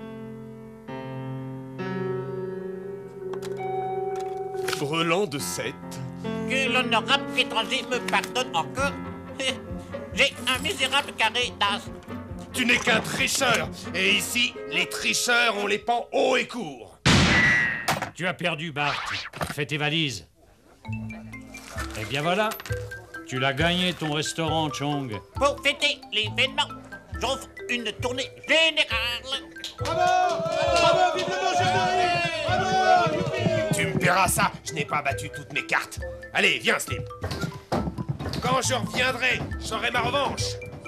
Brelan de sept. Que l'honorable étranger me pardonne encore. J'ai un misérable carré d'as. Tu n'es qu'un tricheur. Et ici, les tricheurs, on les pend haut et court. Tu as perdu, Bart. Fais tes valises. Eh bien voilà, tu l'as gagné ton restaurant, Chong. Pour fêter l'événement, j'offre une tournée générale. Bravo! Bravo! Vive le mangeur de riz! Bravo! Youpi! Tu me paieras ça, je n'ai pas battu toutes mes cartes. Allez, viens, Slim. Quand je reviendrai, j'aurai ma revanche.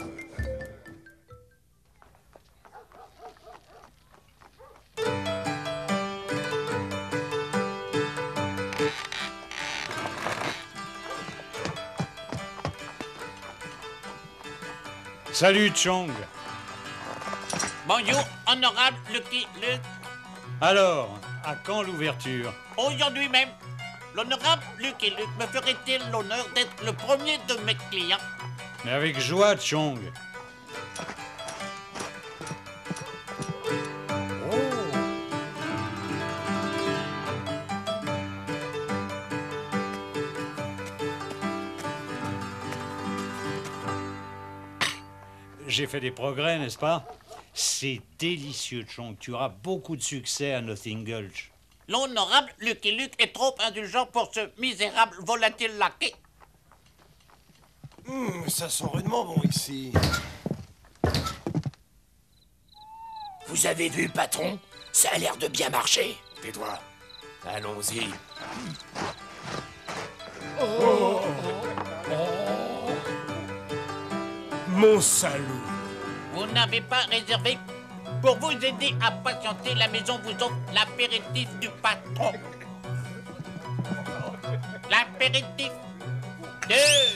Salut, Chong. Bonjour, honorable Lucky Luke. Alors, à quand l'ouverture? Aujourd'hui même, l'honorable Lucky Luke me ferait-il l'honneur d'être le premier de mes clients? Mais avec joie, Chong. J'ai fait des progrès, n'est-ce pas? C'est délicieux, Chong. Tu auras beaucoup de succès à Nothing Gulch. L'honorable Lucky Luke est trop indulgent pour ce misérable volatile laquais. Mmh, ça sent rudement bon ici. Vous avez vu, patron? Ça a l'air de bien marcher. Tais-toi. Allons-y. Oh, oh, oh. Mon salaud. Vous n'avez pas réservé? Pour vous aider à patienter, la maison vous offre l'apéritif du patron. L'apéritif de...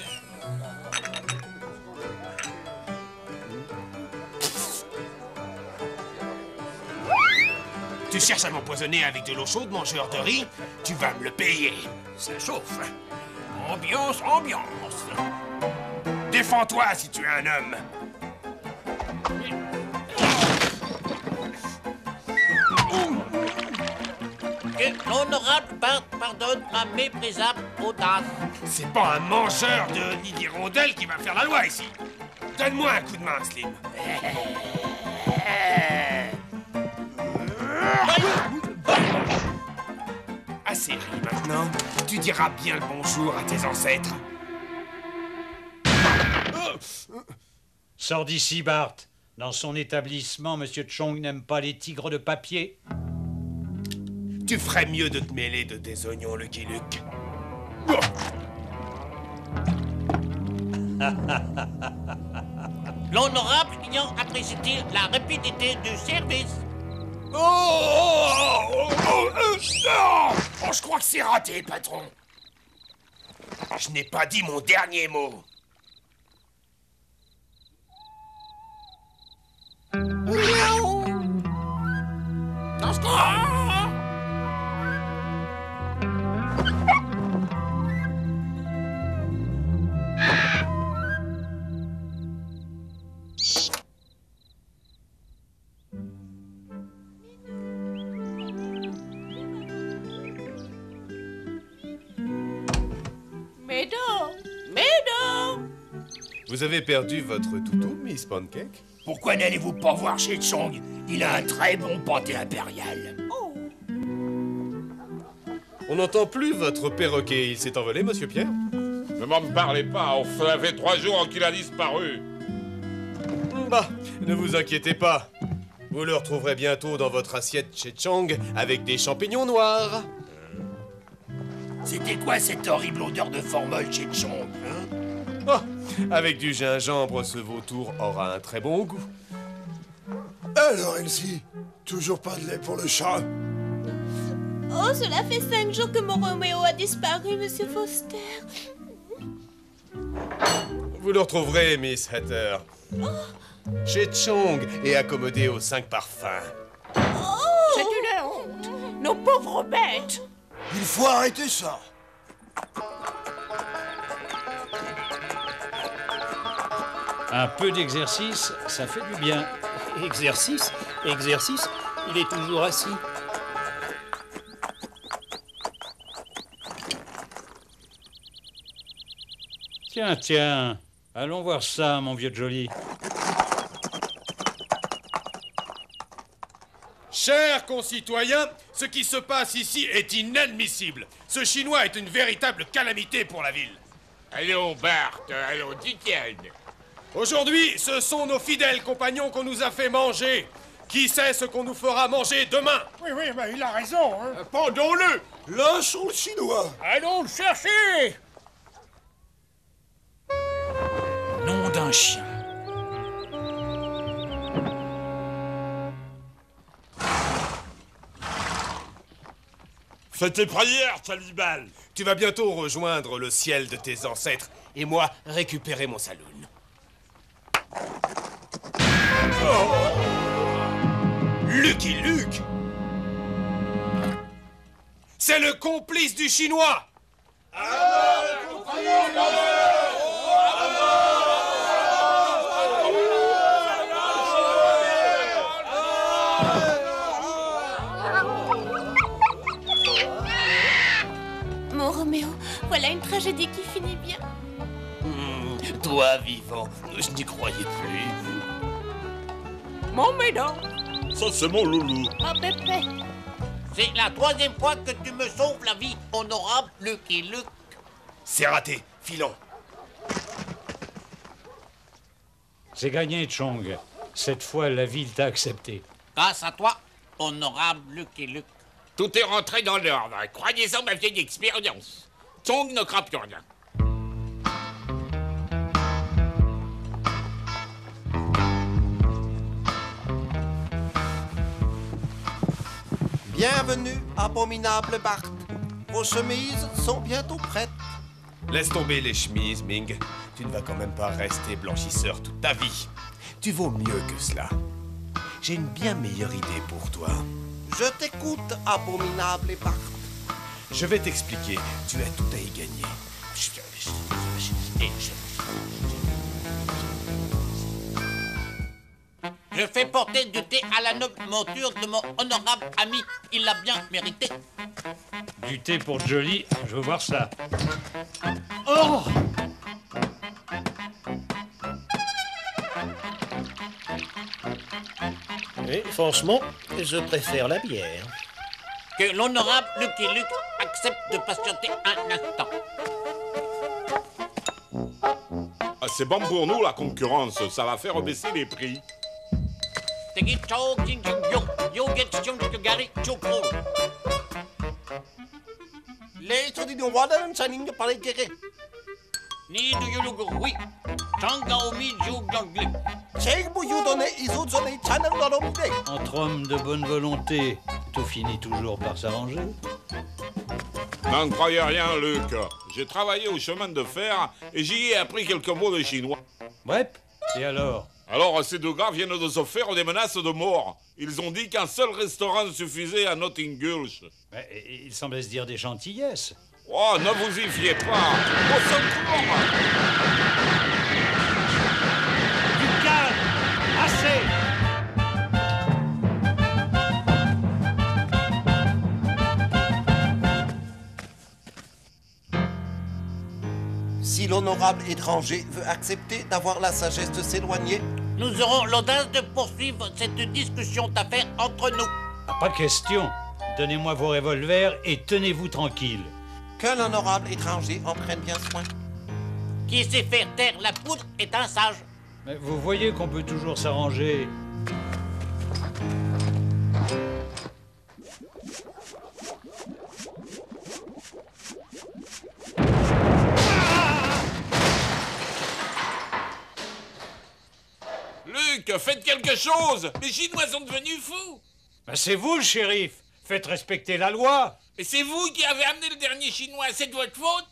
Tu cherches à m'empoisonner avec de l'eau chaude, mangeur de riz? Tu vas me le payer. Ça chauffe. Ambiance, ambiance. Défends-toi si tu es un homme. Que Que l'honorable Bart pardonne ma méprisable audace. C'est pas un mangeur de nid d'hirondelles qui va faire la loi ici. Donne-moi un coup de main, Slim. Assez ri maintenant. Tu diras bien le bonjour à tes ancêtres. Sors d'ici, Bart. Dans son établissement, Monsieur Chong n'aime pas les tigres de papier. Tu ferais mieux de te mêler de tes oignons, Lucky Luke. L'honorable client apprécie-t-il la rapidité du service? Oh, oh, oh, oh, oh, non! Oh, je crois que c'est raté, patron. Je n'ai pas dit mon dernier mot. Dans ce cas... Médo! Médo! Vous avez perdu votre toutou, Miss Pancake? Pourquoi n'allez-vous pas voir chez Chong? Il a un très bon pâté impérial. On n'entend plus votre perroquet. Il s'est envolé, Monsieur Pierre? Ne m'en parlez pas, ça fait trois jours qu'il a disparu. Bah, ne vous inquiétez pas. Vous le retrouverez bientôt dans votre assiette chez Chong avec des champignons noirs. C'était quoi cette horrible odeur de formol chez Chong, hein? Oh, avec du gingembre, ce vautour aura un très bon goût. Alors, Elsie, toujours pas de lait pour le chat? Oh, cela fait cinq jours que mon Roméo a disparu, Monsieur Foster. Vous le retrouverez, Miss Hatter. Chez Chong et accommodé aux cinq parfums. C'est une honte. Nos pauvres bêtes. Il faut arrêter ça. Un peu d'exercice, ça fait du bien. Exercice? Exercice? Il est toujours assis. Tiens, tiens. Allons voir ça, mon vieux Jolly. Chers concitoyens, ce qui se passe ici est inadmissible. Ce Chinois est une véritable calamité pour la ville. Allons, Bart, allons, Titiane. Aujourd'hui, ce sont nos fidèles compagnons qu'on nous a fait manger. Qui sait ce qu'on nous fera manger demain? Oui, oui, mais il a raison, hein. Pendons-le! Lâchons le Chinois. Allons le chercher. Nom d'un chien. Fais tes prières, Chalibal. Tu vas bientôt rejoindre le ciel de tes ancêtres et moi récupérer mon saloon. Oh. Lucky Luke! C'est le complice du Chinois! Mon Roméo, voilà une tragédie qui finit bien. Mmh, toi, vivant, je n'y croyais plus. Mon Médo. Ça, c'est mon loulou. Oh, Pépé. C'est la troisième fois que tu me sauves la vie, honorable Lucky Luke. C'est raté, filons. C'est gagné, Chong. Cette fois, la ville t'a accepté. Grâce à toi, honorable Lucky Luke. Tout est rentré dans l'ordre. Croyez-en ma vieille expérience. Chong ne craint plus rien. Bienvenue, abominable Bart. Vos chemises sont bientôt prêtes. Laisse tomber les chemises, Ming. Tu ne vas quand même pas rester blanchisseur toute ta vie. Tu vaux mieux que cela. J'ai une bien meilleure idée pour toi. Je t'écoute, abominable Bart. Je vais t'expliquer. Tu as tout à y gagner. Je fais porter du thé à la noble monture de mon honorable ami. Il l'a bien mérité. Du thé pour Jolly, je veux voir ça. Oh! Et franchement, je préfère la bière. Que l'honorable Lucky Luke accepte de patienter un instant. Ah, c'est bon pour nous, la concurrence. Ça va faire baisser les prix. Les soldats wadan saning paling kere. Ni du yulugu oui. Changaomi jugangle. Cheik bu yudone isu zone chanang doromide. Entre hommes de bonne volonté, tout finit toujours par s'arranger. N'en croyez rien, Luc. J'ai travaillé au chemin de fer et j'y ai appris quelques mots de chinois. Ouais, et alors? Alors, ces deux gars viennent de se faire des menaces de mort. Ils ont dit qu'un seul restaurant suffisait à Notting Gulch. Mais, il semblait se dire des gentillesses. Oh, ne vous y fiez pas. Au secours! Du calme! Assez! Si l'honorable étranger veut accepter d'avoir la sagesse de s'éloigner, nous aurons l'audace de poursuivre cette discussion d'affaires entre nous. Pas question. Donnez-moi vos revolvers et tenez-vous tranquille. Que l'honorable étranger en prenne bien soin. Qui sait faire taire la poudre est un sage. Mais vous voyez qu'on peut toujours s'arranger. Luc, faites quelque chose! Les Chinois sont devenus fous! Ben c'est vous, le shérif! Faites respecter la loi! Et c'est vous qui avez amené le dernier Chinois, c'est de votre faute?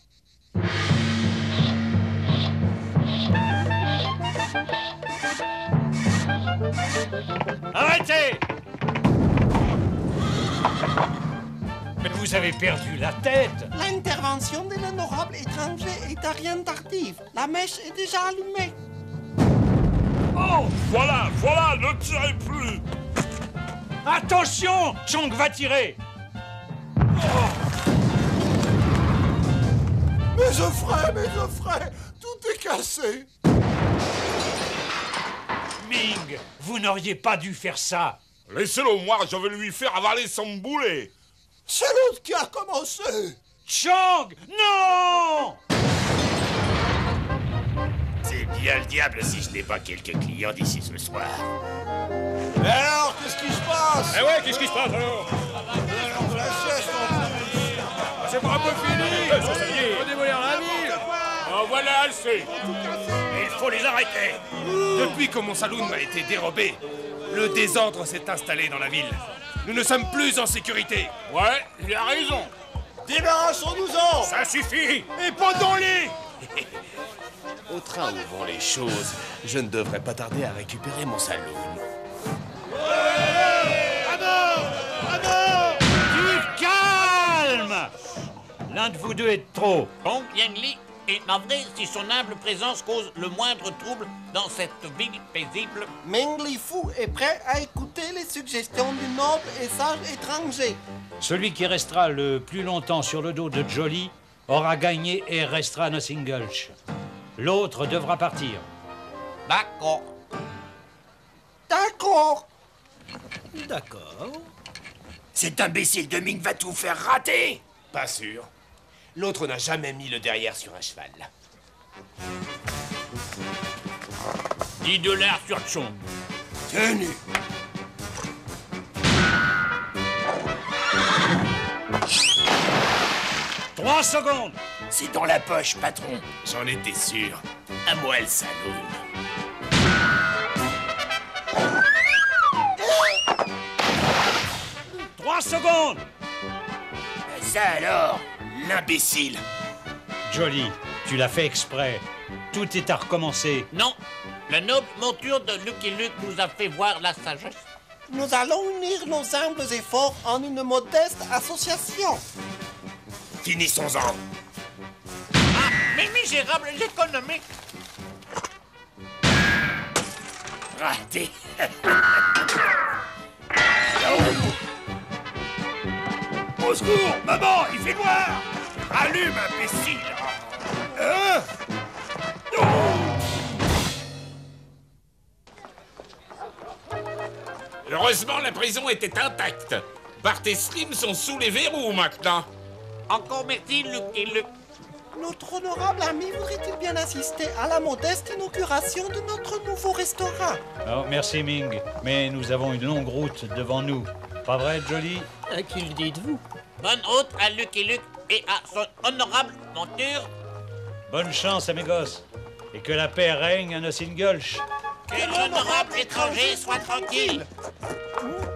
Arrêtez! Mais vous avez perdu la tête! L'intervention de l'honorable étranger est à rien tardive. La mèche est déjà allumée. Oh! Voilà, voilà, ne tirez plus! Attention! Chong va tirer! Mes offrets, mes offrets, tout est cassé. Ming, vous n'auriez pas dû faire ça. Laissez-le moi, je vais lui faire avaler son boulet. C'est l'autre qui a commencé. Chong, non! C'est bien le diable si je n'ai pas quelques clients d'ici ce soir. Et alors, qu'est-ce qui se passe? Eh ouais, qu'est-ce qui se passe alors? Alors, la sieste en C'est pas un peu fini! Ça y est, on démolir la ville! En voilà assez! Il faut les arrêter! Depuis que mon saloon m'a été dérobé, le désordre s'est installé dans la ville. Nous ne sommes plus en sécurité. Ouais, il a raison. Débarrassons-nous-en! Ça suffit! Et pendons-les! Au train où vont les choses, je ne devrais pas tarder à récupérer mon saloon. À mort! À mort! Du calme! L'un de vous deux est de trop. Hong Yang-li est navré si son humble présence cause le moindre trouble dans cette ville paisible. Meng Li Fu est prêt à écouter les suggestions du noble et sage étranger. Celui qui restera le plus longtemps sur le dos de Jolly aura gagné et restera à Notting Gulch. L'autre devra partir. D'accord. D'accord. D'accord. Cet imbécile de Ming va tout faire rater! Pas sûr. L'autre n'a jamais mis le derrière sur un cheval. dix dollars sur Chong. Tenu. Trois secondes! C'est dans la poche, patron. J'en étais sûr. À moi le saloon. Trois secondes! Ça alors, l'imbécile. Jolly, tu l'as fait exprès. Tout est à recommencer. Non, la noble monture de Lucky Luke nous a fait voir la sagesse. Nous allons unir nos humbles efforts en une modeste association. Finissons-en. Ah, mais misérable, l'économie. raté. Au secours, maman, il fait noir. Allume, imbécile. Hein? Heureusement, la prison était intacte. Bart et Slim sont sous les verrous maintenant. Encore merci, Luc et Luc. Notre honorable ami voudrait-il bien assister à la modeste inauguration de notre nouveau restaurant? Oh, merci Ming, mais nous avons une longue route devant nous. Pas vrai, Jolly? À qui le dites-vous? Bonne route à Luc et Luc et à son honorable monture. Bonne chance à mes gosses. Et que la paix règne à Nossin Gulch. Que l'honorable étranger soit tranquille. Mmh.